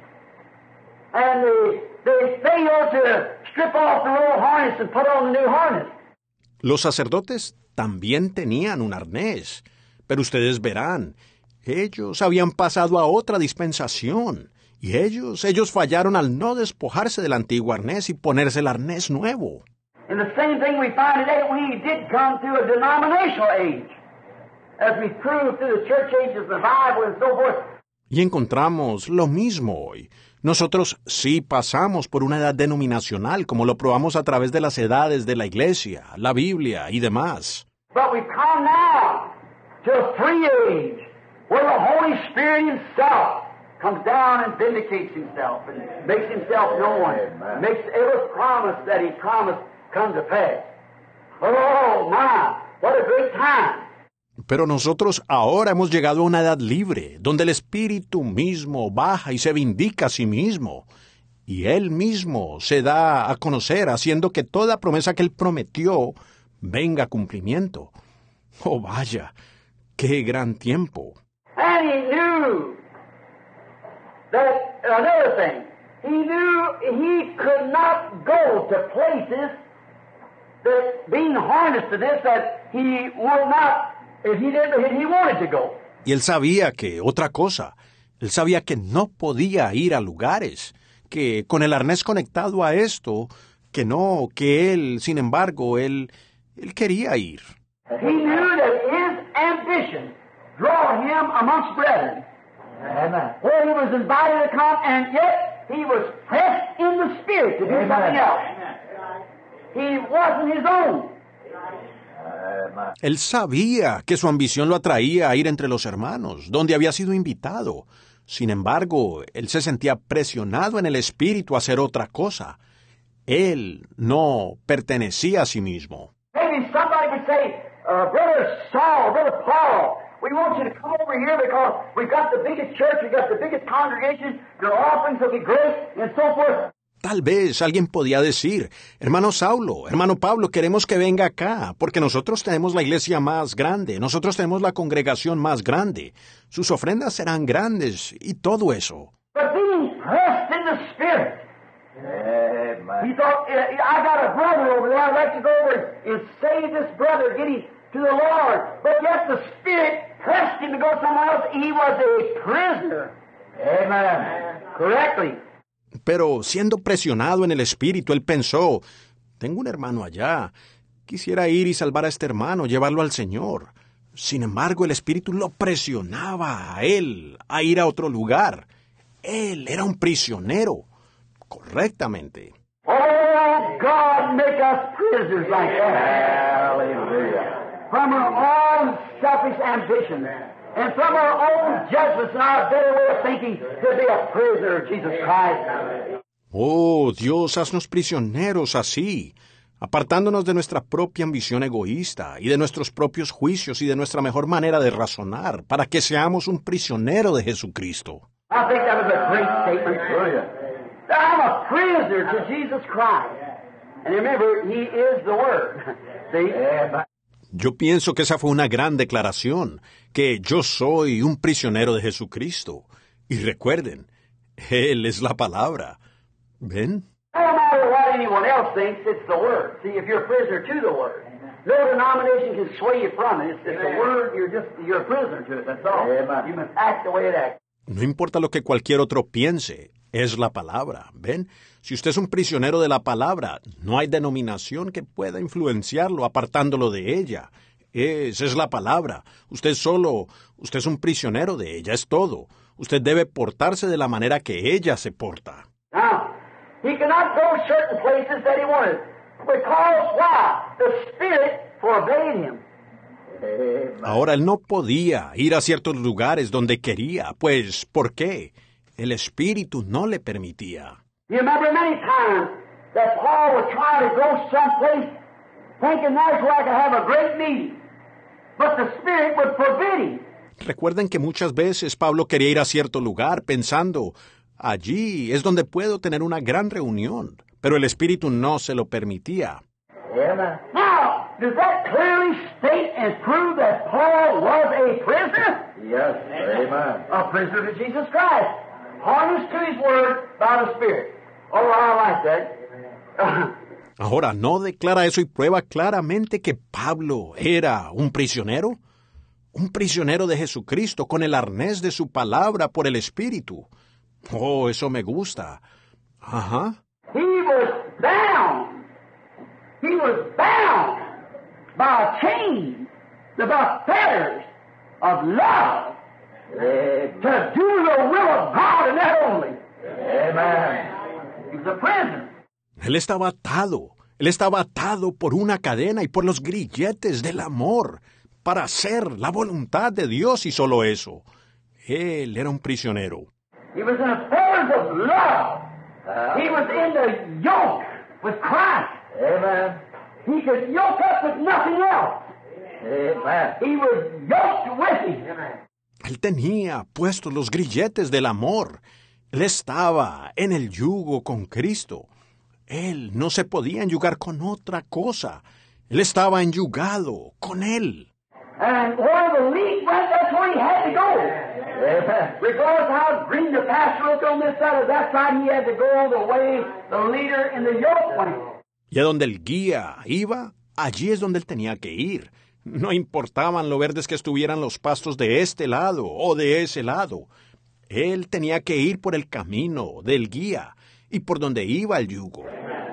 S2: and they they fail to strip off the old harness and put on the new harness.
S1: Los sacerdotes también tenían un arnés, pero ustedes verán, Ellos habían pasado a otra dispensación. Y ellos, ellos fallaron al no despojarse del antiguo arnés y ponerse el arnés nuevo.
S2: And the same thing we find today, we did come through a denominational age. As we proved through the church ages, the Bible and so forth.
S1: Y encontramos lo mismo hoy. Nosotros sí pasamos por una edad denominacional, como lo probamos a través de las edades de la iglesia, la Biblia y demás.
S2: But we've come now to a free age, where the Holy Spirit Himself comes down and vindicates Himself, and makes Himself known,
S5: Amen.
S2: makes every promise that He promised come to pass. Oh, my, what a great time.
S1: Pero nosotros ahora hemos llegado a una edad libre, donde el Espíritu mismo baja y se vindica a sí mismo, y Él mismo se da a conocer, haciendo que toda promesa que Él prometió venga a cumplimiento. Oh, vaya, qué gran tiempo.
S2: And He knew that, another thing, He knew He could not go to places that, being harnessed to this, that He would not, if He didn't, if He wanted to go.
S1: Y Él sabía que, otra cosa, Él sabía que no podía ir a lugares, que con el arnés conectado a esto, que no, que Él, sin embargo, Él, Él quería ir.
S2: He knew that His ambition draw Him amongst brethren,
S5: Amen.
S2: where He was invited to come, and yet He was pressed in the Spirit to do
S5: Amen.
S2: something else. He wasn't His own.
S5: Amen.
S1: Él sabía que su ambición lo atraía a ir entre los hermanos, donde había sido invitado. Sin embargo, él se sentía presionado en el espíritu a hacer otra cosa. Él no pertenecía a sí mismo.
S2: Maybe somebody could say, uh, Brother Saul, Brother Paul, we want you to come over here because we've got the biggest church, we've got the biggest congregation, your offerings will be great, and so forth.
S1: Tal vez alguien podía decir, hermano Saulo, hermano Pablo, queremos que venga acá, porque nosotros tenemos la iglesia más grande, nosotros tenemos la congregación más grande, sus ofrendas serán grandes y todo eso.
S2: But being pressed in the Spirit,
S5: Amen.
S2: he thought, I got a brother over there, I'd like to go over and save this brother, get him to the Lord. But yet the Spirit pressed him to go somewhere else. He was a prisoner.
S5: Amen.
S2: Correctly.
S1: Pero siendo presionado en el espíritu, él pensó, tengo un hermano allá, quisiera ir y salvar a este hermano, llevarlo al Señor. Sin embargo, el espíritu lo presionaba a él a ir a otro lugar. Él era un prisionero, correctamente.
S2: Oh, God, make us prisoners like that.
S5: Hallelujah.
S2: From our own selfish ambitions and from our own judgments and our better way of thinking to be a prisoner of Jesus Christ.
S1: Oh, Dios, haznos prisioneros así, apartándonos de nuestra propia ambición egoísta y de nuestros propios juicios y de nuestra mejor manera de razonar, para que seamos un prisionero de Jesucristo.
S2: I think that was a great statement.
S5: Hallelujah.
S2: I'm a prisoner to Jesus Christ. And remember, He is the Word. See?
S5: Amen.
S1: Yo pienso que esa fue una gran declaración, que yo soy un prisionero de Jesucristo. Y recuerden, Él es la palabra. ¿Ven?
S2: No matter what anyone else thinks, it's the Word. See, if you're a prisoner to the Word, no denomination can sway you from it. It's, it's the Word. You're just you're a prisoner to it. That's all.
S5: Amen.
S2: You must act the way it acts.
S1: No importa lo que cualquier otro piense, es la palabra. ¿Ven? Si usted es un prisionero de la palabra, no hay denominación que pueda influenciarlo apartándolo de ella. Esa es la palabra. Usted solo, usted es un prisionero de ella, es todo. Usted debe portarse de la manera que ella se porta.
S2: Now, he cannot go certain places that he wanted. Because why? The Spirit forbade him.
S5: Amen.
S1: Ahora él no podía ir a ciertos lugares donde quería, pues, ¿por qué? El Espíritu no le permitía.
S2: You remember many times that Paul would try to go someplace thinking that's where I could have a great meeting. But the Spirit would forbid him.
S1: Recuerden que muchas veces Pablo quería ir a cierto lugar pensando, allí es donde puedo tener una gran reunión, pero el Espíritu no se lo permitía.
S5: Amen.
S2: Now, does that clearly state and prove that Paul was a prisoner?
S5: Yes. Amen.
S2: A prisoner to Jesus Christ. Harnessed to his word by the Spirit. Oh, I like that.
S1: Ahora, ¿no declara eso y prueba claramente que Pablo era un prisionero? Un prisionero de Jesucristo con el arnés de su palabra por el Espíritu. Oh, eso me gusta. Ajá.
S2: He was bound. He was bound by a chain, by fetters of love, to do the will of God and that only. Amen. He was a prisoner.
S1: Él estaba atado. Él estaba atado por una cadena y por los grilletes del amor para hacer la voluntad de Dios y solo eso. Él era un prisionero.
S2: He was in the fetters of love. He was in the yoke with Christ. Amen. He could yoke up with nothing else. Amen. He was yoked with him. Amen.
S1: Él tenía puestos los grilletes del amor. Él estaba en el yugo con Cristo. Él no se podía enyugar con otra cosa. Él estaba enyugado con Él.
S2: And where the lead went, that's where he had to go. Amen. Regardless of how green the pasture looked on this side or that side, he had to go the way the leader in the yoke went.
S1: Y a donde el guía iba, allí es donde él tenía que ir. No importaban lo verdes que estuvieran los pastos de este lado o de ese lado. Él tenía que ir por el camino del guía y por donde iba el yugo.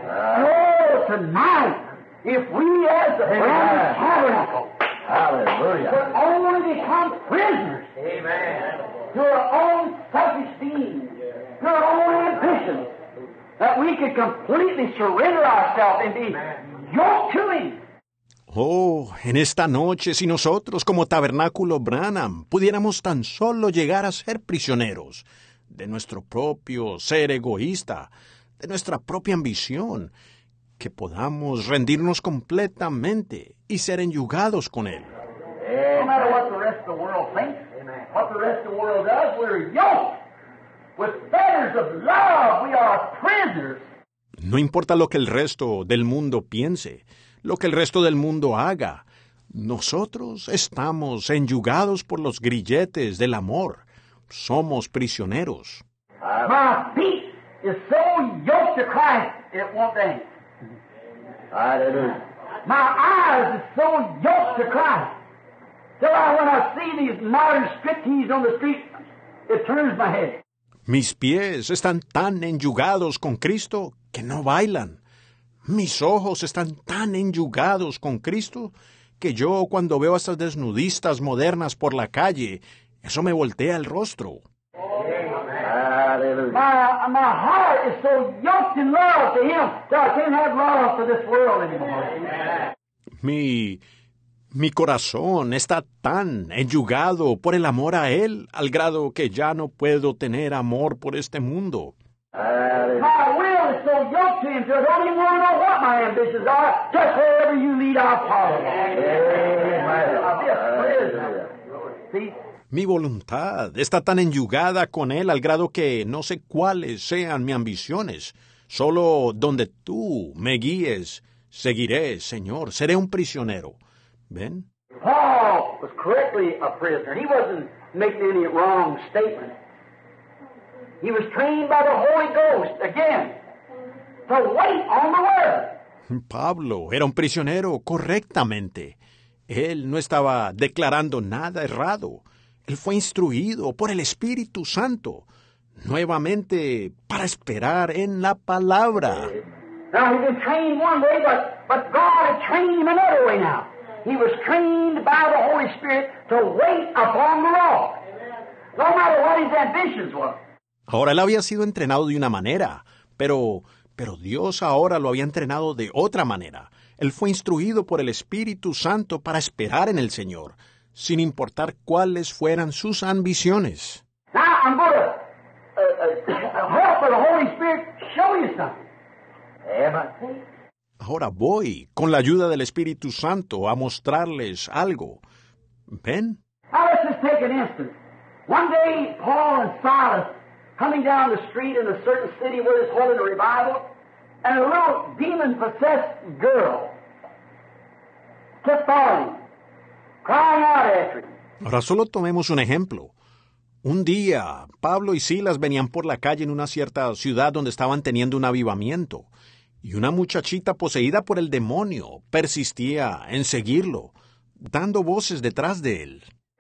S2: Oh, tonight, if we as the Brandon Tabernacle
S5: Hallelujah.
S2: would only become prisoners Amen. To our own selfish deeds, to our own ambitions, that we could completely surrender ourselves and be yoked to Him.
S1: Oh, en esta noche, si nosotros como Tabernáculo Branham pudiéramos tan solo llegar a ser prisioneros de nuestro propio ser egoísta, de nuestra propia ambición, que podamos rendirnos completamente y ser enyugados con Él.
S2: No matter what the rest of the world thinks, what the rest of the world does, we're yoked with fetters of love. We are prisoners.
S1: No importa lo que el resto del mundo piense, lo que el resto del mundo haga, nosotros estamos enyugados por los grilletes del amor. Somos prisioneros.
S2: My feet is so yoked to Christ, it won't dance.
S5: Hallelujah.
S2: My eyes is so yoked to Christ, till I, when I see these modern striptease on the street, it turns my head.
S1: Mis pies están tan enyugados con Cristo que no bailan. Mis ojos están tan enyugados con Cristo que yo cuando veo a estas desnudistas modernas por la calle, eso me voltea el rostro.
S5: Hallelujah.
S2: My, my heart is so yoked in love to Him that I can't have love for this world anymore.
S1: Mi, mi corazón está tan enyugado por el amor a Él al grado que ya no puedo tener amor por este mundo.
S5: Hallelujah.
S2: My will is so yoked to Him till I don't even want to know what my ambitions are. Just wherever you lead, I'll follow. I'll be a prisoner. See?
S1: Mi voluntad está tan enyugada con Él al grado que no sé cuáles sean mis ambiciones. Solo donde tú me guíes, seguiré, Señor. Seré un prisionero. ¿Ven?
S2: Paul was correctly a prisoner. He wasn't making any wrong statement. He was trained by the Holy Ghost, again, to wait on the Word.
S1: Pablo era un prisionero correctamente. Él no estaba declarando nada errado. Él fue instruido por el Espíritu Santo, nuevamente para esperar en la palabra.
S2: Now, he'd been trained one way, but, but God had trained him another way now. He was trained by the Holy Spirit to wait upon the Lord, no matter what his ambitions were.
S1: Ahora él había sido entrenado de una manera, pero, pero Dios ahora lo había entrenado de otra manera. Él fue instruido por el Espíritu Santo para esperar en el Señor, sin importar cuáles fueran sus ambiciones.
S2: Now, I'm going to uh, uh, help with the Holy Spirit show you something.
S5: Amen.
S1: Ahora voy, con la ayuda del Espíritu Santo, a mostrarles algo. ¿Ven?
S2: Now, let's just take an instance. One day, Paul and Silas coming down the street in a certain city where there's holding a revival, and a little demon-possessed girl kept following him, crying out after him.
S1: Ahora solo tomemos un ejemplo. Un día, Pablo y Silas venían por la calle en una cierta ciudad donde estaban teniendo un avivamiento, y una muchachita poseída por el demonio persistía en seguirlo, dando voces detrás de él.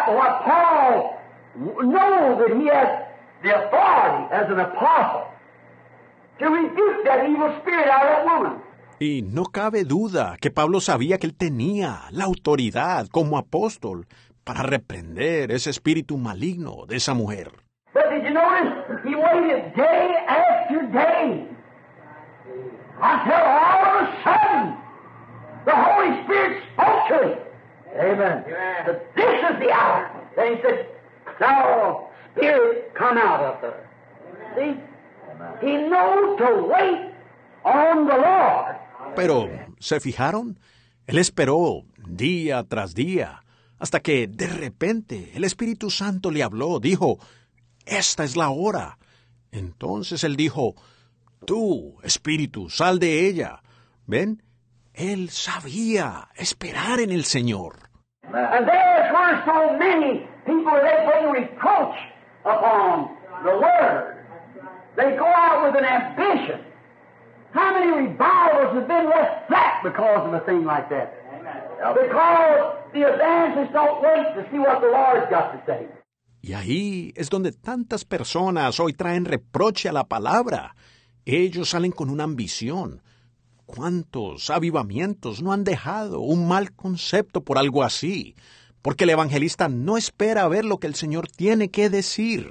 S2: out what Paul knows that he has the authority as an apostle to rebuke that evil spirit out of that woman.
S1: Y no cabe duda que Pablo sabía que él tenía la autoridad como apóstol para reprender ese espíritu maligno de esa mujer.
S2: But did you notice? He waited day after day until all of a sudden the Holy Spirit spoke to him. Amen. That this is the hour. Then he said, "Thou spirit, come out of her." See? He knows to wait on the Lord.
S1: Pero, ¿se fijaron? Él esperó día tras día, hasta que de repente el Espíritu Santo le habló, dijo, esta es la hora. Entonces él dijo, tú, Espíritu, sal de ella. ¿Ven? Él sabía esperar en el Señor.
S2: And there's where so many people, they bring reproach upon the Word. They go out with an ambition. How many revivals have been left flat because of a thing like that? Because the evangelists don't wait to see what the Lord's got to say.
S1: Y ahí es donde tantas personas hoy traen reproche a la palabra. Ellos salen con una ambición. ¿Cuántos avivamientos no han dejado un mal concepto por algo así? Porque el evangelista no espera ver lo que el Señor tiene que decir.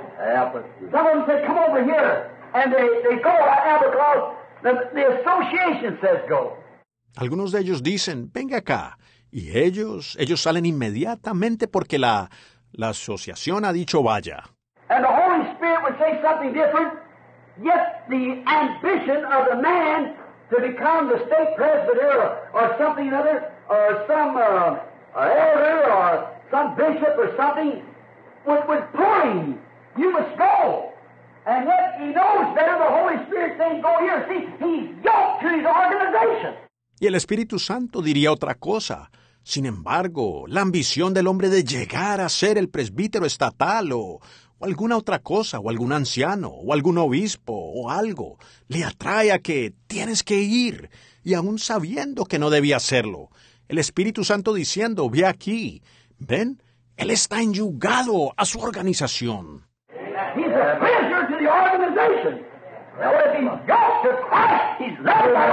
S2: Some of them said, come over here. And they, they go right now because the, the association says go.
S1: Algunos de ellos dicen, venga acá. Y ellos, ellos salen inmediatamente porque la, la asociación ha dicho vaya.
S2: And the Holy Spirit would say something different, yet the ambition of the man to become the state presbyter or, or something other, or some uh, elder or some bishop or something would, would pull him. You must go. And yet he knows better. The Holy Spirit saying, go here. See, he's yoked to his organization.
S1: Y el Espíritu Santo diría otra cosa. Sin embargo, la ambición del hombre de llegar a ser el presbítero estatal o, o alguna otra cosa, o algún anciano, o algún obispo, o algo, le atrae a que tienes que ir, y aún sabiendo que no debía hacerlo. El Espíritu Santo diciendo, ve aquí. ¿Ven? Él está enyugado a su organización.
S2: He's a prisoner to the organization. Now, if he's yoked to Christ, he's led by the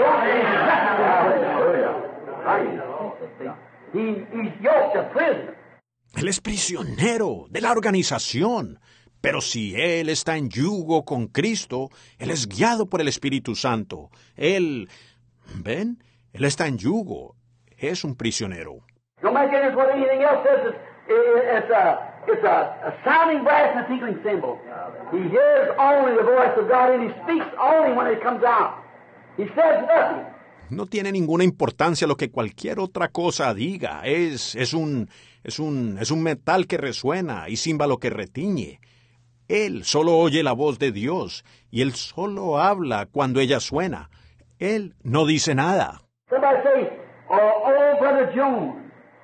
S2: Holy Ghost. He, he's yoked a prisoner.
S1: Él es prisionero de la organización. Pero si él está en yugo con Cristo, él es guiado por el Espíritu Santo. Él, ¿ven? Él está en yugo. Es un prisionero.
S2: No make any difference what anything else says. It's, it's, a, it's a, a sounding brass and a tinkling cymbal. He hears only the voice of God and he speaks only when it comes out. He says nothing.
S1: No tiene ninguna importancia lo que cualquier otra cosa diga. Es, es, un, es, un, es un metal que resuena y címbalo que retiñe. Él solo oye la voz de Dios y él solo habla cuando ella suena. Él no dice nada.
S2: Somebody say, oh, oh Brother Jones,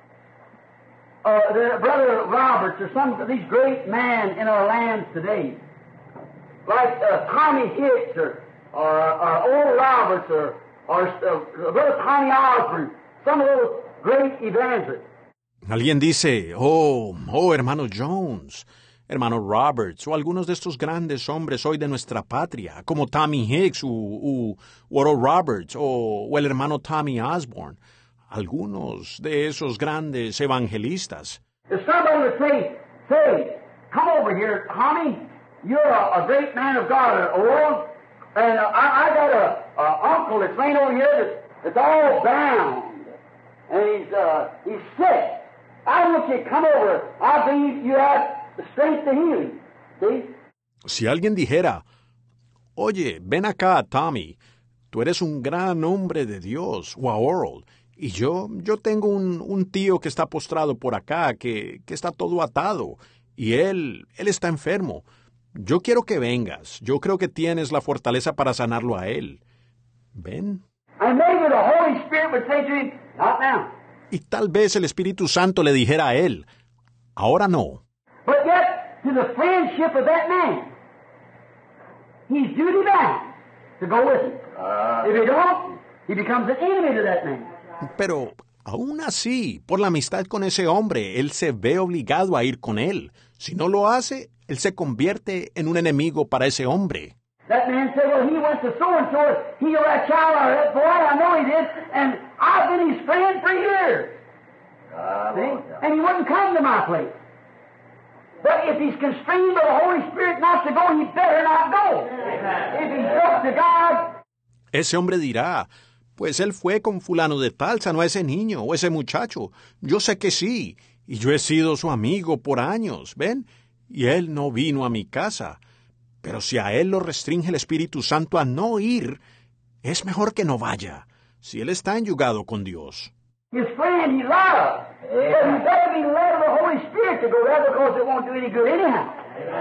S2: uh, the Brother Roberts, or some of these great men in our lands today, like uh, Tommy Hicks, or, or, or Oral Roberts, or, or uh, Brother Tommy Osborne, some of those great evangelists.
S1: Alguien dice, oh, oh, hermano Jones, hermano Roberts, o algunos de estos grandes hombres hoy de nuestra patria, como Tommy Hicks, o, o Oral Roberts, o, o el hermano Tommy Osborne. Algunos de esos grandes evangelistas.
S2: If somebody would say, say, come over here, Tommy, you're a, a great man of God, Oral, and uh, I, I got a, a uncle that's laying over here that's, that's all bound, and he's, uh, he's sick. I want you to come over. I believe you have the strength to heal him. See?
S1: Si alguien dijera, oye, ven acá, Tommy, tú eres un gran hombre de Dios, o a Oral, y yo, yo tengo un, un tío que está postrado por acá, que, que está todo atado, y él, él está enfermo. Yo quiero que vengas. Yo creo que tienes la fortaleza para sanarlo a él. ¿Ven?
S2: And maybe the Holy Spirit would say to him, not now.
S1: Y tal vez el Espíritu Santo le dijera a él, ahora no.
S2: But yet, to the friendship of that man, he's duty bound to go with him.
S5: Uh,
S2: If he don't, he becomes an enemy to that man.
S1: Pero Aún así, por la amistad con ese hombre, él se ve obligado a ir con él. Si no lo hace, él se convierte en un enemigo para ese hombre.
S2: That man said, well, he went to so-and-so, healed that child, or that boy, I know he did, and I've been his friend for years. See? And he wouldn't come to my place. But if he's constrained by the Holy Spirit not to go, he better not go. If he's up to God.
S1: Ese hombre dirá, pues él fue con fulano de tal, sanó a ese niño o ese muchacho. Yo sé que sí, y yo he sido su amigo por años, ¿ven? Y él no vino a mi casa. Pero si a él lo restringe el Espíritu Santo a no ir, es mejor que no vaya, si él está enyugado con Dios.
S2: His friend he loves. But he better be led of the Holy Spirit to go there because it won't do any good anyhow.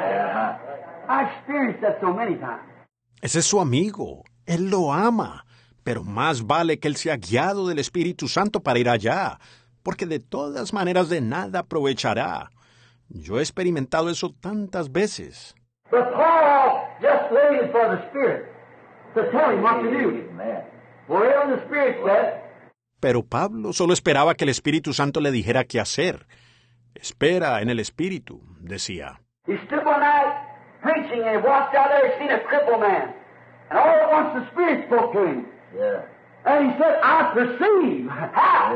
S2: I experienced that so many times.
S1: Ese es su amigo. Él lo ama. Pero más vale que él sea guiado del Espíritu Santo para ir allá, porque de todas maneras de nada aprovechará. Yo he experimentado eso tantas veces.
S2: But Paul just waited for the Spirit to tell him what to do. Wherever the Spirit said.
S1: Pero Pablo solo esperaba que el Espíritu Santo le dijera qué hacer. Espera en el Espíritu, decía.
S2: He stood one night preaching and walked out there and seen a crippled man. And all at once the Spirit spoke to him.
S5: Yeah.
S2: And he said, I perceive. How?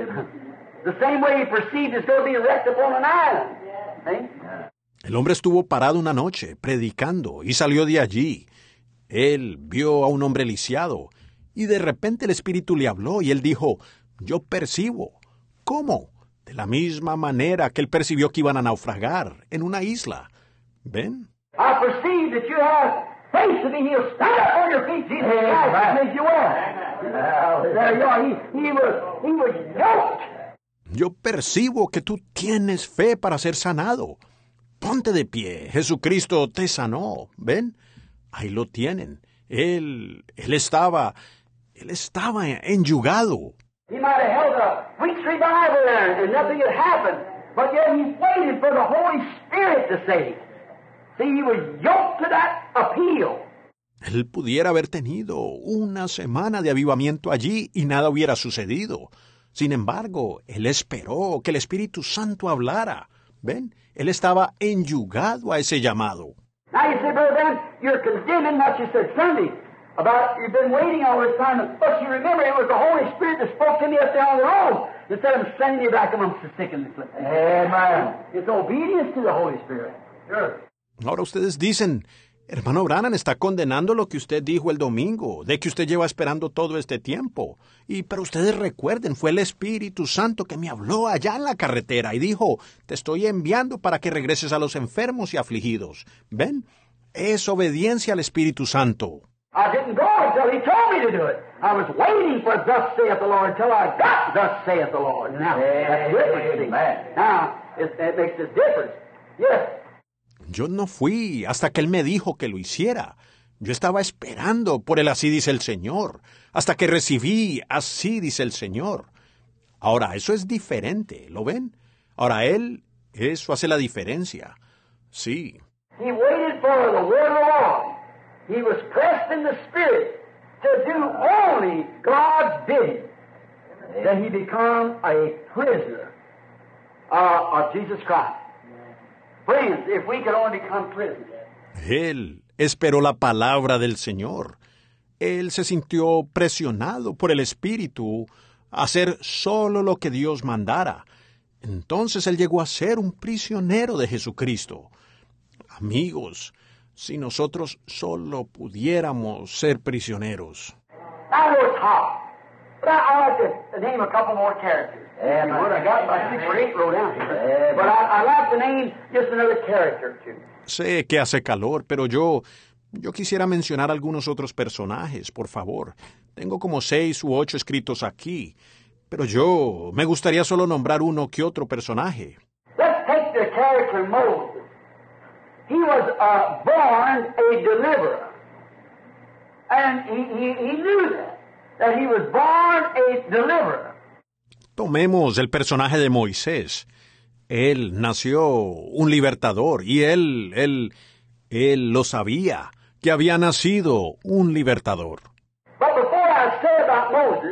S2: The same way he perceived is going to be wrecked upon an island. See?
S1: El hombre estuvo parado una noche, predicando, y salió de allí. Él vio a un hombre lisiado, y de repente el Espíritu le habló, y él dijo, yo percibo. ¿Cómo? De la misma manera que él percibió que iban a naufragar en una isla. ¿Ven?
S2: I perceive that you have faith to be healed. Stand up on your feet, Jesus Christ makes you well. There you are. He, he was, he was yoked.
S1: Yo percibo que tú tienes fe para ser sanado. Ponte de pie, Jesucristo te sanó. ¿Ven? Ahí lo tienen. Él, él estaba, él estaba enyugado.
S2: He might have held a week's revival there and nothing had happened. But yet he waited for the Holy Spirit to save. See, he was yoked to that appeal.
S1: Él pudiera haber tenido una semana de avivamiento allí y nada hubiera sucedido. Sin embargo, él esperó que el Espíritu Santo hablara. ¿Ven? Él estaba enyugado a ese llamado.
S2: Now you say, Brother Ben, you're condemning what you said Sunday about you've been waiting all this time. But you remember it was the Holy Spirit that spoke to me up there on the road instead of sending you back amongst the sick and the afflicted. Amen. It's obedience to the Holy Spirit. Sure.
S1: Ahora ustedes dicen, hermano Branham está condenando lo que usted dijo el domingo, de que usted lleva esperando todo este tiempo. Y pero ustedes recuerden, fue el Espíritu Santo que me habló allá en la carretera y dijo, te estoy enviando para que regreses a los enfermos y afligidos. ¿Ven? Es obediencia al Espíritu Santo.
S2: I didn't go until he told me to do it. I was waiting for thus saith the Lord until I got thus saith the Lord. Now, that's different. Now, it, it makes a difference. Yes.
S1: Yo no fui hasta que él me dijo que lo hiciera. Yo estaba esperando por el así dice el Señor, hasta que recibí así dice el Señor. Ahora, eso es diferente, ¿lo ven? Ahora, él, eso hace la diferencia. Sí.
S2: He waited for the word of the Lord. He was pressed in the Spirit to do only God's bidding. Then he become a prisoner uh, of Jesus Christ. Friends, if we could only become prisoners.
S1: Él esperó la palabra del Señor. Él se sintió presionado por el Espíritu a hacer solo lo que Dios mandara. Entonces él llegó a ser un prisionero de Jesucristo. Amigos, si nosotros solo pudiéramos ser prisioneros.
S2: I know it's hot, but I, I like to name a couple more characters. Yeah, I got about six or eight wrote down here. But I, I like to name just another character too.
S1: Sé que hace calor, pero yo, yo quisiera mencionar algunos otros personajes, por favor. Tengo como seis u ocho escritos aquí, pero yo me gustaría solo nombrar uno que otro personaje.
S2: Let's take the character Moses. He was uh, born a deliverer. And he, he, he knew that, that he was born a deliverer.
S1: Tomemos el personaje de Moisés. Él nació un libertador y él, él, él lo sabía, que había nacido un libertador.
S2: But before I say about Moses,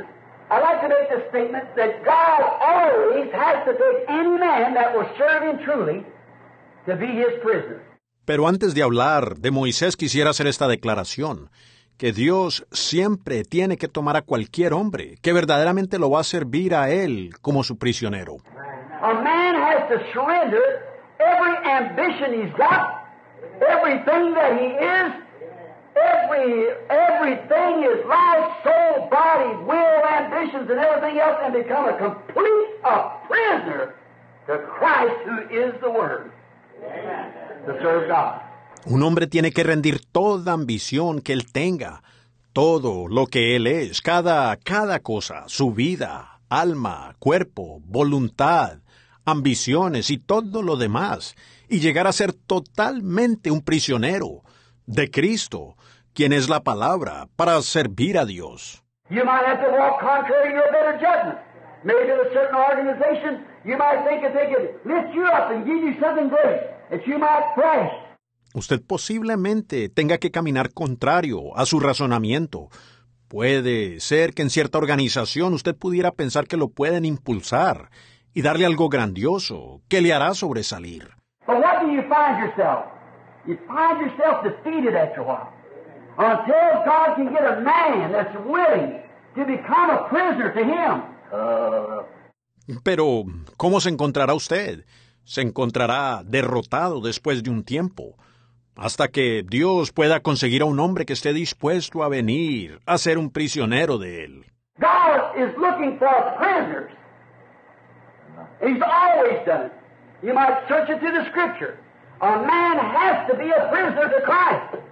S2: I'd like to make the statement that God always has to take any man that will serve him truly to be his prisoner.
S1: Pero antes de hablar de Moisés quisiera hacer esta declaración, que Dios siempre tiene que tomar a cualquier hombre que verdaderamente lo va a servir a él como su prisionero.
S2: A man has to surrender every ambition he's got, everything that he is, every everything, his life, soul, body, will, ambitions, and everything else, and become a complete a prisoner to Christ, who is the Word, to serve God.
S1: Un hombre tiene que rendir toda ambición que él tenga, todo lo que él es, cada, cada cosa, su vida, alma, cuerpo, voluntad, ambiciones y todo lo demás, y llegar a ser totalmente un prisionero de Cristo, quien es la palabra, para servir a Dios.
S2: You might have to walk contrary to your better judgment. Maybe in a certain organization, you might think that they could lift you up and give you something great, that you might crash.
S1: Usted posiblemente tenga que caminar contrario a su razonamiento. Puede ser que en cierta organización usted pudiera pensar que lo pueden impulsar y darle algo grandioso que le hará sobresalir.
S2: But what do you find yourself? You find yourself defeated after a while. Until God can get a man that's willing to become a prisoner to Him.
S5: Uh,
S1: Pero, ¿cómo se encontrará usted? Se encontrará derrotado después de un tiempo, hasta que Dios pueda conseguir a un hombre que esté dispuesto a venir a ser un prisionero de él.
S2: God is looking for prisoners. He's always done it. You might search it through the Scripture. A man has to be a prisoner to Christ.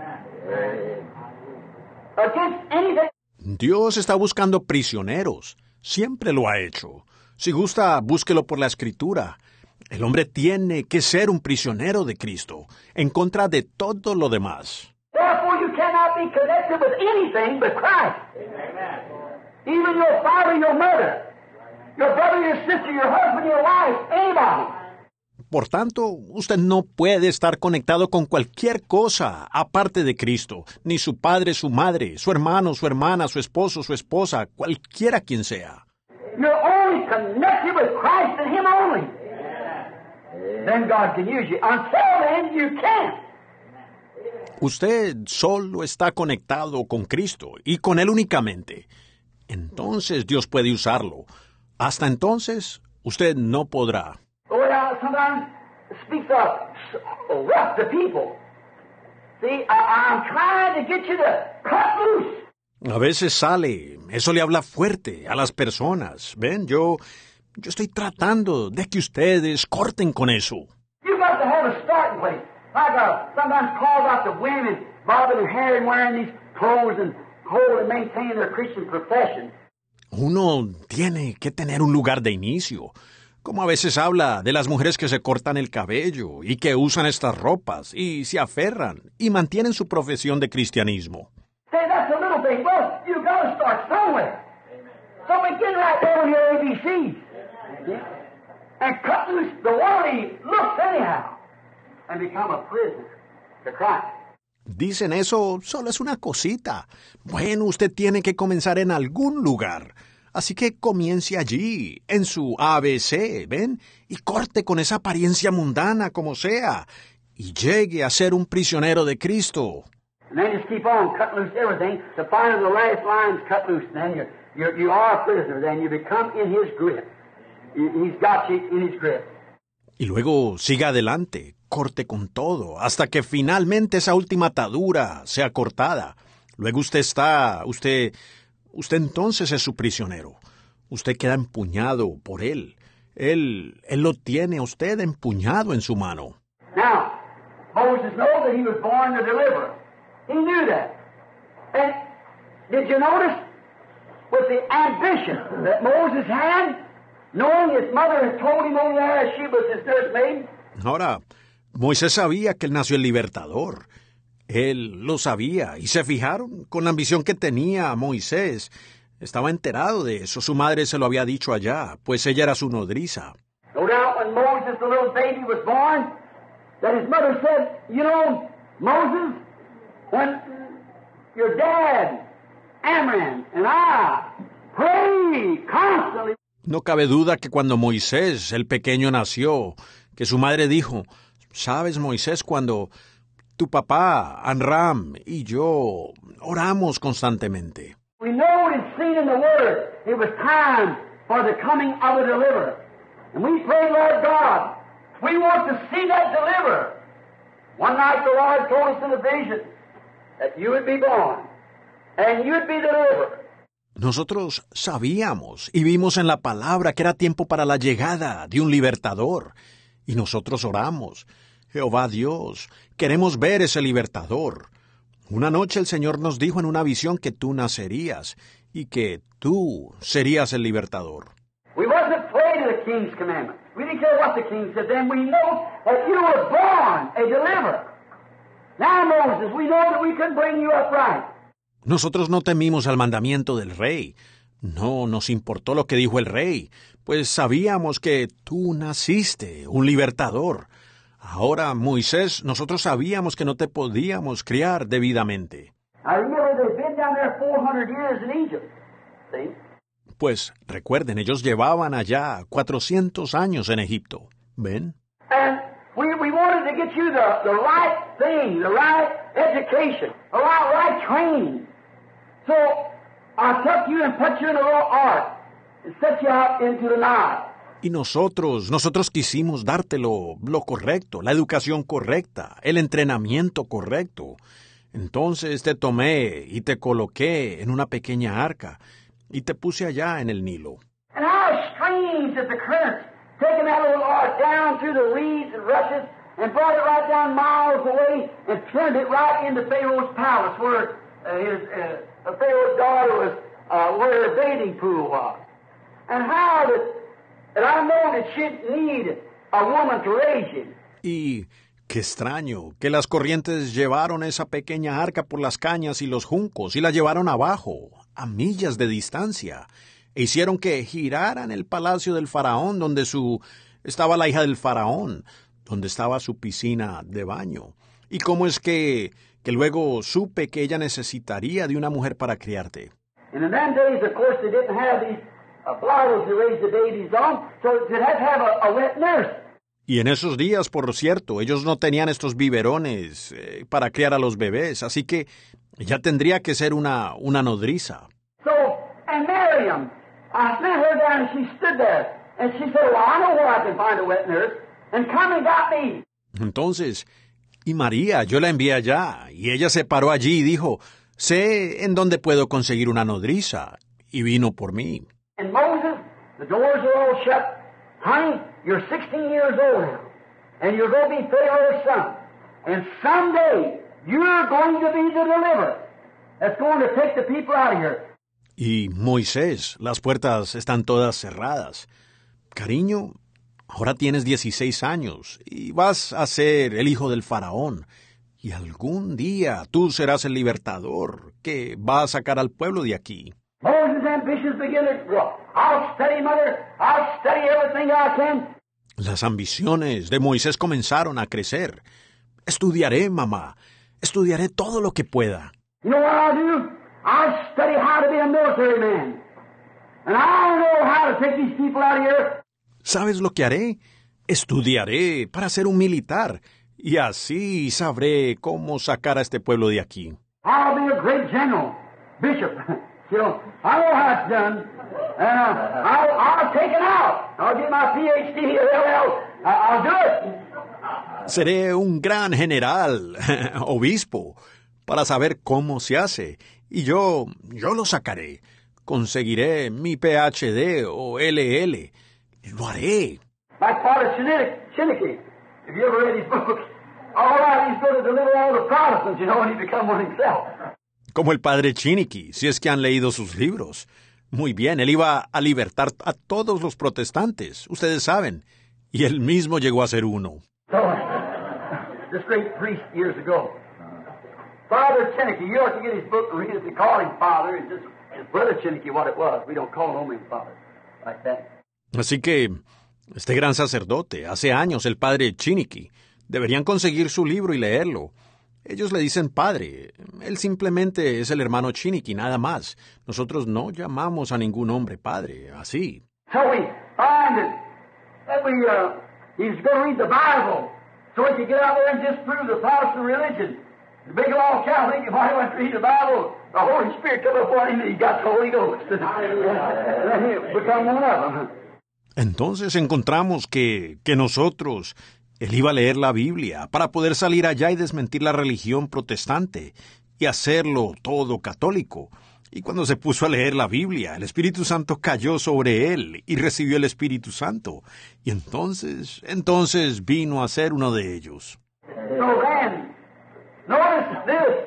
S2: Against anything.
S1: Dios está buscando prisioneros. Siempre lo ha hecho. Si gusta, búsquelo por la Escritura. El hombre tiene que ser un prisionero de Cristo, en contra de todo lo demás.
S2: Therefore, you cannot be connected with anything but Christ. Even your father, your mother, your brother, your sister, your husband, your wife, anybody.
S1: Por tanto, usted no puede estar conectado con cualquier cosa aparte de Cristo, ni su padre, su madre, su hermano, su hermana, su esposo, su esposa, cualquiera quien sea.
S2: You're only connected with Christ and Him only. Then God can use you. Until then, you can't.
S1: Usted solo está conectado con Cristo y con Él únicamente. Entonces Dios puede usarlo. Hasta entonces, usted no podrá.
S2: The way I sometimes speaks up rough to people. See, I, I'm trying to get you to cut loose.
S1: A veces sale, eso le habla fuerte a las personas. Ven, yo, yo estoy tratando de que ustedes corten con eso.
S2: You've got to have a starting place. Like I sometimes call out the women bobbing their hair and wearing these clothes and hold and maintain their Christian profession.
S1: Uno tiene que tener un lugar de inicio. Como a veces habla de las mujeres que se cortan el cabello y que usan estas ropas y se aferran y mantienen su profesión de cristianismo.
S2: Say, that's a little thing. Well, you've got to start somewhere. So begin right there with your A B Cs. Yeah? And cut loose the worldly looks anyhow. And become a prisoner to Christ.
S1: Dicen eso solo es una cosita. Bueno, usted tiene que comenzar en algún lugar. Así que comience allí, en su A B C, ¿ven? Y corte con esa apariencia mundana como sea. Y llegue a ser un prisionero de Cristo.
S2: And then just keep on, cut loose everything. To find the last lines cut loose. And then you're, you're, you are a prisoner. Then you become in His grip. He's got you in His grip.
S1: Y luego siga adelante, corte con todo, hasta que finalmente esa última atadura sea cortada. Luego usted está, usted, usted entonces es su prisionero. Usted queda empuñado por él. Él, él lo tiene a usted empuñado en su mano.
S2: Now, Moses knows that he was born the deliverer. He knew that. And did you notice with the ambition that Moses had, knowing his mother had told him over there she was his nursemaid?
S1: Ahora, Moisés sabía que él nació el libertador. Él lo sabía y se fijaron con la ambición que tenía Moisés. Estaba enterado de eso. Su madre se lo había dicho allá, pues ella era su nodriza.
S2: No doubt when Moses, the little baby, was born, that his mother said, you know, Moses, when your dad, Amram, and I prayed
S1: No cabe duda que cuando Moisés, el pequeño, nació, que su madre dijo, «Sabes, Moisés, cuando tu papá, Amram, y yo oramos constantemente».
S2: We know and seen in the Word it was time for the coming of a deliverer. And we pray, Lord God, we want to see that deliverer. One night the Lord told us in a vision that you would be born and you'd be delivered.
S1: Nosotros sabíamos y vimos en la palabra que era tiempo para la llegada de un libertador. Y nosotros oramos, Jehová Dios, queremos ver ese libertador. Una noche el Señor nos dijo en una visión que tú nacerías y que tú serías el libertador.
S2: We wasn't afraid of the king's commandment. We didn't care what the king said. Then we know that you were born a deliverer. Now, Moses, we know that we can bring you up right.
S1: Nosotros no temimos al mandamiento del rey. No nos importó lo que dijo el rey, pues sabíamos que tú naciste, un libertador. Ahora, Moisés, nosotros sabíamos que no te podíamos criar debidamente.
S2: I remember they've been down there four hundred years in Egypt. See?
S1: Pues recuerden, ellos llevaban allá cuatrocientos años en Egipto. ¿Ven?
S2: And we, we wanted to get you the, the right thing, the right education, the right, right training. So I took you and put you in a little ark and set you out into the Nile.
S1: Y nosotros, nosotros quisimos dártelo lo correcto, la educación correcta, el entrenamiento correcto. Entonces te tomé y te coloqué en una pequeña arca y te puse allá en el Nilo.
S2: And how strange that the currents taking that little ark down through the weeds and rushes and brought it right down miles away and turned it right into Pharaoh's palace where uh, his uh, Pharaoh's daughter was, uh, where her bathing pool was. And how that, that I know that she'd need a woman to raise you.
S1: Y qué extraño que las corrientes llevaron esa pequeña arca por las cañas y los juncos y la llevaron abajo, a millas de distancia, e hicieron que girara en el palacio del faraón donde su estaba la hija del faraón, donde estaba su piscina de baño. Y cómo es que, que luego supe que ella necesitaría de una mujer para criarte.
S2: And in them days, of course, they didn't have these uh, bottles to raise the babies on, so they'd have to have a, a wet nurse.
S1: Y en esos días, por cierto, ellos no tenían estos biberones eh, para criar a los bebés, así que ya tendría que ser una, una nodriza.
S2: So, and Miriam, I met her down and she stood there, and she said, well, I know where I can find a wet nurse, and come and got me.
S1: Entonces, y María, yo la envié allá, y ella se paró allí y dijo, sé en dónde puedo conseguir una nodriza, y vino por mí.
S2: And Moses, the doors are all shut. Honey, you're sixteen years old now, and you're going to be Pharaoh's son. And someday, you're going to be the deliverer that's going to take the people out of here.
S1: Y Moisés, las puertas están todas cerradas. Cariño, ahora tienes dieciséis años y vas a ser el hijo del faraón. Y algún día tú serás el libertador que va a sacar al pueblo de aquí.
S2: Moses' ambitions begin to grow. I'll study, mother. I'll study everything I can.
S1: Las ambiciones de Moisés comenzaron a crecer. Estudiaré, mamá. Estudiaré todo lo que pueda.
S2: You know what I'll do? I'll study how to be a military man. And I'll know how to take these people out of here.
S1: ¿Sabes lo que haré? Estudiaré para ser un militar. Y así sabré cómo sacar a este pueblo de aquí.
S2: I'll be a great general, bishop. You know, I know how it's done. And uh, I'll, I'll take it out. I'll get my P H D or L L. I'll do it.
S1: Seré un gran general, obispo, para saber cómo se hace. Y yo, yo lo sacaré. Conseguiré mi P H D o L L. Lo haré.
S2: Like Father Chinnicky. Have you ever read his books? All right, he's going to deliver all the Protestants, you know, when he becomes one himself.
S1: Como el padre Chinnicky, si es que han leído sus libros. Muy bien, él iba a libertar a todos los protestantes, ustedes saben. Y él mismo llegó a ser uno.
S2: So, this great priest years ago, Father Chinnicky, you ought to get his book and read it. They call him Father, and just his brother Chinnicky what it was. We don't call him Father like that.
S1: Así que, este gran sacerdote, hace años el padre Chinnicky, deberían conseguir su libro y leerlo. Ellos le dicen padre. Él simplemente es el hermano Chinnicky, nada más. Nosotros no llamamos a ningún hombre padre, así.
S2: So we find that, that we, uh, he's going to read the Bible so he could get out there and disprove the Protestant religion. The big long Catholic, if I went to read the Bible, the Holy Spirit come upon him and he got the Holy Ghost. And he become one of them.
S1: Entonces encontramos que, que nosotros, él iba a leer la Biblia para poder salir allá y desmentir la religión protestante y hacerlo todo católico. Y cuando se puso a leer la Biblia, el Espíritu Santo cayó sobre él y recibió el Espíritu Santo. Y entonces, entonces vino a ser uno de ellos.
S2: So then, notice this,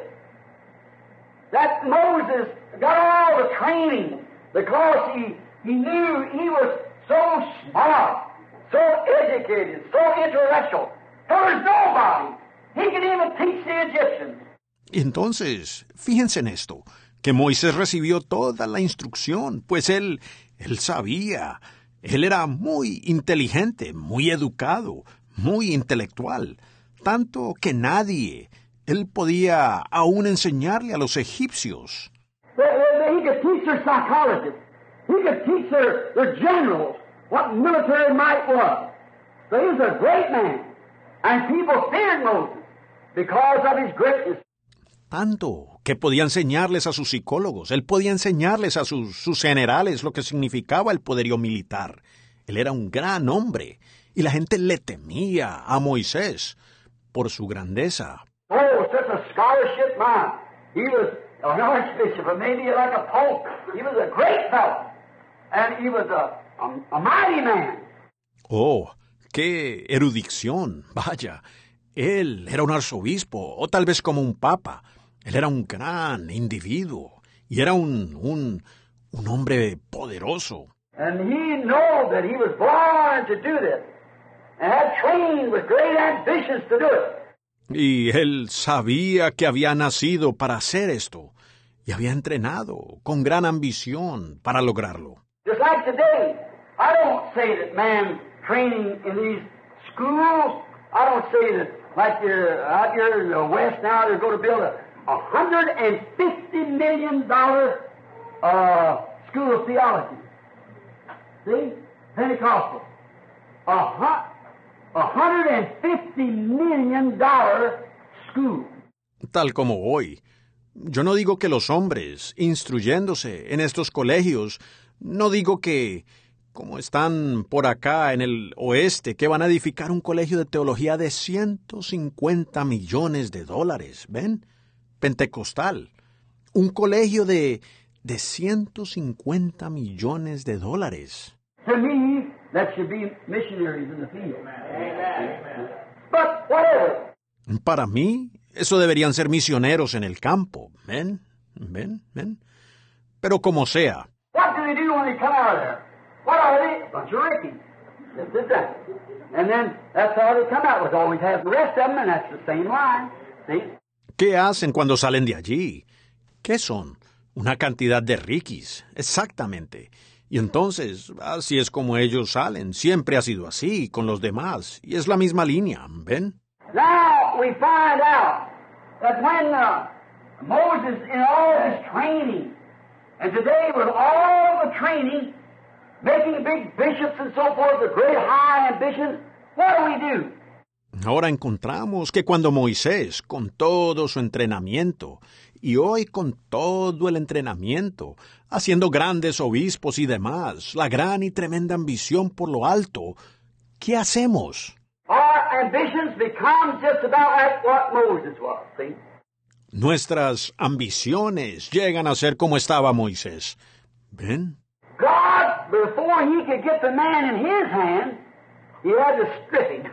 S2: that Moses got all the training because he, he knew he was so smart, so educated, so intellectual. There was nobody. He could even teach the Egyptians.
S1: Y entonces, fíjense en esto, que Moisés recibió toda la instrucción, pues él, él sabía, él era muy inteligente, muy educado, muy intelectual, tanto que nadie, él podía aún enseñarle a los egipcios.
S2: He could teach their psychologists. He could teach their, their generals what military might was. So he was a great man. And people feared Moses because of his greatness.
S1: Tanto que podía enseñarles a sus psicólogos, él podía enseñarles a sus, sus generales lo que significaba el poderío militar. Él era un gran hombre y la gente le temía a Moisés por su grandeza.
S2: Oh, such a scholarship man. He was an archbishop, or maybe like a pope. He was a great fellow. And he was a, a, a mighty man.
S1: Oh, qué erudición, vaya. Él era un arzobispo, o tal vez como un papa. Él era un gran individuo, y era un, un, un hombre poderoso.
S2: And he knew that he was born to do this, and had trained with great ambitions to do it.
S1: Y él sabía que había nacido para hacer esto, y había entrenado con gran ambición para lograrlo.
S2: Just like today, I don't say that man training in these schools, I don't say that like you're out here in the West now, they're going to build a one hundred fifty million dollars uh, school of theology. See? Pentecostal. A one hundred fifty million dollars school.
S1: Tal como hoy. Yo no digo que los hombres, instruyéndose en estos colegios, no digo que, como están por acá en el oeste, que van a edificar un colegio de teología de ciento cincuenta millones de dólares, ¿ven? Pentecostal. Un colegio de, de ciento cincuenta millones de dólares.
S2: To me, that should be missionaries in the field. Amen. But whatever.
S1: Para mí, eso deberían ser misioneros en el campo, ¿ven? ¿Ven? ¿Ven? Pero como sea.
S2: What do they do when they come out of there? What are they? A bunch of rickies. This is that. And then that's how they come out with. Always have the rest of them, and that's the same line. See?
S1: ¿Qué hacen cuando salen de allí? ¿Qué son? Una cantidad de riquis, exactamente. Y entonces, así es como ellos salen. Siempre ha sido así, con los demás. Y es la misma línea, ¿ven?
S2: Now we find out that when uh, Moses, in all his training, and today with all the training, making big bishops and so forth, with great high ambitions, what do we do?
S1: Ahora encontramos que cuando Moisés, con todo su entrenamiento, y hoy con todo el entrenamiento, haciendo grandes obispos y demás, la gran y tremenda ambición por lo alto, ¿qué hacemos?
S2: Our ambitions become just about like what Moses was, see?
S1: Nuestras ambiciones llegan a ser como estaba Moisés. ¿Ven?
S2: God, before he could get the man in his hand, he had to strip him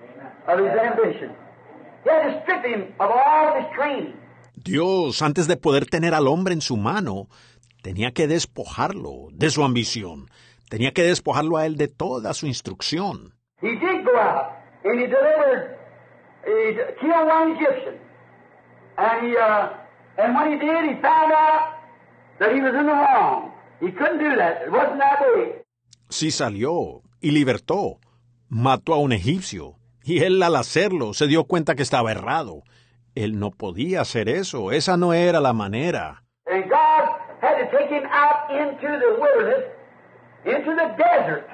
S2: of his ambition. He had to strip him of all of his training.
S1: Dios, antes de poder tener al hombre en su mano, tenía que despojarlo de su ambición. Tenía que despojarlo a él de toda su instrucción.
S2: He did go out, and he delivered, he killed one Egyptian. And he, uh, and when he did, he found out that he was in the wrong. He couldn't do that. It wasn't that way.
S1: Sí salió y libertó. Mató a un egipcio. Y él al hacerlo se dio cuenta que estaba errado. Él no podía hacer eso. Esa no era la manera.
S2: And God had to take him out into the wilderness into the desert,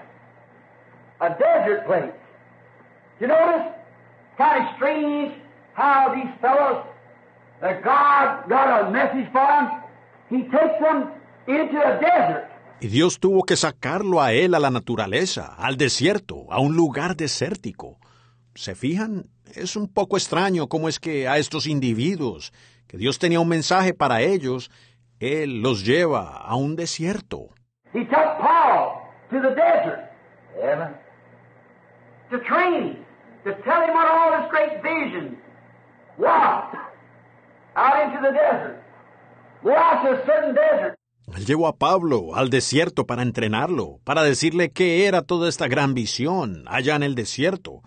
S2: a desert place. You notice, kind of strange how these fellows, that God got a message for them, He takes them into a desert.
S1: Y Dios tuvo que sacarlo a él a la naturaleza, al desierto, a un lugar desértico. ¿Se fijan? Es un poco extraño cómo es que a estos individuos, que Dios tenía un mensaje para ellos, Él los lleva a un desierto.
S2: He took Paul to the desert.
S5: Amen.
S2: To train him, to tell him what all this great vision was. Out into the desert. Go out to a certain desert.
S1: Él llevó a Pablo al desierto para entrenarlo, para decirle qué era toda esta gran visión allá en el desierto.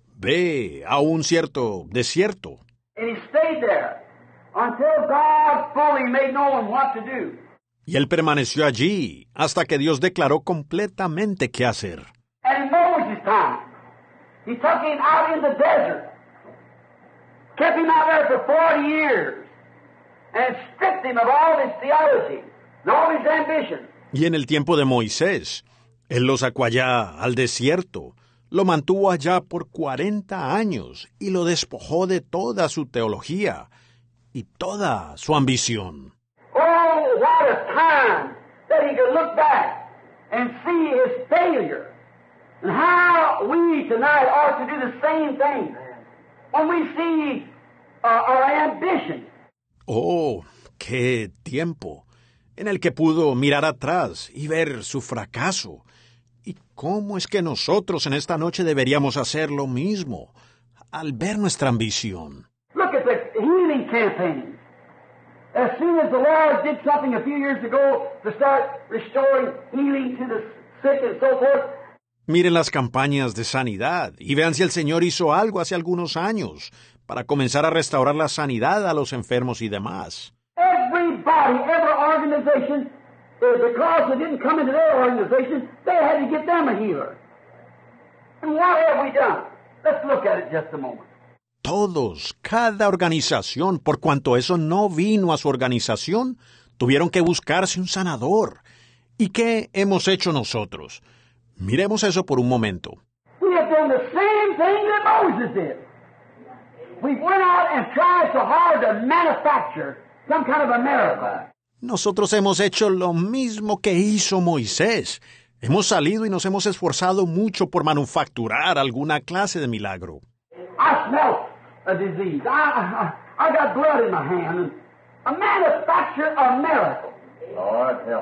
S1: Ve a un cierto desierto.
S2: And he stayed there until God fully made known what to do.
S1: Y él permaneció allí hasta que Dios declaró completamente qué hacer.
S2: And in Moses' time, he took him out in the desert, kept him out there for forty years, and stripped him of all his theology and all his ambition.
S1: Y en el tiempo de Moisés, él lo sacó allá al desierto, lo mantuvo allá por cuarenta años y lo despojó de toda su teología y toda su ambición.
S2: Oh, what a time that he could look back and see his failure, and how we tonight ought to do the same thing when we see uh, our ambition.
S1: Oh, qué tiempo en el que pudo mirar atrás y ver su fracaso. ¿Y cómo es que nosotros en esta noche deberíamos hacer lo mismo al ver nuestra ambición?
S2: Look at the healing campaign. As soon as the Lord did something a few years ago to start restoring healing to the sick and so forth.
S1: Miren las campañas de sanidad y vean si el Señor hizo algo hace algunos años para comenzar a restaurar la sanidad a los enfermos y demás.
S2: Everybody, every organization, because they didn't come into their organization, they had to get them a healer. And what have we done? Let's look at it just a moment.
S1: Todos, cada organización, por cuanto eso no vino a su organización, tuvieron que buscarse un sanador. ¿Y qué hemos hecho nosotros? Miremos eso por un momento.
S2: We have done the same thing that Moses did. We went out and tried so hard to manufacture some kind of a miracle.
S1: Nosotros hemos hecho lo mismo que hizo Moisés. Hemos salido y nos hemos esforzado mucho por manufacturar alguna clase de milagro.
S2: I smelt a disease. I, I, I got blood in my hand. And a manufacture a miracle.
S5: Lord help.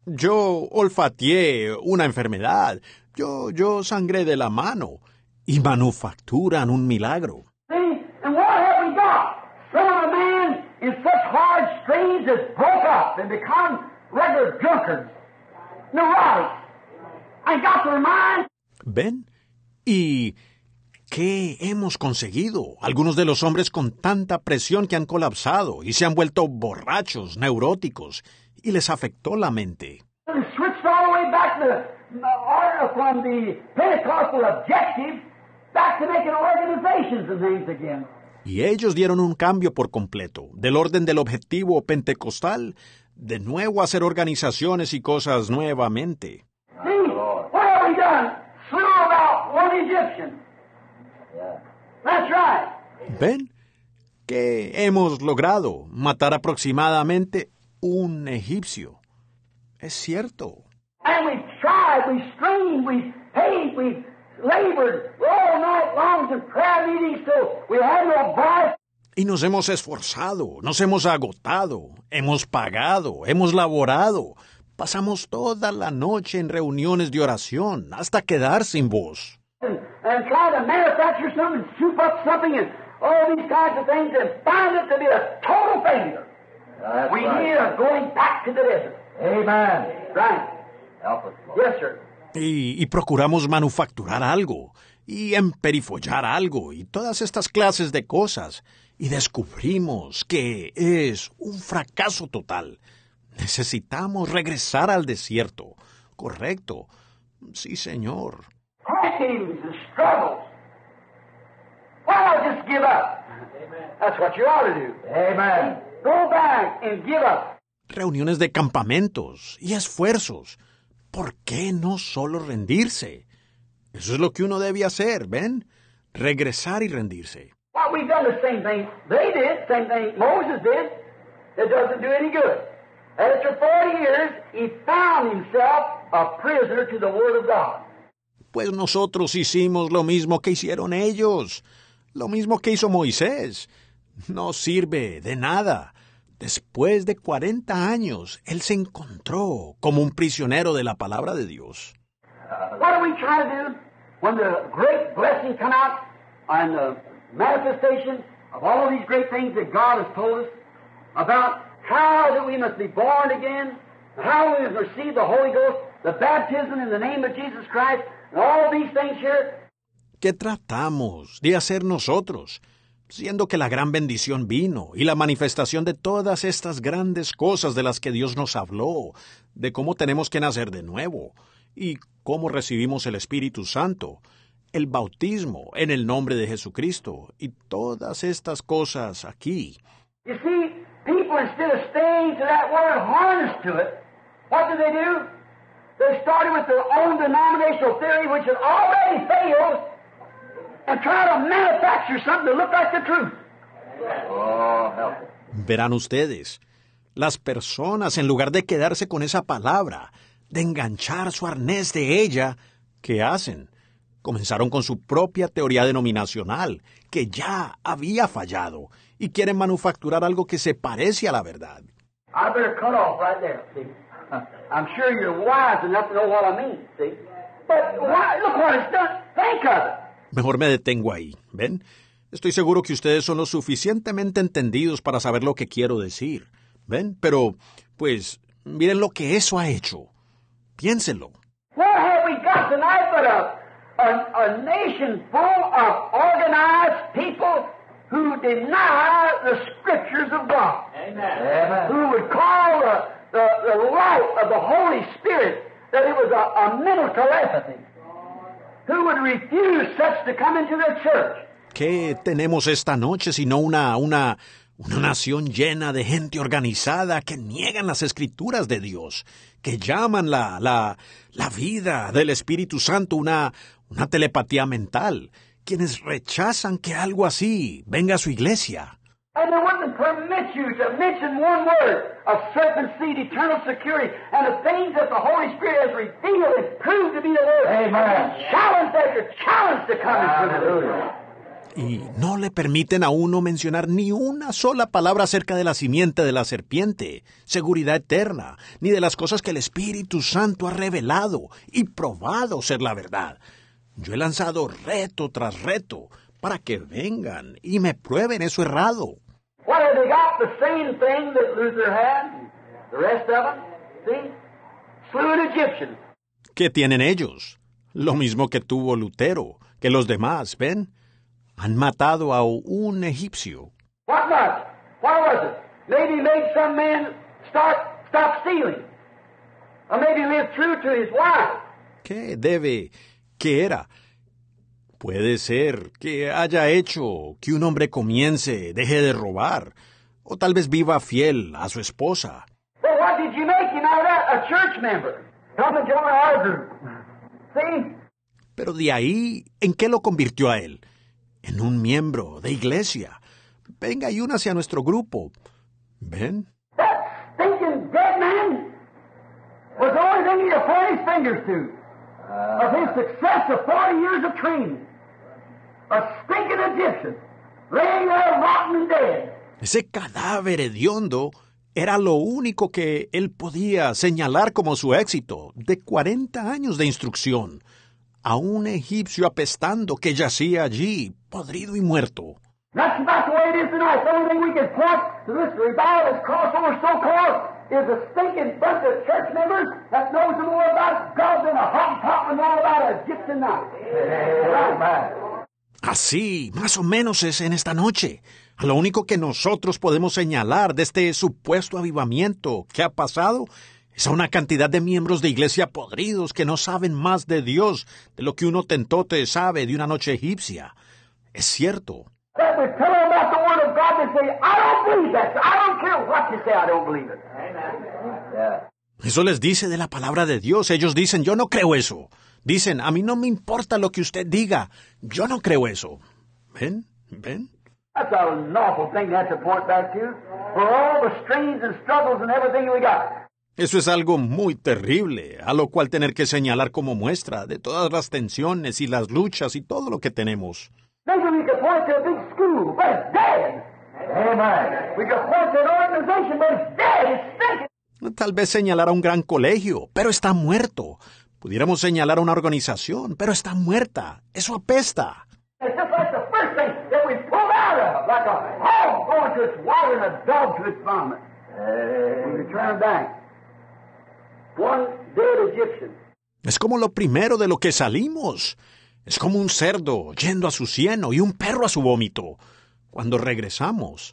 S1: Yo olfateé una enfermedad. Yo, yo sangré de la mano. Y manufacturan un milagro.
S2: See? And what have we got? Some of the man in such hard strains has broke up and become regular drunkards, neurotics, and got their mind.
S1: ¿Ven? ¿Y qué hemos conseguido? Algunos de los hombres con tanta presión que han colapsado y se han vuelto borrachos, neuróticos, y les afectó la mente.
S2: They switched all the way back to uh, from the Pentecostal objectives back to making organizations and things again.
S1: Y ellos dieron un cambio por completo, del orden del objetivo pentecostal, de nuevo a hacer organizaciones y cosas nuevamente.
S2: See, what have we done? Slew about one Egyptian.
S5: Yeah.
S2: That's right.
S1: ¿Ven? ¿Qué hemos logrado? Matar aproximadamente un egipcio. Es cierto.
S2: And we've tried, we've strained, we've paid, we've labored all night long in prayer meetings till we had no voice.
S1: Y nos hemos esforzado, nos hemos agotado, hemos pagado, hemos laborado. Pasamos toda la noche en reuniones de oración hasta quedar sin voz.
S2: And, and try to manufacture something, soup up something, and all these kinds of things, and find it to be a total failure.
S5: That's
S2: we
S5: right.
S2: need a going back to the desert.
S5: Amen.
S2: Right.
S5: Help us, Lord.
S2: Yes, sir.
S1: Y, y procuramos manufacturar algo, y emperifollar algo, y todas estas clases de cosas. Y descubrimos que es un fracaso total. Necesitamos regresar al desierto. Correcto. Sí, señor.
S2: Pains and struggles. Why not just give up? Amen. That's what you ought to do.
S1: ¿por qué no solo rendirse? Eso es lo que uno debe hacer, ¿ven? Regresar y rendirse.
S2: Well, we've done the same thing they did, same thing Moses did. It doesn't do any good. After forty years, he found himself a prisoner to the Word of God.
S1: Pues nosotros hicimos lo mismo que hicieron ellos, lo mismo que hizo Moisés. No sirve de nada. Después de cuarenta años, él se encontró como un prisionero de la palabra de Dios.
S2: What are we trying to do when the great blessing come out and the manifestation of all of these great things that God has told us about how that we must be born again, how we must receive the Holy Ghost, the baptism in the name of Jesus Christ, and all these things here?
S1: ¿Qué tratamos de hacer nosotros? Siendo que la gran bendición vino y la manifestación de todas estas grandes cosas de las que Dios nos habló, de cómo tenemos que nacer de nuevo y cómo recibimos el Espíritu Santo, el bautismo en el nombre de Jesucristo y todas estas cosas aquí.
S2: You see, people instead of staying to that word harnessed to it, what do they do? They started with their own denominational theory, which had already failed, and try to manufacture something to look like the truth.
S5: Oh, help.
S1: Verán ustedes, las personas, en lugar de quedarse con esa palabra, de enganchar su arnés de ella, ¿qué hacen? Comenzaron con su propia teoría denominacional, que ya había fallado, y quieren manufacturar algo que se parece a la verdad.
S2: I better cut off right there, see. I'm sure you're wise enough to know what I mean, see. But why, look what it's done. Think of it.
S1: Mejor me detengo ahí, ¿ven? Estoy seguro que ustedes son lo suficientemente entendidos para saber lo que quiero decir, ¿ven? Pero, pues, miren lo que eso ha hecho. Piénsenlo.
S2: What have we got tonight but a, a, a nation full of organized people who deny the Scriptures of God?
S5: Amen.
S2: Who would call the, the, the light of the Holy Spirit that it was a, a mental telepathy? Who would refuse such to come into their church?
S1: ¿Qué tenemos esta noche sino una, una, una nación llena de gente organizada que niegan las escrituras de Dios, que llaman la, la, la vida del Espíritu Santo una, una telepatía mental, quienes rechazan que algo así venga a su iglesia?
S2: And they wouldn't permit you to mention one word of serpent seed, eternal security, and the things that the Holy Spirit has revealed and proved to be the Word.
S5: Amen.
S2: Challenge after challenge to come into the
S1: Y no le permiten a uno mencionar ni una sola palabra acerca de la simiente de la serpiente, seguridad eterna, ni de las cosas que el Espíritu Santo ha revelado y probado ser la verdad. Yo he lanzado reto tras reto para que vengan y me prueben eso errado.
S2: What have they got? The same thing that Luther had, the rest of them, see? Slew an Egyptian.
S1: ¿Qué tienen ellos? Lo mismo que tuvo Lutero, que los demás, ¿ven? Han matado a un egipcio.
S2: What much? What was it? Maybe made some man start, stop stealing. Or maybe live true to his wife.
S1: ¿Qué debe? ¿Qué era? Puede ser que haya hecho que un hombre comience, deje de robar, o tal vez viva fiel a su esposa.
S2: Well, what did you make him out of that? A church member. Come and join our group. See?
S1: Pero de ahí, ¿en qué lo convirtió a él? En un miembro de iglesia. Venga y únase a nuestro grupo. ¿Ven?
S2: That stinking dead man was the only thing he'd point his fingers to of his success of forty years of training. A stinking Egyptian, laying there rotten and dead.
S1: Ese cadáver hediondo era lo único que él podía señalar como su éxito de cuarenta años de instrucción. A un egipcio apestando que yacía allí, podrido y muerto.
S2: That's about the way it is tonight. The only thing we can point to this revival that's crossover so-called is a stinking bunch of church members that knows more about God than a hottentot and know about a Egyptian knife. Right.
S1: Así, más o menos es en esta noche. A lo único que nosotros podemos señalar de este supuesto avivamiento que ha pasado es a una cantidad de miembros de iglesia podridos que no saben más de Dios de lo que un hotentote sabe de una noche egipcia. Es cierto.
S2: That we tell them about the Word of God, they say, I don't believe that. I don't care what you say, I don't believe it. Amen.
S5: Yeah.
S1: Eso les dice de la palabra de Dios. Ellos dicen, yo no creo eso. Dicen, a mí no me importa lo que usted diga. Yo no creo eso. ¿Ven? ¿Ven?
S2: That's an awful thing to have to point back to. For all the strains and struggles and everything we got.
S1: Eso es algo muy terrible, a lo cual tener que señalar como muestra de todas las tensiones y las luchas y todo lo que tenemos.
S2: Maybe we could point to a big school, but it's dead. Amen. We could point to an organization, but it's dead. It's sinking.
S1: Tal vez señalar a un gran colegio, pero está muerto. Pudiéramos señalar a una organización, pero está muerta. Eso apesta.
S2: It's just like the first thing that we pulled out of, like a hog going to its water and a dog to its vomit. We return back. One dead Egyptian.
S1: Es como lo primero de lo que salimos. Es como un cerdo yendo a su cieno y un perro a su vómito. Cuando regresamos,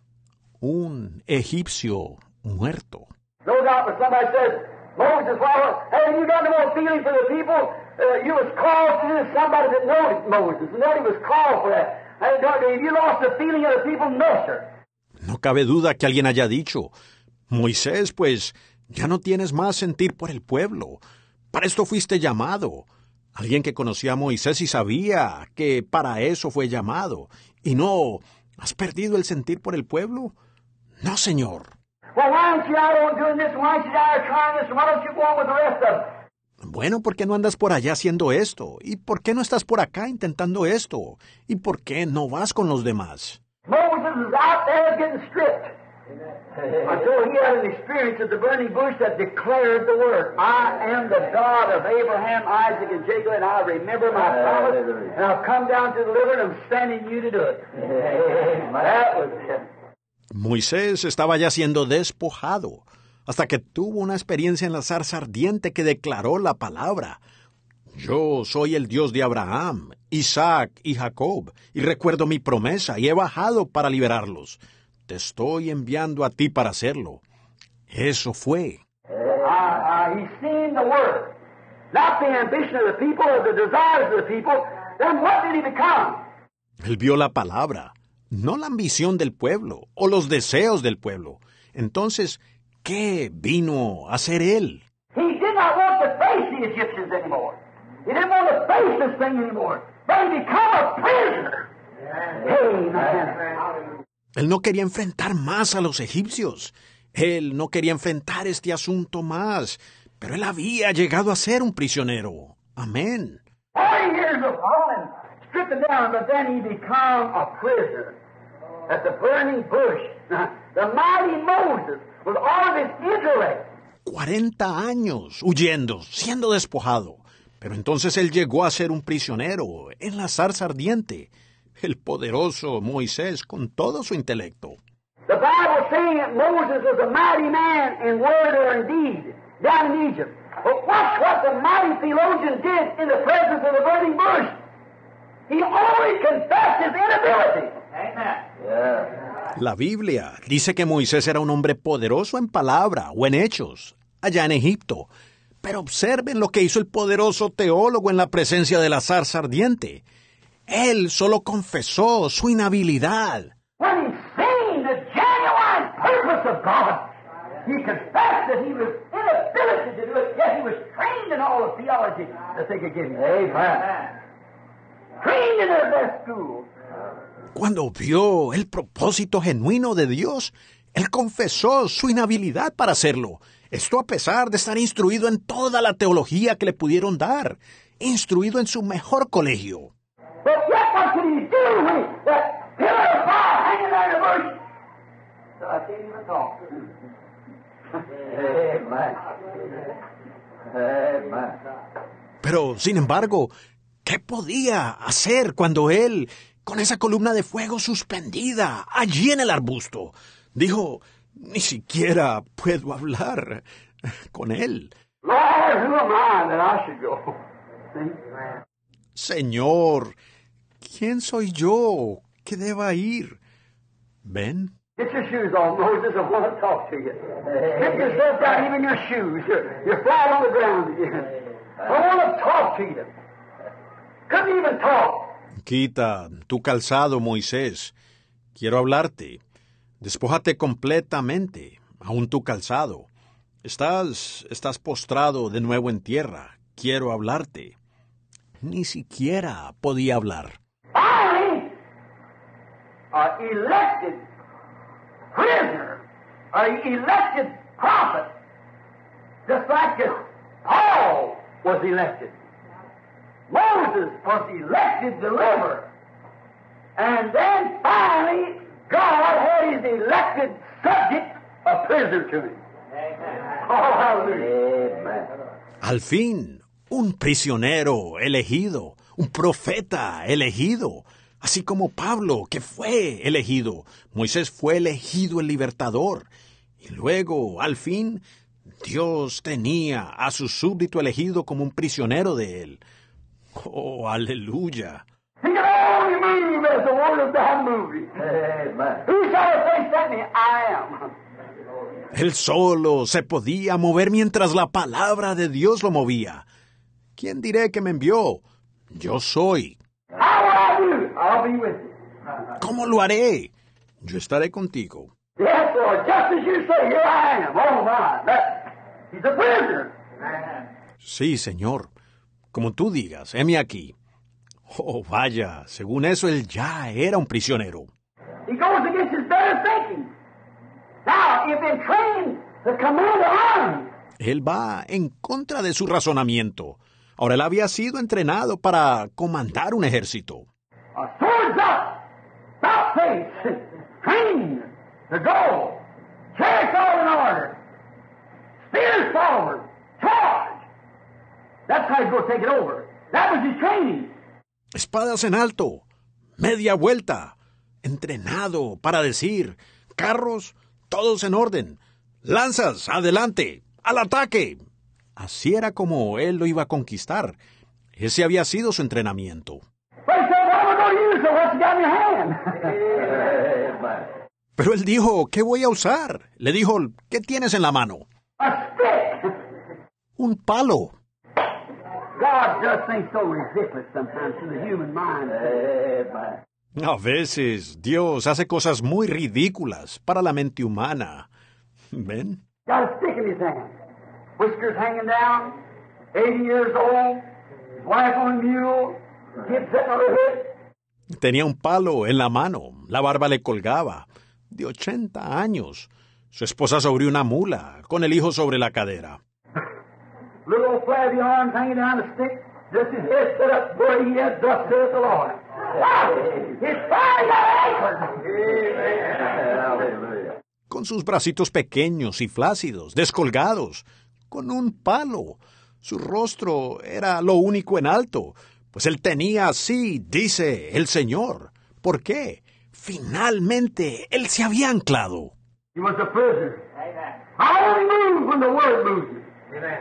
S1: un egipcio muerto.
S2: No doubt when somebody says, Moses, well, hey, you got no more feeling for the people? Uh, you was called to this. Somebody that knows Moses. Nobody was called for that. Hey, don't, have you lost the feeling of the people? No, sir.
S1: No cabe duda que alguien haya dicho, Moisés, pues, ya no tienes más sentir por el pueblo. Para esto fuiste llamado. Alguien que conocía a Moisés y sabía que para eso fue llamado. Y no, ¿has perdido el sentir por el pueblo? No, señor.
S2: Well, why aren't you out on doing this? Why aren't you out there trying this? Why don't you go on with the rest of them?
S1: Bueno, ¿por qué no andas por allá haciendo esto? ¿Y por qué no estás por acá intentando esto? ¿Y por qué no vas con los demás?
S2: Moses is out there getting stripped. Until he had an experience at the burning bush that declared the word. I am the God of Abraham, Isaac, and Jacob, and I remember my promise, and I've come down to deliver, and I'm sending you to do it. That was it.
S1: Moisés estaba ya siendo despojado, hasta que tuvo una experiencia en la zarza ardiente que declaró la palabra. Yo soy el Dios de Abraham, Isaac y Jacob, y recuerdo mi promesa, y he bajado para liberarlos. Te estoy enviando a ti para hacerlo. Eso fue.
S2: Uh, uh, he's seen the word, not the ambition of the people or the desires of the people. Then what did he become?
S1: Él vio la palabra, no la ambición del pueblo o los deseos del pueblo. Entonces, ¿qué vino a hacer él?
S2: He did not want to face the Egyptians anymore. He didn't want to face this thing anymore. But he became a prisoner. Amen.
S1: Él no quería enfrentar más a los egipcios. Él no quería enfrentar este asunto más. Pero él había llegado a ser un prisionero. Amén.
S2: Forty years of hauling, stripping down, but then he became a prisoner at the burning bush. The mighty Moses, with all of his intellect.
S1: Cuarenta años huyendo, siendo despojado. Pero entonces él llegó a ser un prisionero en la zarza ardiente. El poderoso Moisés con todo su intelecto.
S2: The Bible saying that Moses was a mighty man in word or in deed down in Egypt. But watch what the mighty theologian did in the presence of the burning bush. He only confessed his inability. Amen.
S5: Yeah.
S1: La Biblia dice que Moisés era un hombre poderoso en palabra o en hechos, allá en Egipto. Pero observen lo que hizo el poderoso teólogo en la presencia de la zarza ardiente. Él solo confesó su inhabilidad.
S2: When he seen the genuine purpose of God, he confessed that he was inability to do it, yet he was trained in all the theology that they could give him. Amen. Trained in their best school.
S1: Cuando vio el propósito genuino de Dios, él confesó su inhabilidad para hacerlo. Esto a pesar de estar instruido en toda la teología que le pudieron dar, instruido en su mejor colegio.
S2: But yet what could he do when he, that pillar of fire hanging there in the bush? So I can't even talk. Amen.
S5: Amen.
S1: Pero, sin embargo, ¿qué podía hacer cuando él, con esa columna de fuego suspendida allí en el arbusto, dijo, ni siquiera puedo hablar con él?
S2: Lord, who am I that I should go?
S1: Señor, ¿quién soy yo que deba ir? ¿Ven?
S2: Get your shoes off, Moses. I want to talk to you. Get yourself down, even your shoes. You're, you're flat on the ground again. I want to talk to you. Couldn't even talk.
S1: Quita tu calzado, Moisés. Quiero hablarte. Despójate completamente, aún tu calzado. Estás, estás postrado de nuevo en tierra. Quiero hablarte. Ni siquiera podía hablar.
S2: Finally, an elected prisoner, an elected prophet, just like as Paul was elected. Moses was elected deliverer. And then finally, God had his elected subject a prisoner to him. Oh, hallelujah.
S1: Al fin, un prisionero elegido, un profeta elegido, así como Pablo, que fue elegido. Moisés fue elegido el libertador. Y luego, al fin, Dios tenía a su súbdito elegido como un prisionero de él. Oh, aleluya.
S2: He can only move as the word of God moves him.
S5: Amen.
S2: Who shall say something? I am.
S1: Él solo se podía mover mientras la palabra de Dios lo movía. ¿Quién diré que me envió? Yo soy.
S2: How will I do it? I'll be with you.
S1: ¿Cómo lo haré? Yo estaré contigo.
S2: Yes, Lord, just as you say, here I am. Oh, my. That, he's a prisoner.
S1: Sí, Señor. Como tú digas, heme aquí. Oh, vaya, según eso él ya era un prisionero.
S2: He goes against his better thinking. Now, you've been trained to command an army.
S1: Él va en contra de su razonamiento. Ahora él había sido entrenado para comandar un ejército.
S2: Uh, swords up, about face, trained to go, chariots all in order, spears forward, charge. That's how he's going to take it over. That was his training.
S1: Espadas en alto, media vuelta, entrenado para decir, carros, todos en orden, lanzas, adelante, al ataque. Así era como él lo iba a conquistar. Ese había sido su entrenamiento.
S2: But he said, what am I going to use? So what you got in your hand?
S5: Amen.
S1: Pero él dijo, ¿qué voy a usar? Le dijo, ¿qué tienes en la mano?
S2: A stick.
S1: Un palo.
S2: God does things so ridiculous sometimes to the human mind.
S5: Amen.
S1: A veces Dios hace cosas muy ridículas para la mente humana. ¿Ven?
S2: Got a stick in his hand. Whiskers hanging down, eighty years old, his wife on a mule, kid sitting on her hip.
S1: Tenía un palo en la mano, la barba le colgaba, de ochenta años. Su esposa sobre una mula, con el hijo sobre la cadera.
S2: Little old flabby arms hanging down the stick, just his head set up where he has, thus saith the Lord. Wow! His fire got anchored.
S5: Hallelujah.
S1: Con sus bracitos pequeños y flácidos, descolgados, con un palo. Su rostro era lo único en alto, pues él tenía así, dice el Señor. ¿Por qué? Finalmente, él se había anclado.
S2: He was a prisoner. I only move when the word moves me.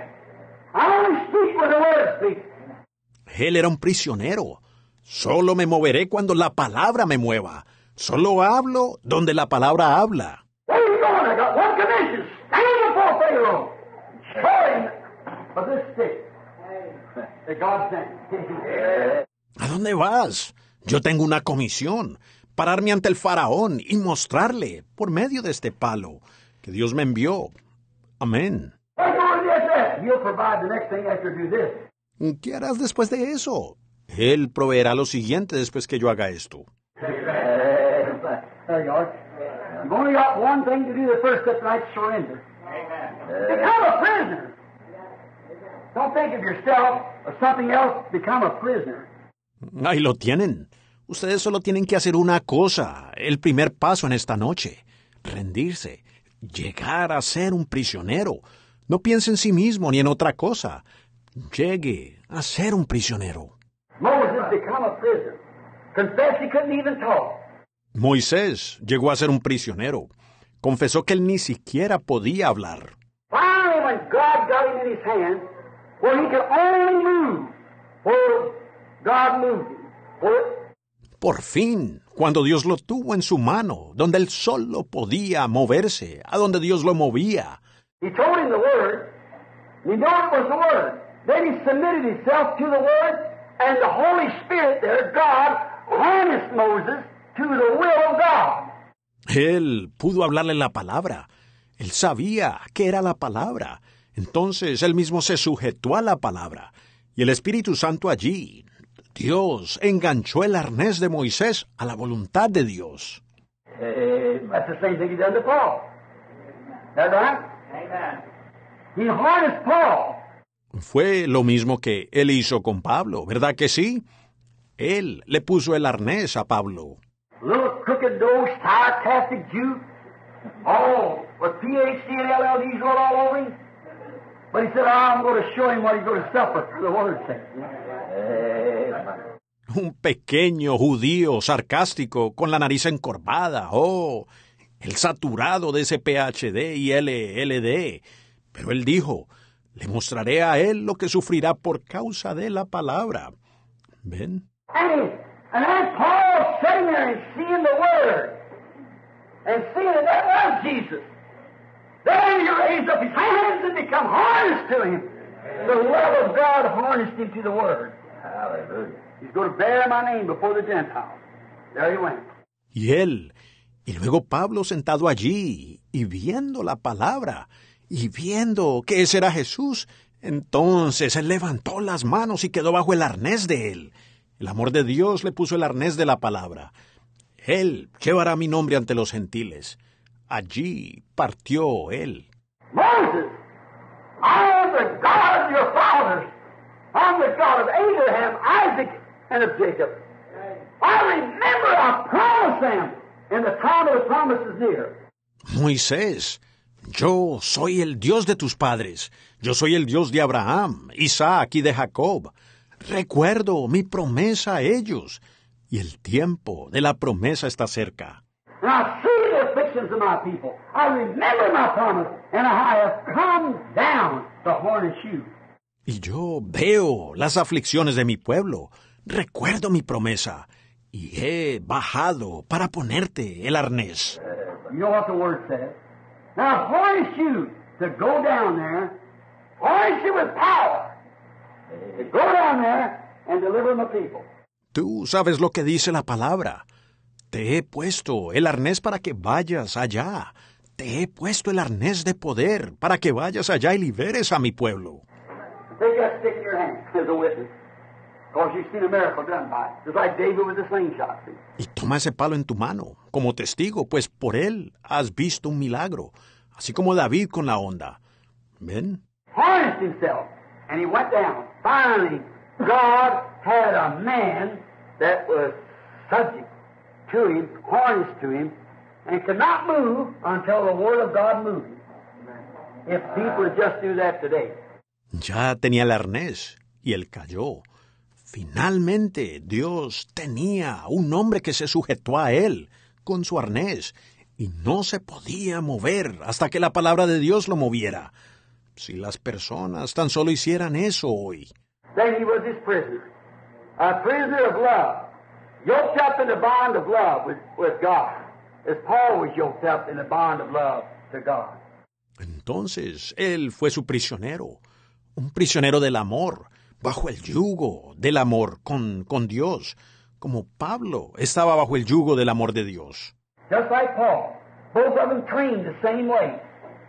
S2: I only speak when the word speaks.
S1: Él era un prisionero. Solo me moveré cuando la palabra me mueva. Solo hablo donde la palabra habla.
S2: Where are you going? I got one commission. Stand before Pharaoh. Show him of this stick that God sent.
S1: ¿A dónde vas? Yo tengo una comisión. Pararme ante el faraón y mostrarle, por medio de este palo, que Dios me envió. Amén.
S2: What you going to do after that? He'll provide the next thing after you do this.
S1: ¿Qué harás después de eso? Él proveerá lo siguiente después que yo haga esto.
S5: Amen.
S2: There you are. You've only got one thing to do. The first step tonight is surrender. Become a prisoner. Don't think of yourself or something else. Become a prisoner.
S1: Ahí lo tienen. Ustedes solo tienen que hacer una cosa, el primer paso en esta noche. Rendirse. Llegar a ser un prisionero. No piense en sí mismo ni en otra cosa. Llegue a ser un prisionero.
S2: Moses become a prisoner. Confessed he couldn't even talk.
S1: Moisés llegó a ser un prisionero. Confesó que él ni siquiera podía hablar.
S2: Finally, when God got him in his hand, where he could only move where God moved him. Where
S1: Por fin, cuando Dios lo tuvo en su mano, donde él solo podía moverse, a donde Dios lo movía.
S2: he told him the word, and he knew it was the word. Then he submitted himself to the word, and the Holy Spirit there, God, harnessed Moses to the will of God.
S1: Él pudo hablarle la palabra. Él sabía que era la palabra. Entonces él mismo se sujetó a la palabra. Y el Espíritu Santo allí, Dios, enganchó el arnés de Moisés a la voluntad de Dios.
S5: Amen.
S2: That's the same thing he done to Paul. That right?
S4: Amen.
S2: He harnessed Paul.
S1: Fue lo mismo que él hizo con Pablo, ¿verdad que sí? Él le puso el arnés a Pablo.
S2: Little crooked-nosed, sarcastic Jew. Oh, with P H D and L L Ds rolled all over him. But he said, I'm going to show him what he's going to suffer for the word's sake.
S5: Amen.
S1: Un pequeño judío sarcástico con la nariz encorvada. Oh, el saturado de ese P H D y L L D. Pero él dijo, le mostraré a él lo que sufrirá por causa de la palabra. ¿Ven?
S2: And, he, and then Paul sitting there and seeing the Word. And seeing that that was Jesus. Then he raised up his hands and become harnessed to him. The love of God harnessed him to the Word.
S5: Hallelujah.
S2: He's going to bear my name before the Gentiles. There he went.
S1: Y él, y luego Pablo sentado allí, y viendo la palabra, y viendo que ese era Jesús, entonces él levantó las manos y quedó bajo el arnés de él. El amor de Dios le puso el arnés de la palabra. Él llevará mi nombre ante los gentiles. Allí partió él.
S2: Moses, I am the God of your fathers. I'm the God of Abraham, Isaac, and of Jacob. I remember I promised them, and the time of the promise is near.
S1: Moisés, yo soy el Dios de tus padres. Yo soy el Dios de Abraham, Isaac y de Jacob. Recuerdo mi promesa a ellos, y el tiempo de la promesa está cerca.
S2: And I see the afflictions of my people. I remember my promise, and I have come down to harness you.
S1: Y yo veo las aflicciones de mi pueblo, recuerdo mi promesa, y he bajado para ponerte el arnés.
S2: You know what the Word says. Now harness you to go down there, harness you with power, to go down there and deliver my people.
S1: Tú sabes lo que dice la palabra. Te he puesto el arnés para que vayas allá. Te he puesto el arnés de poder para que vayas allá y liberes a mi pueblo.
S2: Take that stick in your hand as a witness. Because you've seen a miracle done by it. Just like David with the slingshot. See?
S1: Y toma ese palo en tu mano, como testigo, pues por él has visto un milagro, así como David con la onda. ¿Ven?
S2: Harnessed himself. And he went down. Finally, God had a man that was subject to him, harnessed to him, and could not move until the Word of God moved him. If people would just do that today.
S1: Ya tenía el arnés, y él cayó. Finalmente, Dios tenía un hombre que se sujetó a él con su arnés, y no se podía mover hasta que la palabra de Dios lo moviera. Si las personas tan solo hicieran eso hoy.
S2: Then he was his prisoner. A prisoner of love. Yoked up in the bond of love with, with God. As Paul was yoked up in the bond of love to God.
S1: Entonces, él fue su prisionero. Un prisionero del amor, bajo el yugo del amor con, con Dios, como Pablo estaba bajo el yugo del amor de Dios.
S2: Just like Paul. Both of them trained the same way.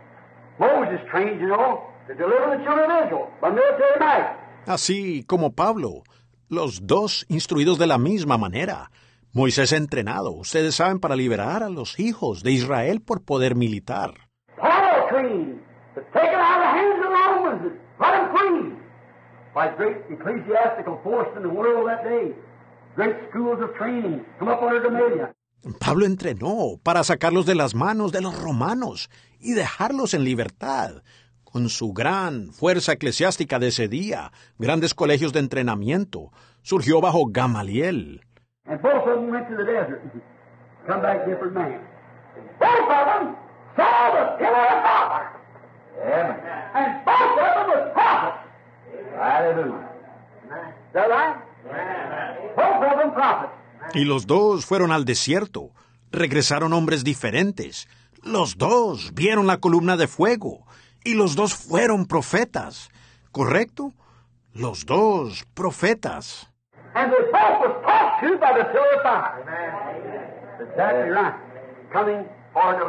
S2: Moses trained, you know, to deliver the children of Israel by military might.
S1: Así como Pablo, los dos instruidos de la misma manera. Moisés entrenado, ustedes saben, para liberar a los hijos de Israel por poder militar.
S2: Paul trained to take them out of the hands of the Romans and let them free. By great ecclesiastical force in the world that day. Great schools of training come up under Gamaliel.
S1: Pablo entrenó para sacarlos de las manos de los romanos y dejarlos en libertad. Con su gran fuerza eclesiástica de ese día, grandes colegios de entrenamiento, surgió bajo Gamaliel.
S2: And both of them went to the desert and come back different men. Both of them saw the pillar of fire.
S5: Amen.
S2: And both of them were prophets.
S5: Hallelujah.
S2: Is that right? Both of them prophets.
S1: Y los dos fueron al desierto. Regresaron hombres diferentes. Los dos vieron la columna de fuego. Y los dos fueron profetas. ¿Correcto? Los dos profetas.
S2: And they both was talked to by the pillar of fire. Exactly right. Coming for deliverance.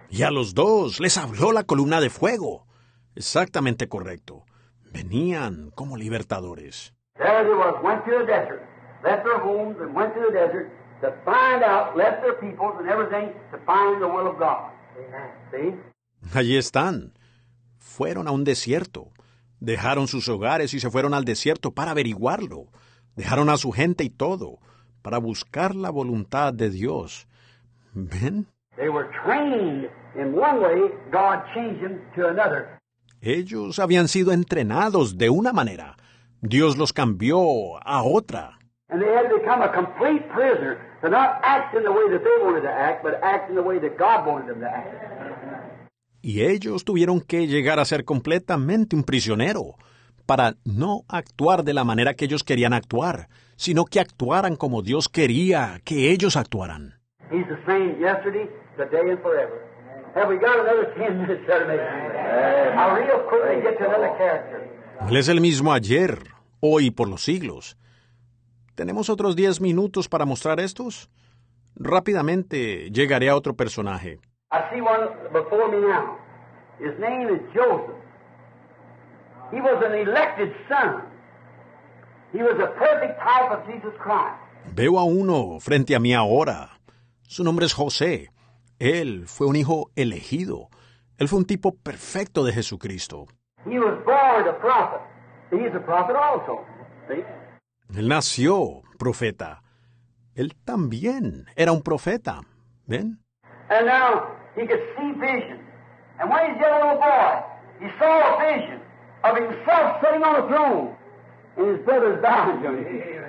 S1: Y a los dos les habló la columna de fuego. Exactamente correcto. Venían como libertadores.
S2: There they was, went to the desert, left their homes and went to the desert to find out, left their peoples and everything to find the will of God. See?
S1: Allí están. Fueron a un desierto. Dejaron sus hogares y se fueron al desierto para averiguarlo. Dejaron a su gente y todo para buscar la voluntad de Dios. ¿Ven?
S2: They were trained in one way, God changed them to another.
S1: Ellos habían sido entrenados de una manera. Dios los cambió a otra.
S2: And they had to become a complete prisoner to not act in the way that they wanted to act, but act in the way that God wanted them to act.
S1: Y ellos tuvieron que llegar a ser completamente un prisionero para no actuar de la manera que ellos querían actuar, sino que actuaran como Dios quería que ellos actuaran.
S2: He's the same yesterday, today, and forever. Have we got another ten minutes there to make it? I'll real quickly get to another character.
S1: Él es el mismo ayer, hoy y por los siglos. ¿Tenemos otros diez minutos para mostrar estos? Rápidamente llegaré a otro personaje.
S2: I see one before me now. His name is Joseph. He was an elected son. He was a perfect type of Jesus Christ.
S1: Veo a uno frente a mí ahora. Su nombre es José. Él fue un hijo elegido. Él fue un tipo perfecto de Jesucristo.
S2: He was born a prophet. He's a prophet also. See?
S1: Él nació profeta. Él también era un profeta. ¿Ven?
S2: And now he could see vision. And when he's a little boy, he saw a vision of himself sitting on a throne and his brothers bowing to him.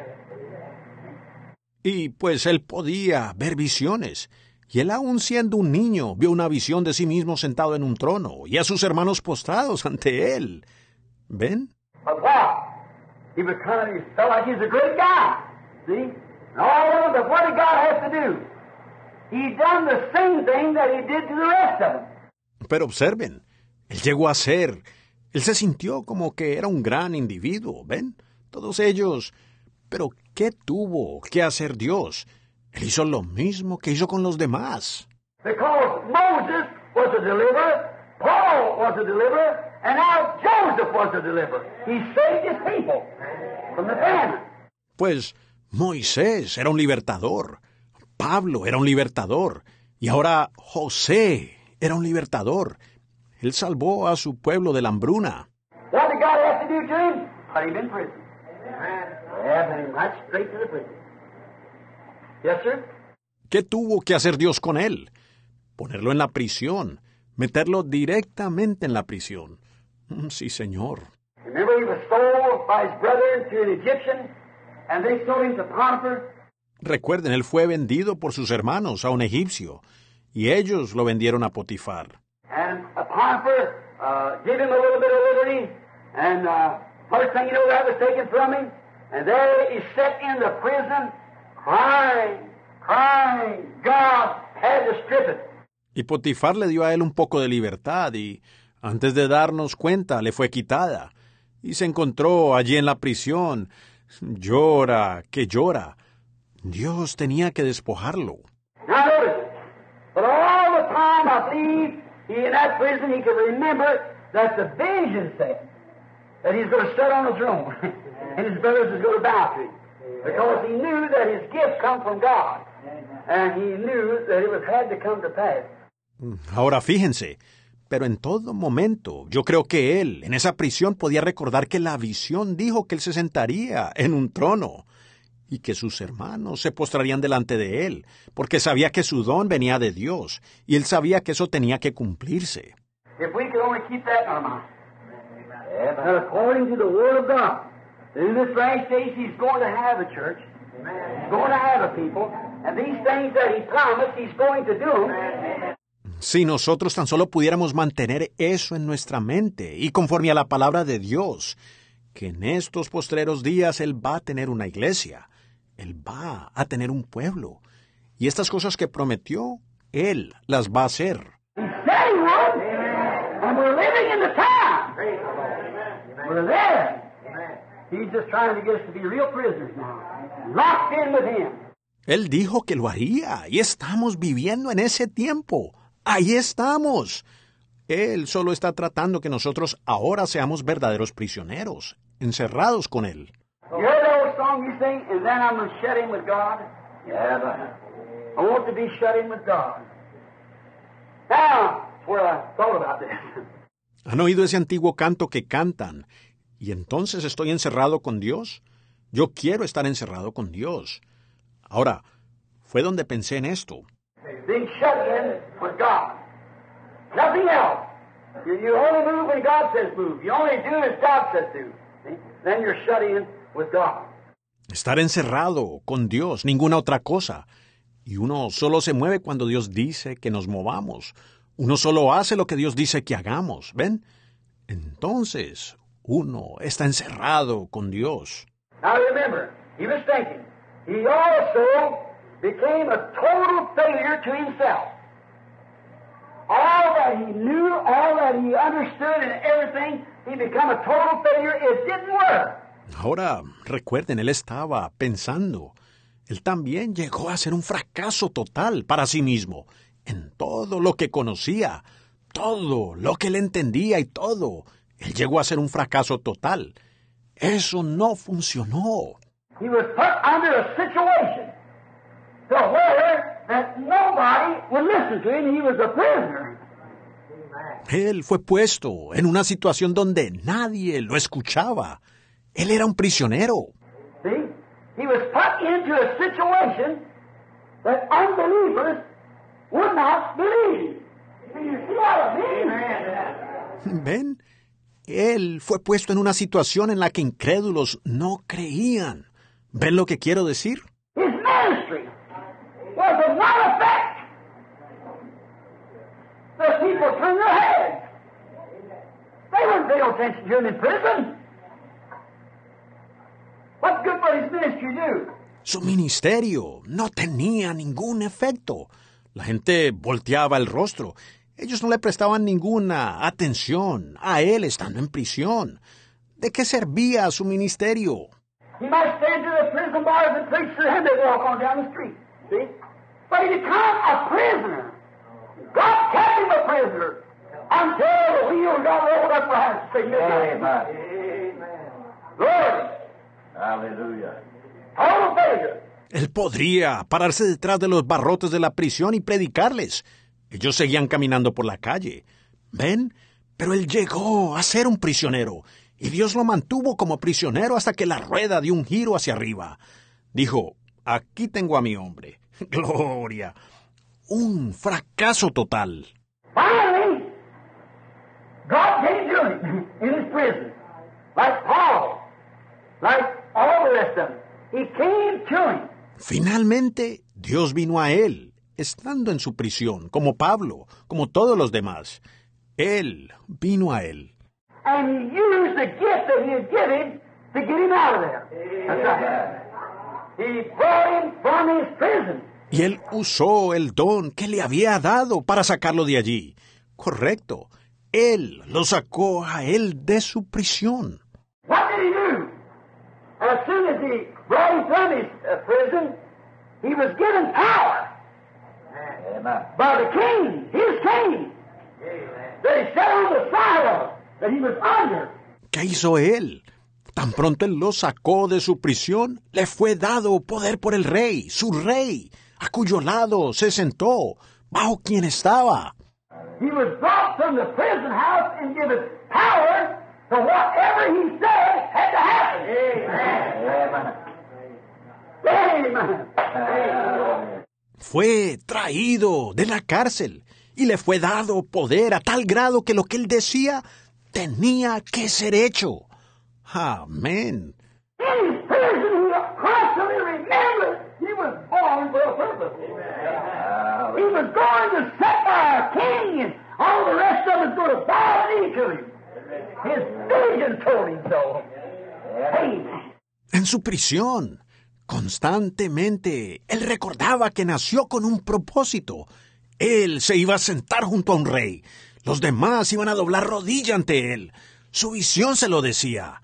S1: Y pues él podía ver visiones. Y él, aún siendo un niño, vio una visión de sí mismo sentado en un trono y a sus hermanos postrados ante él. ¿Ven?
S2: But what? He was kind of, he felt like he's a great guy. See? And all of them, what did God have to do? He done the same thing that he did to the rest of them.
S1: Pero observen, él llegó a ser, él se sintió como que era un gran individuo, ¿ven? Todos ellos. Pero ¿qué tuvo que hacer Dios? Él hizo lo mismo que hizo con los demás.
S2: Because Moses was a deliverer, Paul was a deliverer, and now Joseph was a deliverer. He saved his people from the famine.
S1: Pues Moisés era un libertador, Pablo era un libertador, y ahora José era un libertador. Él salvó a su pueblo de la hambruna.
S2: What did God have to do to him? Put him in prison. Yeah, put him right straight to the prison. Yes, sir?
S1: ¿Qué tuvo que hacer Dios con él? Ponerlo en la prisión, meterlo directamente en la prisión. Sí, señor.
S2: Remember, he was sold by his brother to an Egyptian, and they sold him to Potiphar.
S1: Recuerden, él fue vendido por sus hermanos a un egipcio, y ellos lo vendieron a Potifar.
S2: And uh, Potiphar uh, gave him a little bit of liberty, and uh, first thing you know, that was taken from him, and there he sat in the prison, crying, crying. God had to strip it.
S1: Y Potifar le dio a él un poco de libertad, y antes de darnos cuenta, le fue quitada. Y se encontró allí en la prisión. Llora, que llora. Dios tenía que despojarlo.
S2: Now notice it. But all the time, I believe, he in that prison, he could remember that the vision said that he's going to sit on the throne, and his brothers is going to bow to him. Because he knew that his gift come from God, and he knew that it was had to come to pass.
S1: Ahora fíjense, pero en todo momento yo creo que él, en esa prisión, podía recordar que la visión dijo que él se sentaría en un trono y que sus hermanos se postrarían delante de él, porque sabía que su don venía de Dios, y él sabía que eso tenía que cumplirse.
S2: If we could only keep that in our mind. And according to the Word of God, in this last days he's going to have a church, he's going to have a people, and these things that he promised, he's going to do them.
S1: Si nosotros tan solo pudiéramos mantener eso en nuestra mente y conforme a la palabra de Dios, que en estos postreros días Él va a tener una iglesia, Él va a tener un pueblo, y estas cosas que prometió, Él las va a hacer.
S2: He said he would, and we're living in the time. We're there. He's just trying to get us to be real prisoners now, locked in with him.
S1: Él dijo que lo haría, y estamos viviendo en ese tiempo, Ahí estamos. Él solo está tratando que nosotros ahora seamos verdaderos prisioneros, encerrados con Él.
S2: You heard that old song you sing, and then I'm going to shut in with God?
S5: Yeah, brother.
S2: I want to be shut in with God. Now, that's where I thought about this.
S1: ¿Han oído ese antiguo canto que cantan? ¿Y entonces estoy encerrado con Dios? Yo quiero estar encerrado con Dios. Ahora, fue donde pensé en esto.
S2: Being shut in with God. Nothing else. You, you only move when God says move. You only do as God says do. See? Then you're shut in with God.
S1: Estar encerrado con Dios, ninguna otra cosa. Y uno solo se mueve cuando Dios dice que nos movamos. Uno solo hace lo que Dios dice que hagamos, ¿ven? Entonces, uno está encerrado con Dios.
S2: Now remember, he was thinking, he also became a total failure to himself. All that he knew, all that he understood and everything, he became a total failure. It didn't work.
S1: Ahora, recuerden, él estaba pensando. Él también llegó a ser un fracaso total para sí mismo, en todo lo que conocía, todo lo que él entendía y todo. Él llegó a ser un fracaso total. Eso no funcionó.
S2: He was put under a situation to where that nobody would listen to him. He was a prisoner.
S1: Él fue puesto en una situación donde nadie lo escuchaba. Él era un prisionero.
S2: See? He was put into a situation that unbelievers would not believe. Do you see what I mean?
S1: ¿Ven? Él fue puesto en una situación en la que incrédulos no creían. ¿Ven lo que quiero decir?
S2: His ministry was of no effect. The people turned their heads. They wouldn't pay no attention to him in prison. What good would his ministry do?
S1: Su ministerio no tenía ningún efecto. La gente volteaba el rostro. Ellos no le prestaban ninguna atención a él estando en prisión. ¿De qué servía su ministerio?
S2: He might stand to the prison bars and preach to them. They walk on down the street. See? But he became a prisoner. God kept him a prisoner until the wheels got rolled up behind him.
S5: Amen.
S2: Glory.
S5: Hallelujah.
S2: Total failure.
S1: Él podría pararse detrás de los barrotes de la prisión y predicarles. Ellos seguían caminando por la calle. ¿Ven? Pero él llegó a ser un prisionero, y Dios lo mantuvo como prisionero hasta que la rueda dio un giro hacia arriba. Dijo, aquí tengo a mi hombre. Gloria. Un fracaso total.
S2: Finally, God came to him in his prison, like Paul, like all the rest of them. He came to him.
S1: Finalmente, Dios vino a él, estando en su prisión, como Pablo, como todos los demás. Él vino a él.
S2: And he used the gift that he had given to get him out of there. That's right. He brought him from his prison.
S1: Y él usó el don que le había dado para sacarlo de allí. Correcto. Él lo sacó a él de su prisión.
S2: What did he do? As soon as he brought him from his uh, prison, he was given power
S5: Amen.
S2: by the king, his king, that he sat on the side of, that he was under.
S1: ¿Qué hizo él? Tan pronto él lo sacó de su prisión, le fue dado poder por el rey, su rey, a cuyo lado se sentó, bajo quien estaba.
S2: He was brought from the prison house and given power to whatever he said had to happen.
S5: Amen.
S2: Amen. Amen.
S1: Fue traído de la cárcel y le fue dado poder a tal grado que lo que él decía tenía que ser hecho. Amén.
S2: In his prison, he constantly remembered he was born for a purpose. He was going to set by a king, and all the rest of us going to bow the knee to him. His vision told him so. Amen.
S1: En su prisión, constantemente, él recordaba que nació con un propósito. Él se iba a sentar junto a un rey. Los demás iban a doblar rodilla ante él. Su visión se lo decía.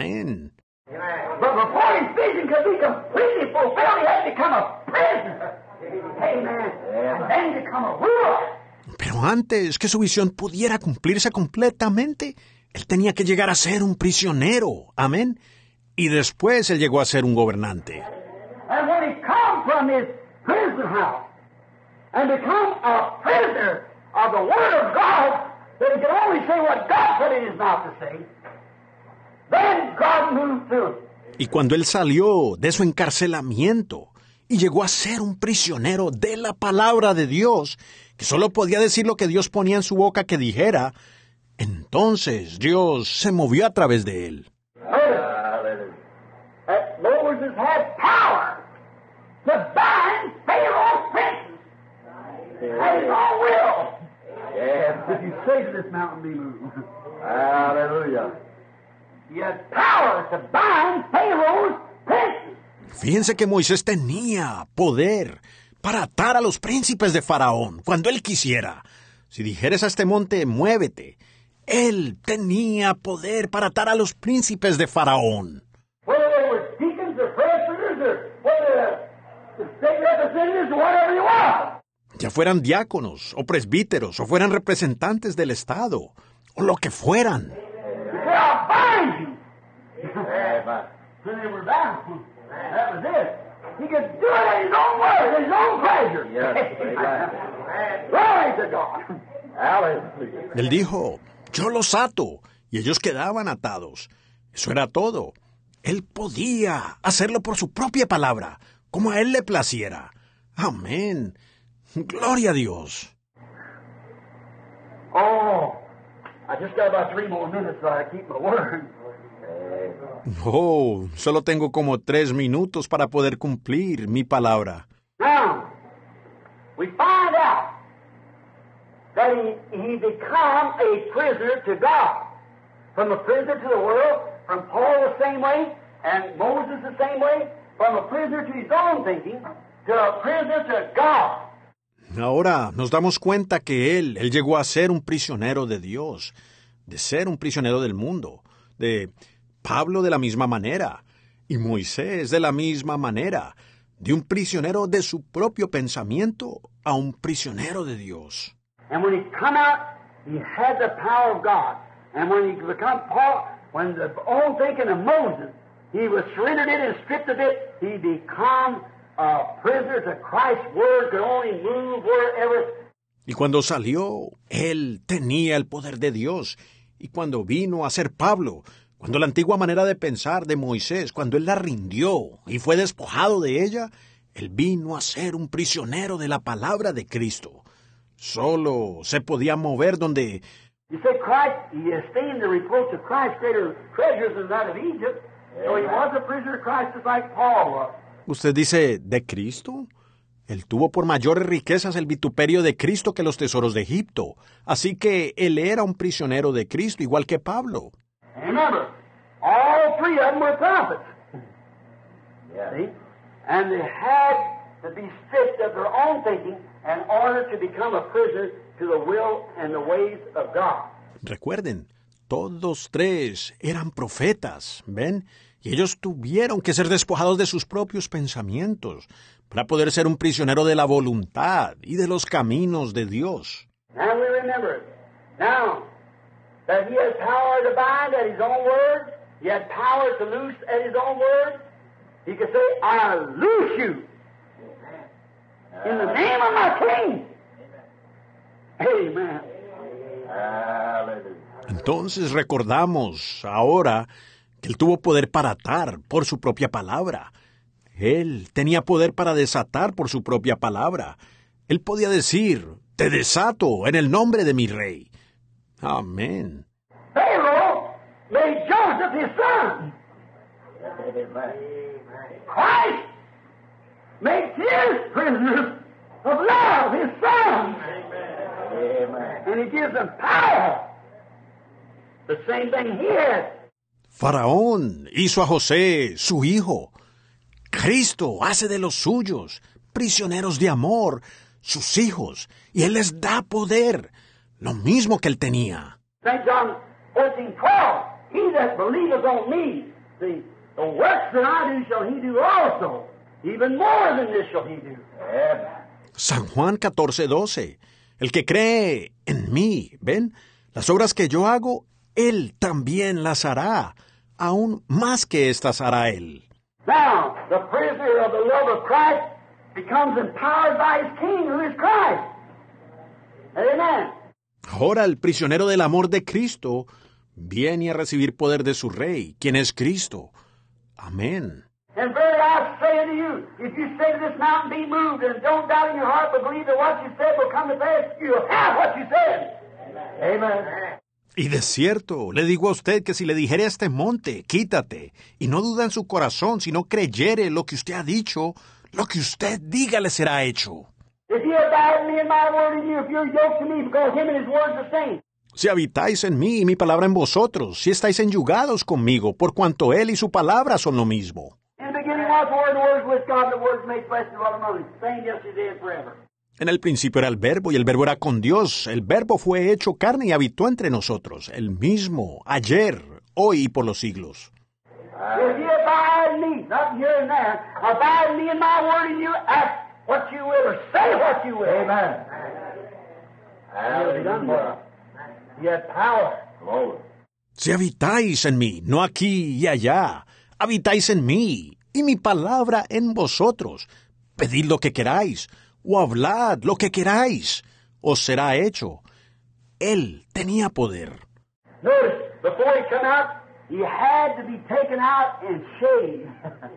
S1: Amén.
S2: But before his vision could be completely fulfilled, he had to become a prisoner. Amen. And then to come a ruler.
S1: Pero antes que su visión pudiera cumplirse completamente, él tenía que llegar a ser un prisionero. Amén. Y después él llegó a ser un gobernante.
S2: And when he come from his prison house and become a prisoner of the Word of God, that he can only say what God put in his mouth to say, then God moved through.
S1: Y cuando él salió de su encarcelamiento y llegó a ser un prisionero de la palabra de Dios, que solo podía decir lo que Dios ponía en su boca que dijera, entonces Dios se movió a través de él.
S2: That Moses had power to bind Pharaoh's princes at his own will. If you say to this mountain, be moved.
S5: Hallelujah.
S2: He had power to bind Pharaoh's princes.
S1: Fíjense que Moisés tenía poder para atar a los príncipes de Faraón cuando él quisiera. Si dijeres a este monte, muévete, él tenía poder para atar a los príncipes de Faraón.
S2: Whether they were deacons or presbyters or whether the state representatives or whatever you want.
S1: Ya fueran diáconos o presbíteros o fueran representantes del Estado o lo que fueran.
S2: He said, I'll bind you.
S5: Amen.
S2: And they were bound. That was it. He could do it in his own way, in his own pleasure.
S5: Yes, amen.
S2: Glory to God.
S5: Hallelujah.
S1: Él dijo, yo los ato, y ellos quedaban atados. Eso era todo. Él podía hacerlo por su propia palabra, como a él le placiera. Amén. Gloria a Dios.
S2: Oh, I just got about three more minutes so I keep my word.
S1: Oh, solo tengo como tres minutos para poder cumplir mi palabra.
S2: Now, we find out that he, he become a prisoner to God. From a prisoner to the world, from Paul the same way, and Moses the same way, from a prisoner to his own thinking, to a prisoner to God.
S1: Ahora nos damos cuenta que él, él llegó a ser un prisionero de Dios, de ser un prisionero del mundo, de Pablo de la misma manera, y Moisés de la misma manera, de un prisionero de su propio pensamiento a un prisionero de Dios.
S2: And when he come out, he had the power of God. And when he become Paul, when the own thinking of Moses, he was surrendered it and stripped of it, he become a prisoner to Christ's word, could only move wherever.
S1: Y cuando salió, él tenía el poder de Dios. Y cuando vino a ser Pablo, cuando la antigua manera de pensar de Moisés, cuando él la rindió y fue despojado de ella, él vino a ser un prisionero de la palabra de Cristo. Solo se podía mover donde...
S2: You said Christ, he esteemed the reproach of Christ greater treasures than that of Egypt. So he was a prisoner of Christ just like Paul was.
S1: Usted dice, ¿de Cristo? Él tuvo por mayores riquezas el vituperio de Cristo que los tesoros de Egipto. Así que él era un prisionero de Cristo, igual que Pablo.
S2: And remember, all three of them were prophets.
S5: Yeah.
S2: See? And they had to be stripped of their own thinking in order to become a prisoner to the will and the ways of God.
S1: Recuerden, todos tres eran profetas, ¿ven? Y ellos tuvieron que ser despojados de sus propios pensamientos para poder ser un prisionero de la voluntad y de los caminos de Dios.
S2: Now we remember it. Now, that he has power to bind at his own word, he had power to loose at his own word. He could say, I loose you in the name of my King. Amen.
S5: Hallelujah.
S1: Entonces recordamos ahora que él tuvo poder para atar por su propia palabra. Él tenía poder para desatar por su propia palabra. Él podía decir, te desato en el nombre de mi rey. Amén.
S2: Pharaoh made Joseph his son.
S5: Amen.
S2: Christ makes his prisoners of love, his sons.
S5: Amen.
S2: And he gives them power. The same thing he had.
S1: Faraón hizo a José su hijo. Cristo hace de los suyos prisioneros de amor, sus hijos, y él les da poder, lo mismo que él tenía.
S2: Saint John fourteen twelve. He that believeth on me, see, the works that I do shall he do also.
S4: Even more than this shall he do.
S5: Amen.
S1: San Juan catorce doce. El que cree en mí, ¿ven? Las obras que yo hago, él también las hará. Aún más que estas hará él.
S4: Now, the prisoner of the love of Christ becomes empowered by his king, who is Christ. Amen.
S1: Ahora el prisionero del amor de Cristo viene a recibir poder de su rey, quien es Cristo. Amén.
S4: And verily I say unto you, if you say to this mountain, be moved, and don't doubt in your heart, but believe that what you said will come to pass, you'll have what you said. Amen.
S1: Y de cierto, le digo a usted que si le dijere a este monte, quítate, y no duda en su corazón, si no creyere lo que usted ha dicho, lo que usted diga le será hecho.
S4: If you abide in me and my word in you, if you're yoked to me, because him and his word are the same.
S1: Si habitáis en mí y mi palabra en vosotros, si estáis enyugados conmigo, por cuanto él y su palabra son lo mismo.
S4: In the beginning was the word, the word was with God, and the word was made flesh and dwelt among us. Same yesterday and forever.
S1: En el principio era el verbo, y el verbo era con Dios. El verbo fue hecho carne y habitó entre nosotros. El mismo, ayer, hoy y por los siglos.
S4: If you abide in me, not here and there, abide in me and my word in you, ask what you will or say what you will. Amen. It'll be done for us. You have power.
S5: Glory.
S1: Si habitáis en mí, no aquí y allá, habitáis en mí, y mi palabra en vosotros. Pedid lo que queráis, o hablad lo que queráis, os será hecho. Él tenía poder.
S4: Notice, before he come out, he had to be taken out and shaved.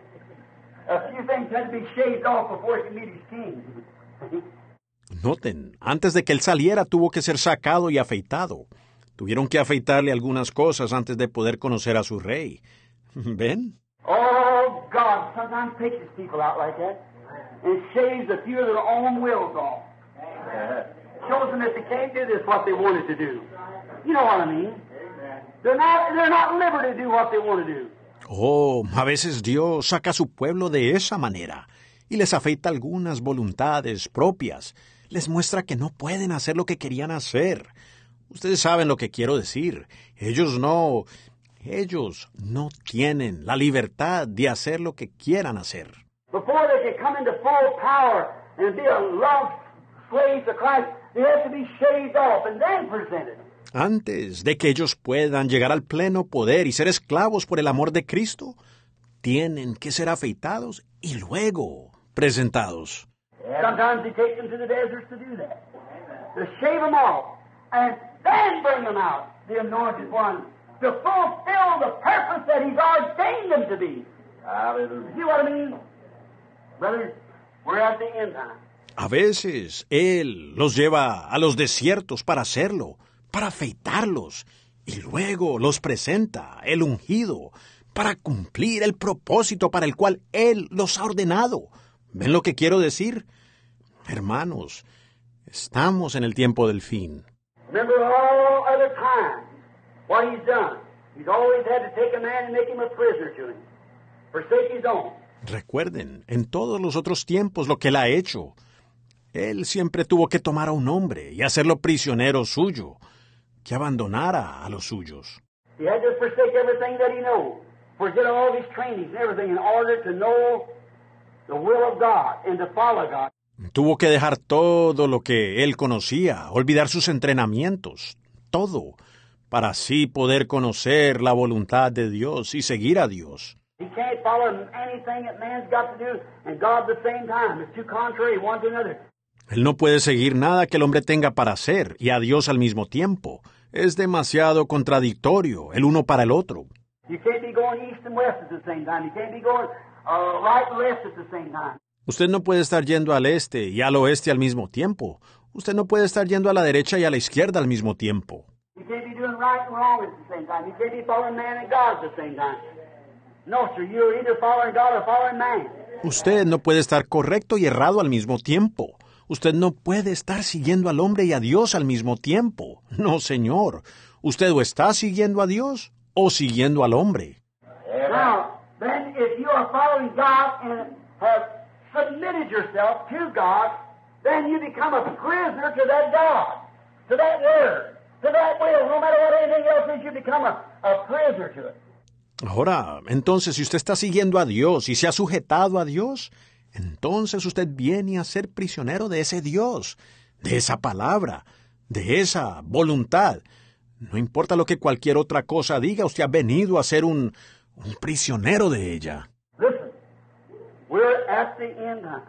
S4: A few things had to be shaved off before he could meet his king.
S1: Noten, antes de que él saliera tuvo que ser sacado y afeitado. Tuvieron que afeitarle algunas cosas antes de poder conocer a su rey. ¿Ven?
S4: Oh, God sometimes takes his people out like that and shaves a few of their own wills off. Shows them that they can't do this what they wanted to do. You know what I mean? They're not, they're not liberty to do what they want to do.
S1: Oh, a veces Dios saca a su pueblo de esa manera y les afeita algunas voluntades propias. Les muestra que no pueden hacer lo que querían hacer. Ustedes saben lo que quiero decir. Ellos no, ellos no tienen la libertad de hacer lo que quieran hacer.
S4: Before they can come into full power and be a love slave to Christ, they have to be shaved off and then presented.
S1: Antes de que ellos puedan llegar al pleno poder y ser esclavos por el amor de Cristo, tienen que ser afeitados y luego presentados.
S4: Sometimes he takes them to the deserts to do that. To shave them off and then bring them out, the anointed ones, to fulfill the purpose that he's ordained them to be.
S5: Hallelujah.
S4: See what I mean? Brothers, we're at the end time.
S1: A veces Él los lleva a los desiertos para hacerlo, para afeitarlos, y luego los presenta, el ungido, para cumplir el propósito para el cual Él los ha ordenado. ¿Ven lo que quiero decir? Hermanos, estamos en el tiempo del fin.
S4: Remember all other times what he's done. He's always had to take a man and make him a prisoner to him. Forsake his own.
S1: Recuerden, en todos los otros tiempos lo que Él ha hecho. Él siempre tuvo que tomar a un hombre y hacerlo prisionero suyo, que abandonara a los suyos.
S4: He had to forsake everything that he knows. Forget all these trainings and everything in order to know the will of God and to follow God.
S1: Tuvo que dejar todo lo que él conocía, olvidar sus entrenamientos, todo, para así poder conocer la voluntad de Dios y seguir a Dios.
S4: He can't follow anything that man's got to do and God at the same time. It's too contrary one to another.
S1: Él no puede seguir nada que el hombre tenga para hacer y a Dios al mismo tiempo. Es demasiado contradictorio el uno para el otro.
S4: You can't be going east and west at the same time. You can't be going uh, right and left at the same time.
S1: Usted no puede estar yendo al este y al oeste al mismo tiempo. Usted no puede estar yendo a la derecha y a la izquierda al mismo tiempo.
S4: You can't be doing right and wrong at the same time. You can't be following man and God at the same time. No, sir, you're either following God or following man.
S1: Usted no puede estar correcto y errado al mismo tiempo. Usted no puede estar siguiendo al hombre y a Dios al mismo tiempo. No, señor. Usted o está siguiendo a Dios o siguiendo al hombre.
S4: Now, then, if you are following God and have submitted yourself to God, then you become a prisoner to that God, to that word, to that will. No matter what anything else is, you become a, a prisoner to it.
S1: Ahora, entonces, si usted está siguiendo a Dios y se ha sujetado a Dios, entonces usted viene a ser prisionero de ese Dios, de esa palabra, de esa voluntad. No importa lo que cualquier otra cosa diga, usted ha venido a ser un, un prisionero de ella.
S2: Listen, we're at the end time.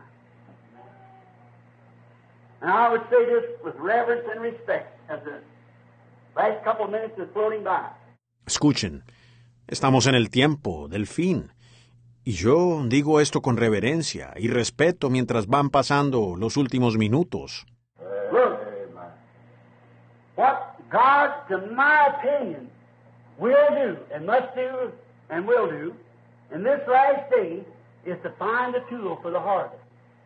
S2: And I would say this with reverence and respect as the last couple of minutes is floating by.
S1: Escuchen, estamos en el tiempo del fin. Y yo digo esto con reverencia y respeto mientras van pasando los últimos minutos.
S2: Look, what God, to my opinion, will do and must do and will do in this last day is to find a tool for the harvest.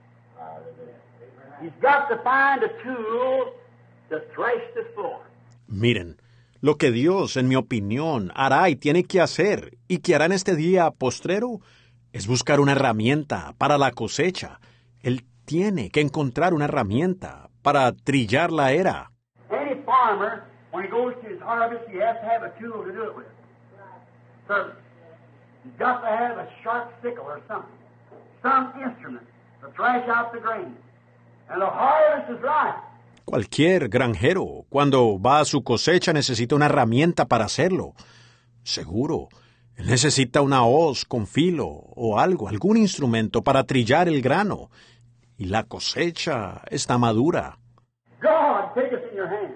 S2: He's got to find a tool to thresh this floor.
S1: Miren, lo que Dios, en mi opinión, hará y tiene que hacer y que hará en este día postrero es buscar una herramienta para la cosecha. Él tiene que encontrar una herramienta para trillar la era.
S2: Any farmer, when he goes to his harvest, he has to have a tool to do it with. So, he's got to have a sharp sickle or something, some instrument to thrash out the grain. And the harvest is ripe.
S1: Cualquier granjero, cuando va a su cosecha, necesita una herramienta para hacerlo. Seguro, él necesita una hoz con filo o algo, algún instrumento para trillar el grano. Y la cosecha está madura.
S2: God, take us in your hand.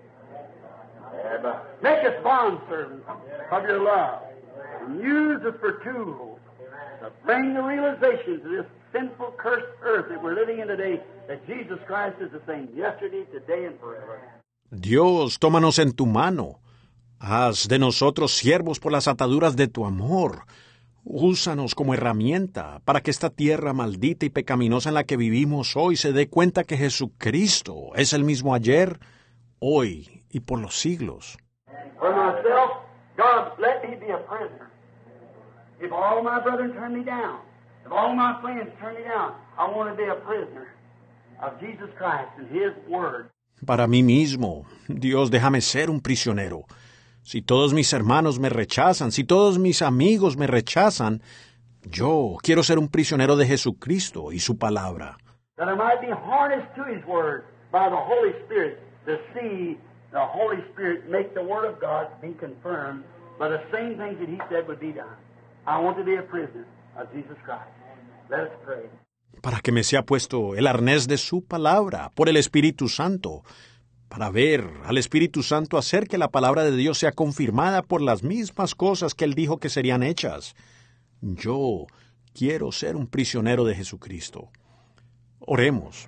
S2: Make us bondservants of your love. And use us for tools to bring the realization to this sinful, cursed earth that we're living in today that Jesus Christ is the same yesterday, today, and forever.
S1: Dios, tómanos en tu mano. Haz de nosotros siervos por las ataduras de tu amor. Úsanos como herramienta para que esta tierra maldita y pecaminosa en la que vivimos hoy se dé cuenta que Jesucristo es el mismo ayer, hoy y por los siglos.
S2: For myself, God, let me be a prisoner. If all my brethren turn me down, if all my friends turn me down, I want to be a prisoner of Jesus Christ and His Word.
S1: Para mí mismo, Dios, déjame ser un prisionero. Si todos mis hermanos me rechazan, si todos mis amigos me rechazan, yo quiero ser un prisionero de Jesucristo y su palabra.
S2: That I might be harnessed to His Word by the Holy Spirit to see the Holy Spirit make the Word of God be confirmed by the same things that He said would be done. I want to be a prisoner of Jesus Christ. Let us pray.
S1: Para que me sea puesto el arnés de su palabra por el Espíritu Santo, para ver al Espíritu Santo hacer que la palabra de Dios sea confirmada por las mismas cosas que Él dijo que serían hechas. Yo quiero ser un prisionero de Jesucristo. Oremos.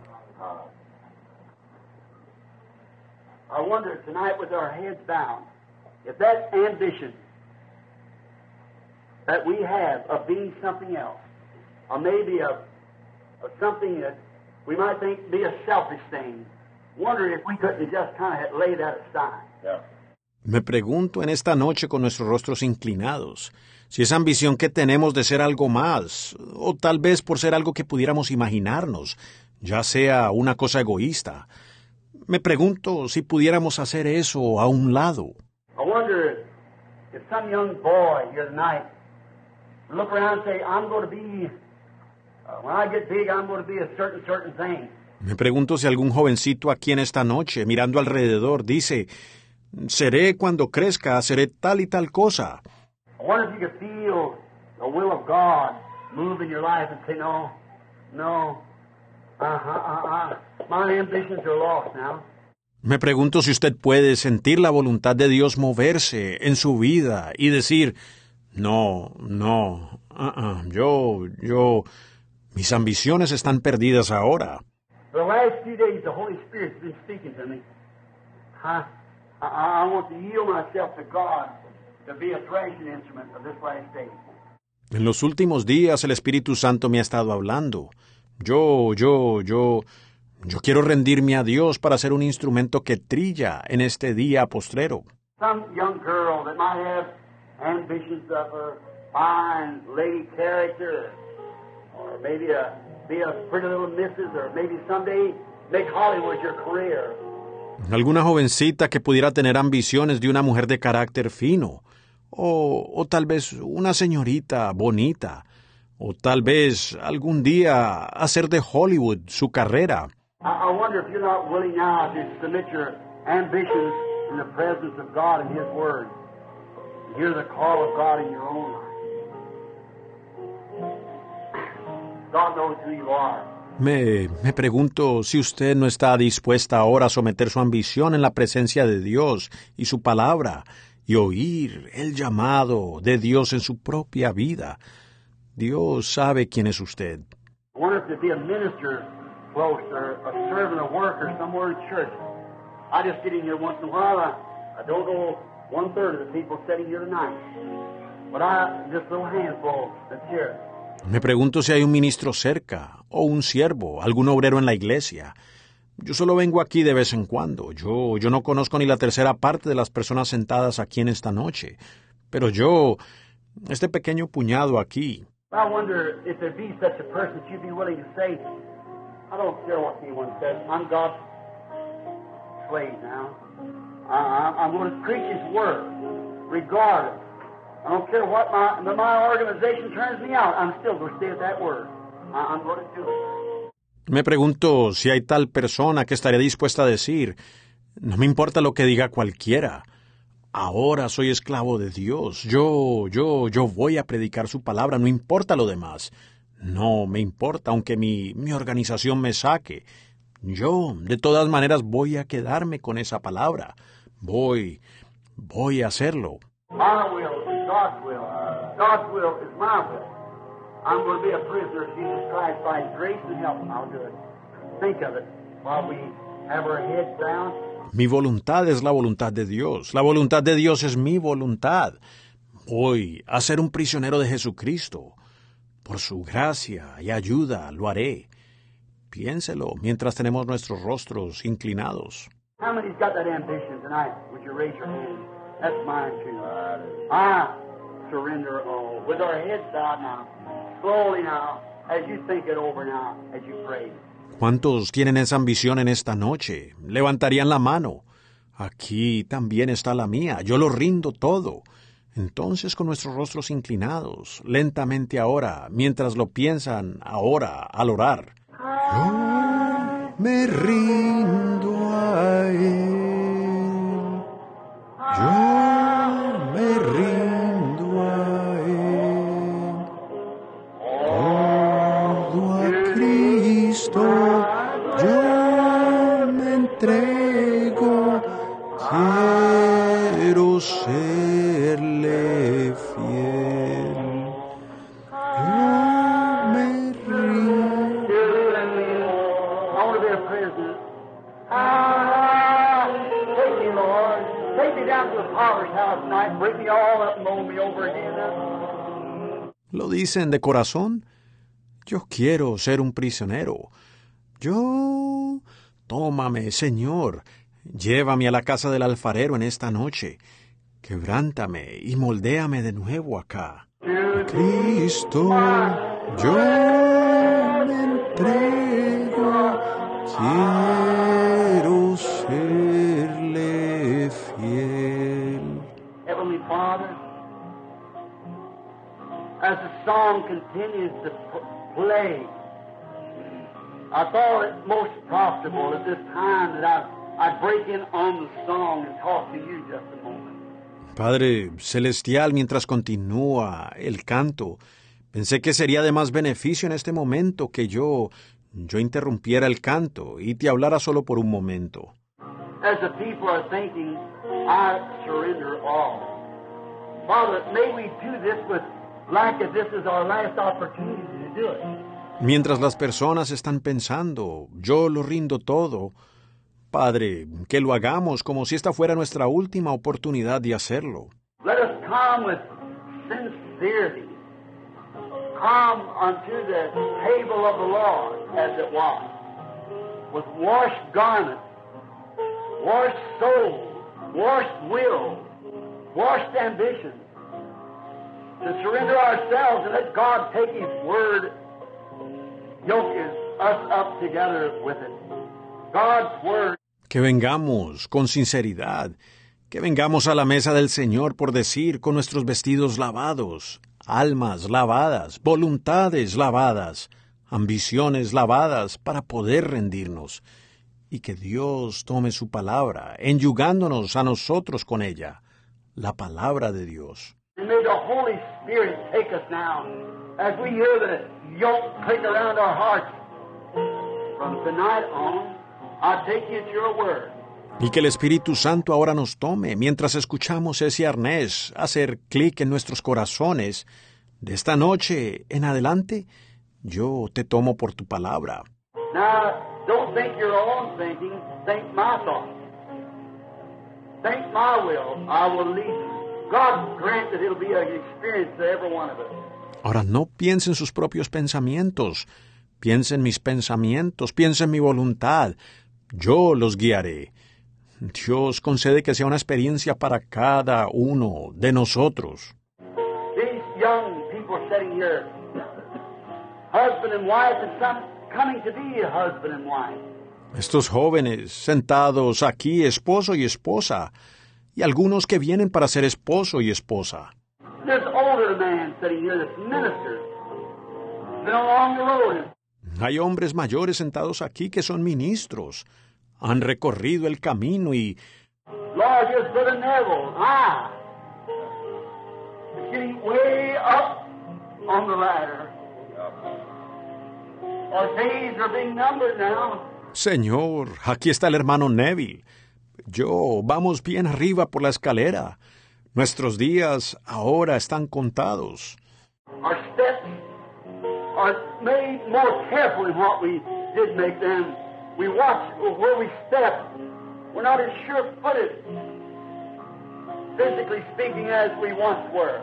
S2: I wonder tonight with our heads bowed, if that ambition that we have of being something else, or maybe of, of something that we might think be a selfish thing, wonder if we couldn't just kind of lay that aside.
S5: Yeah.
S1: Me pregunto en esta noche con nuestros rostros inclinados, si esa ambición que tenemos de ser algo más, o tal vez por ser algo que pudiéramos imaginarnos, ya sea una cosa egoísta. Me pregunto si pudiéramos hacer eso a un lado.
S2: I wonder if, if some young boy here tonight look around and say, I'm going to be, uh, when I get big, I'm going to be a certain, certain thing.
S1: Me pregunto si algún jovencito aquí en esta noche, mirando alrededor, dice, seré cuando crezca, seré tal y tal cosa.
S2: I wonder if you could feel the will of God move in your life and say, no, no, uh-huh, uh-uh, my ambitions are lost now.
S1: Me pregunto si usted puede sentir la voluntad de Dios moverse en su vida y decir, no, no, uh-uh, yo, yo, mis ambiciones están perdidas ahora.
S2: For the last few days, the Holy Spirit's been speaking to me. I, I, I want to yield myself to God to be a threshing instrument of this last day.
S1: En los últimos días el Espíritu Santo me ha estado hablando. Yo, yo, yo, yo quiero rendirme a Dios para ser un instrumento que trilla en este día postrero.
S2: Some young girl that might have ambitions of a fine lady character, or maybe a be a pretty little missus, or maybe someday make Hollywood your career.
S1: Alguna jovencita que pudiera tener ambiciones de una mujer de carácter fino, o, o tal vez una señorita bonita, O tal vez algún día hacer de Hollywood su carrera.
S2: I, I wonder if you're not willing now to submit your ambitions in the presence of God and His Word. Hear the call of God in your own life. God knows who you are.
S1: Me, me pregunto si usted no está dispuesta ahora a someter su ambición en la presencia de Dios y su palabra y oír el llamado de Dios en su propia vida. Dios sabe quién es usted.
S2: I wonder if there'd be a minister close or a servant or worker somewhere in church. I just get in here once in a while. I, I don't know one third of the people sitting here tonight. But I, just a little handful that's here.
S1: Me pregunto si hay un ministro cerca, o un siervo, algún obrero en la iglesia. Yo solo vengo aquí de vez en cuando. Yo, yo no conozco ni la tercera parte de las personas sentadas aquí en esta noche. Pero yo, este pequeño puñado aquí.
S2: I wonder if there be such a person that you'd be willing to say, I don't care what anyone says, I'm God's slave now. I, I'm going to preach His Word, regardless. I don't care what my, my organization turns me out, I'm still going to stay at that Word. I, I'm going to do it.
S1: Me pregunto si hay tal persona que estaría dispuesta a decir, no me importa lo que diga cualquiera. Ahora soy esclavo de Dios. Yo, yo, yo voy a predicar su palabra, no importa lo demás. No me importa, aunque mi, mi organización me saque. Yo, de todas maneras, voy a quedarme con esa palabra. Voy, voy a hacerlo.
S2: My will is God's will. God's will is my will. I'm going to be a prisoner of Jesus Christ by His grace and help. I'll do it. Think of it while we have our heads down.
S1: Mi voluntad es la voluntad de Dios. La voluntad de Dios es mi voluntad. Voy a ser un prisionero de Jesucristo. Por su gracia y ayuda lo haré. Piénselo mientras tenemos nuestros rostros inclinados.
S2: How many's got that ambition tonight? Would you raise your hand? That's mine too. I surrender all. With our heads bowed now. Slowly now. As you think it over now. As you pray.
S1: ¿Cuántos tienen esa ambición en esta noche? Levantarían la mano. Aquí también está la mía. Yo lo rindo todo. Entonces, con nuestros rostros inclinados, lentamente ahora, mientras lo piensan ahora al orar. Yo me rindo a Él. Yo me rindo a Él. Todo a Cristo yo me entrego. Quiero serle fiel. Yo me rindo.
S2: I want to be a prisoner. Ah, take me, Lord. Take me down to the potter's house tonight and break me all up and mold me over again.
S1: ¿Lo dicen de corazón? Yo quiero ser un prisionero. Yo... Tómame, Señor. Llévame a la casa del alfarero en esta noche. Quebrántame y moldéame de nuevo acá. Cristo, yo me entrego. Quiero serle fiel.
S2: Heavenly Father, as the song continues to play, I thought it most profitable at this time that I, I'd break in on the song and talk to you just a moment.
S1: Padre Celestial, mientras continúa el canto, pensé que sería de más beneficio en este momento que yo, yo interrumpiera el canto y te hablara solo por un momento.
S2: As the people are thinking, I surrender all. Father, may we do this with like as this is our last opportunity to do it.
S1: Mientras las personas están pensando, yo lo rindo todo, Padre, que lo hagamos como si esta fuera nuestra última oportunidad de hacerlo.
S2: Let us come with sincerity. Come unto the table of the Lord, as it was, with washed garments, washed soul, washed will, washed ambitions, to surrender ourselves and let God take His word, yoke us up together with it. God's word.
S1: Que vengamos con sinceridad, que vengamos a la mesa del Señor, por decir, con nuestros vestidos lavados, almas lavadas, voluntades lavadas, ambiciones lavadas para poder rendirnos, y que Dios tome su palabra, enyugándonos a nosotros con ella, la palabra de Dios.
S2: And may the Holy Spirit take us now, as we hear the yoke click around our hearts. From tonight on, I take you at your word.
S1: Y que el Espíritu Santo ahora nos tome mientras escuchamos ese arnés hacer clic en nuestros corazones. De esta noche en adelante, yo te tomo por tu palabra.
S2: Now, don't think your own thinking, think my thoughts. Think my will, I will lead you. God grant that it'll be an experience to every one of us.
S1: Ahora no piensen sus propios pensamientos, piensen mis pensamientos, piensen mi voluntad. Yo los guiaré. Dios concede que sea una experiencia para cada uno de nosotros.
S2: These young people sitting here, husband and wife, and some coming to be a husband and wife.
S1: Estos jóvenes sentados aquí, esposo y esposa, y algunos que vienen para ser esposo y esposa.
S2: There's an older man sitting here that's minister. Been along the road.
S1: Hay hombres mayores sentados aquí que son ministros. Han recorrido el camino y...
S2: Lord, here's Brother Neville. Ah! He's getting way up on the ladder. Our days are being numbered now.
S1: Señor, aquí está el hermano Neville. Yo, vamos bien arriba por la escalera. Nuestros días ahora están contados.
S2: Our steps are made more careful than what we did make them. We watch where we step. We're not as sure-footed, physically speaking, as we once were.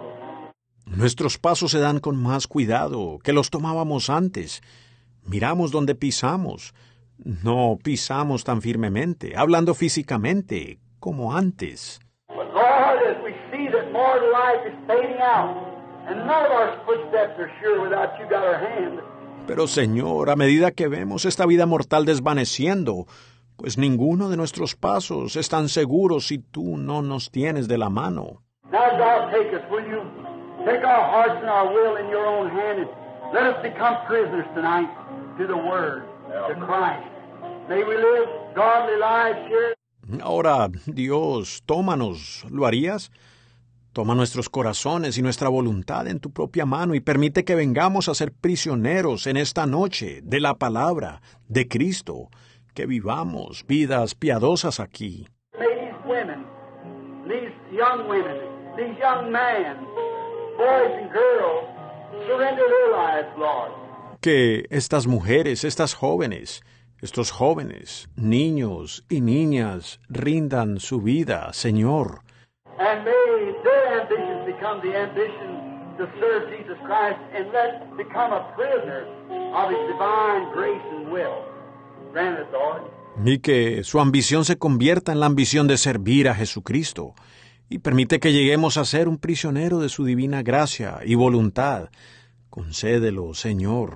S1: Nuestros pasos se dan con más cuidado que los tomábamos antes. Miramos dónde pisamos. No pisamos tan firmemente, hablando físicamente, como antes.
S2: But Lord, as we see that more life is fading out, and none of our footsteps are sure without you got our hand.
S1: Pero Señor, a medida que vemos esta vida mortal desvaneciendo, pues ninguno de nuestros pasos es tan seguro si tú no nos tienes de la mano.
S2: Now, God, take us, will you? Take our hearts and our will in your own hand, and let us become prisoners tonight to the Word, to Christ. May we live godly lives here.
S1: Ahora, Dios, tómanos, ¿lo harías? Toma nuestros corazones y nuestra voluntad en tu propia mano y permite que vengamos a ser prisioneros en esta noche de la palabra de Cristo, que vivamos vidas piadosas aquí.
S2: May these women, these young women, these young men, boys and girls, surrender their lives, Lord.
S1: Que estas mujeres, estas jóvenes, estos jóvenes, niños y niñas rindan su vida, Señor.
S2: And may their ambitions become the ambition to serve Jesus Christ, and let become a prisoner of His divine grace and will. Grant it, Lord.
S1: Y que su ambición se convierta en la ambición de servir a Jesucristo, y permite que lleguemos a ser un prisionero de su divina gracia y voluntad. Concédelo, Señor.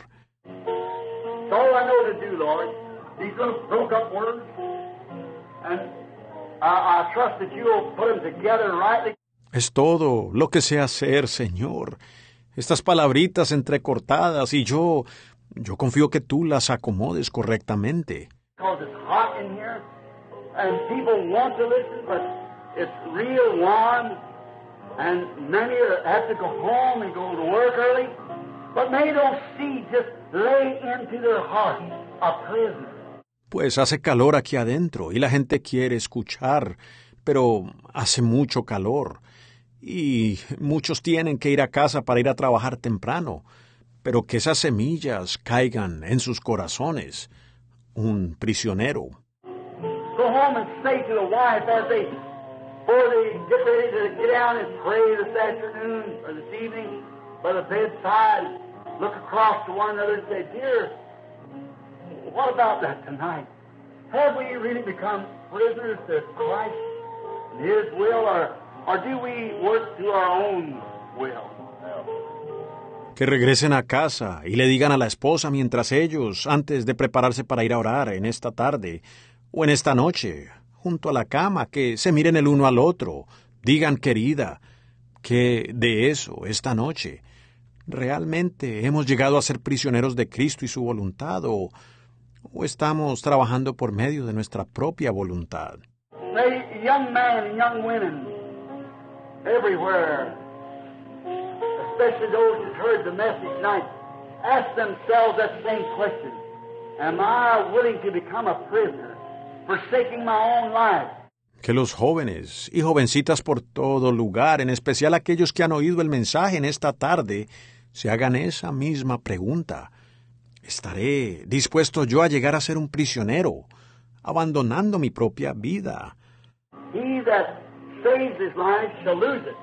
S2: It's all I know to do, Lord. These little broke up words, and I, I trust that you'll put them together rightly.
S1: Es todo lo que sé hacer, Señor. Estas palabritas entrecortadas, y yo, yo confío que tú las acomodes correctamente.
S2: Because it's hot in here, and people want to listen, but it's real warm, and many are, have to go home and go to work early, but many don't see, just lay into their heart a prisoner.
S1: Pues hace calor aquí adentro, y la gente quiere escuchar, pero hace mucho calor, y muchos tienen que ir a casa para ir a trabajar temprano, pero que esas semillas caigan en sus corazones. Un prisionero.
S2: Go home and say to the wife as they, before they get ready to get down and pray this afternoon or this evening by the bedside, look across to one another and say, dear, what about that tonight? Have we really become prisoners to Christ and His will, or, or do we work to our own will?
S1: Que regresen a casa y le digan a la esposa mientras ellos, antes de prepararse para ir a orar en esta tarde o en esta noche, junto a la cama, que se miren el uno al otro, digan, querida, ¿Qué de eso esta noche? ¿Realmente hemos llegado a ser prisioneros de Cristo y su voluntad o, o estamos trabajando por medio de nuestra propia voluntad?
S2: Say, young men and young women everywhere, especially those who've heard the message tonight, ask themselves that same question. Am I willing to become a prisoner, forsaking my own life?
S1: Que los jóvenes y jovencitas por todo lugar, en especial aquellos que han oído el mensaje en esta tarde, se hagan esa misma pregunta. ¿Estaré dispuesto yo a llegar a ser un prisionero, abandonando mi propia vida?
S2: He that saves his life shall lose it.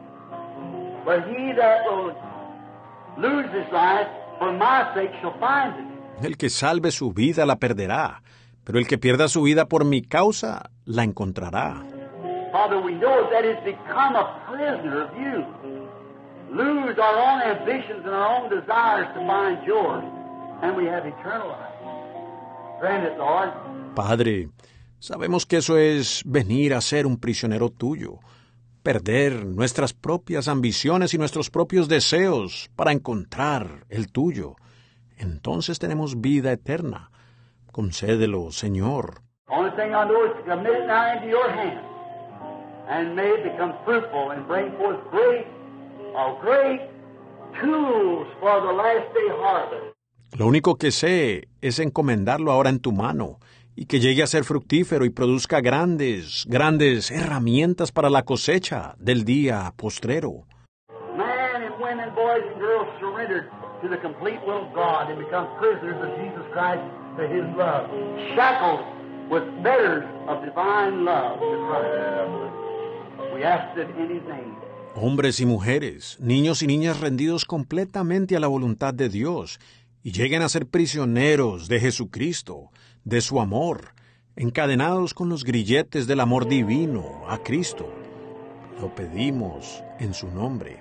S2: But he that will lose his life for my sake shall find it.
S1: El que salve su vida la perderá, pero el que pierda su vida por mi causa la encontrará.
S2: Father, we know that it's become a prisoner of you. Lose our own ambitions and our own desires to find yours, and we have eternal life. Grant it, Lord.
S1: Padre, sabemos que eso es venir a ser un prisionero tuyo, perder nuestras propias ambiciones y nuestros propios deseos para encontrar el tuyo. Entonces tenemos vida eterna. Concédelo, Señor.
S2: Only thing I know is to commit it now into your hands, and may it become fruitful and bring forth great, oh, great tools for the last day harvest.
S1: Lo único que sé es encomendarlo ahora en tu mano y que llegue a ser fructífero y produzca grandes, grandes herramientas para la cosecha del día postrero.
S2: Men and women, boys and girls surrendered to the complete will of God and become prisoners of Jesus Christ to His love, shackled with fetters of divine love to Christ. We ask it in His name.
S1: Hombres y mujeres, niños y niñas rendidos completamente a la voluntad de Dios y lleguen a ser prisioneros de Jesucristo, de su amor, encadenados con los grilletes del amor divino a Cristo. Lo pedimos en su nombre.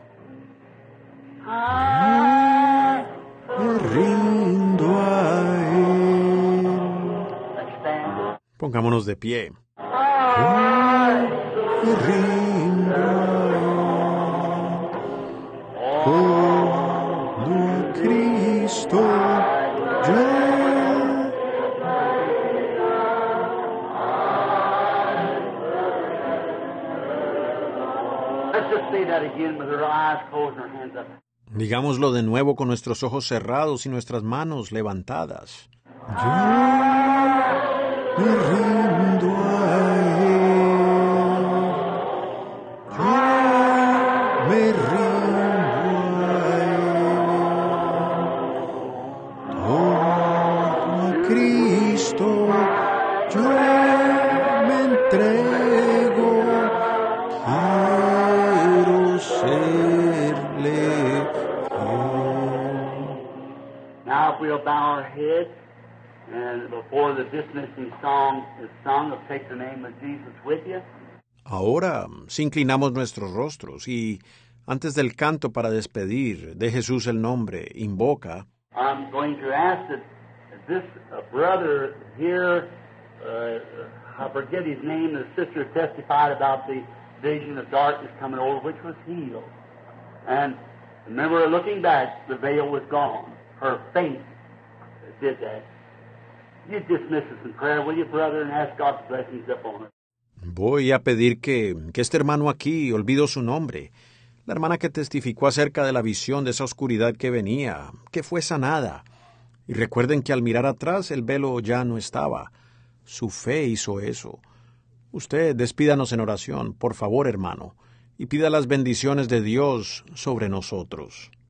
S1: Me rindo a Él. Pongámonos de pie. Me rindo a Él. Todo Cristo yo.
S2: Let's just say that again with our eyes closed and our hands up.
S1: Digámoslo de nuevo con nuestros ojos cerrados y nuestras manos levantadas. Yo me rindo a Él. Yo me rindo a Él. Todo a Cristo yo me entrego. Quiero serle.
S2: Now if we'll bow our heads and before the dismissing song is sung of Take the Name of Jesus with you.
S1: Ahora, si inclinamos nuestros rostros y antes del canto para despedir de Jesús el nombre, invoca.
S2: I'm going to ask that this uh, brother here, uh, I forget his name, the sister testified about the vision of darkness coming over, which was healed. And remember, looking back, the veil was gone. Her faith did that. You dismiss us in prayer, will you, brother, and ask God's blessings upon us.
S1: Voy a pedir que, que este hermano aquí, olvido su nombre, la hermana que testificó acerca de la visión de esa oscuridad que venía, que fue sanada. Y recuerden que al mirar atrás el velo ya no estaba. Su fe hizo eso. Usted despídanos en oración, por favor, hermano, y pida las bendiciones de Dios sobre nosotros.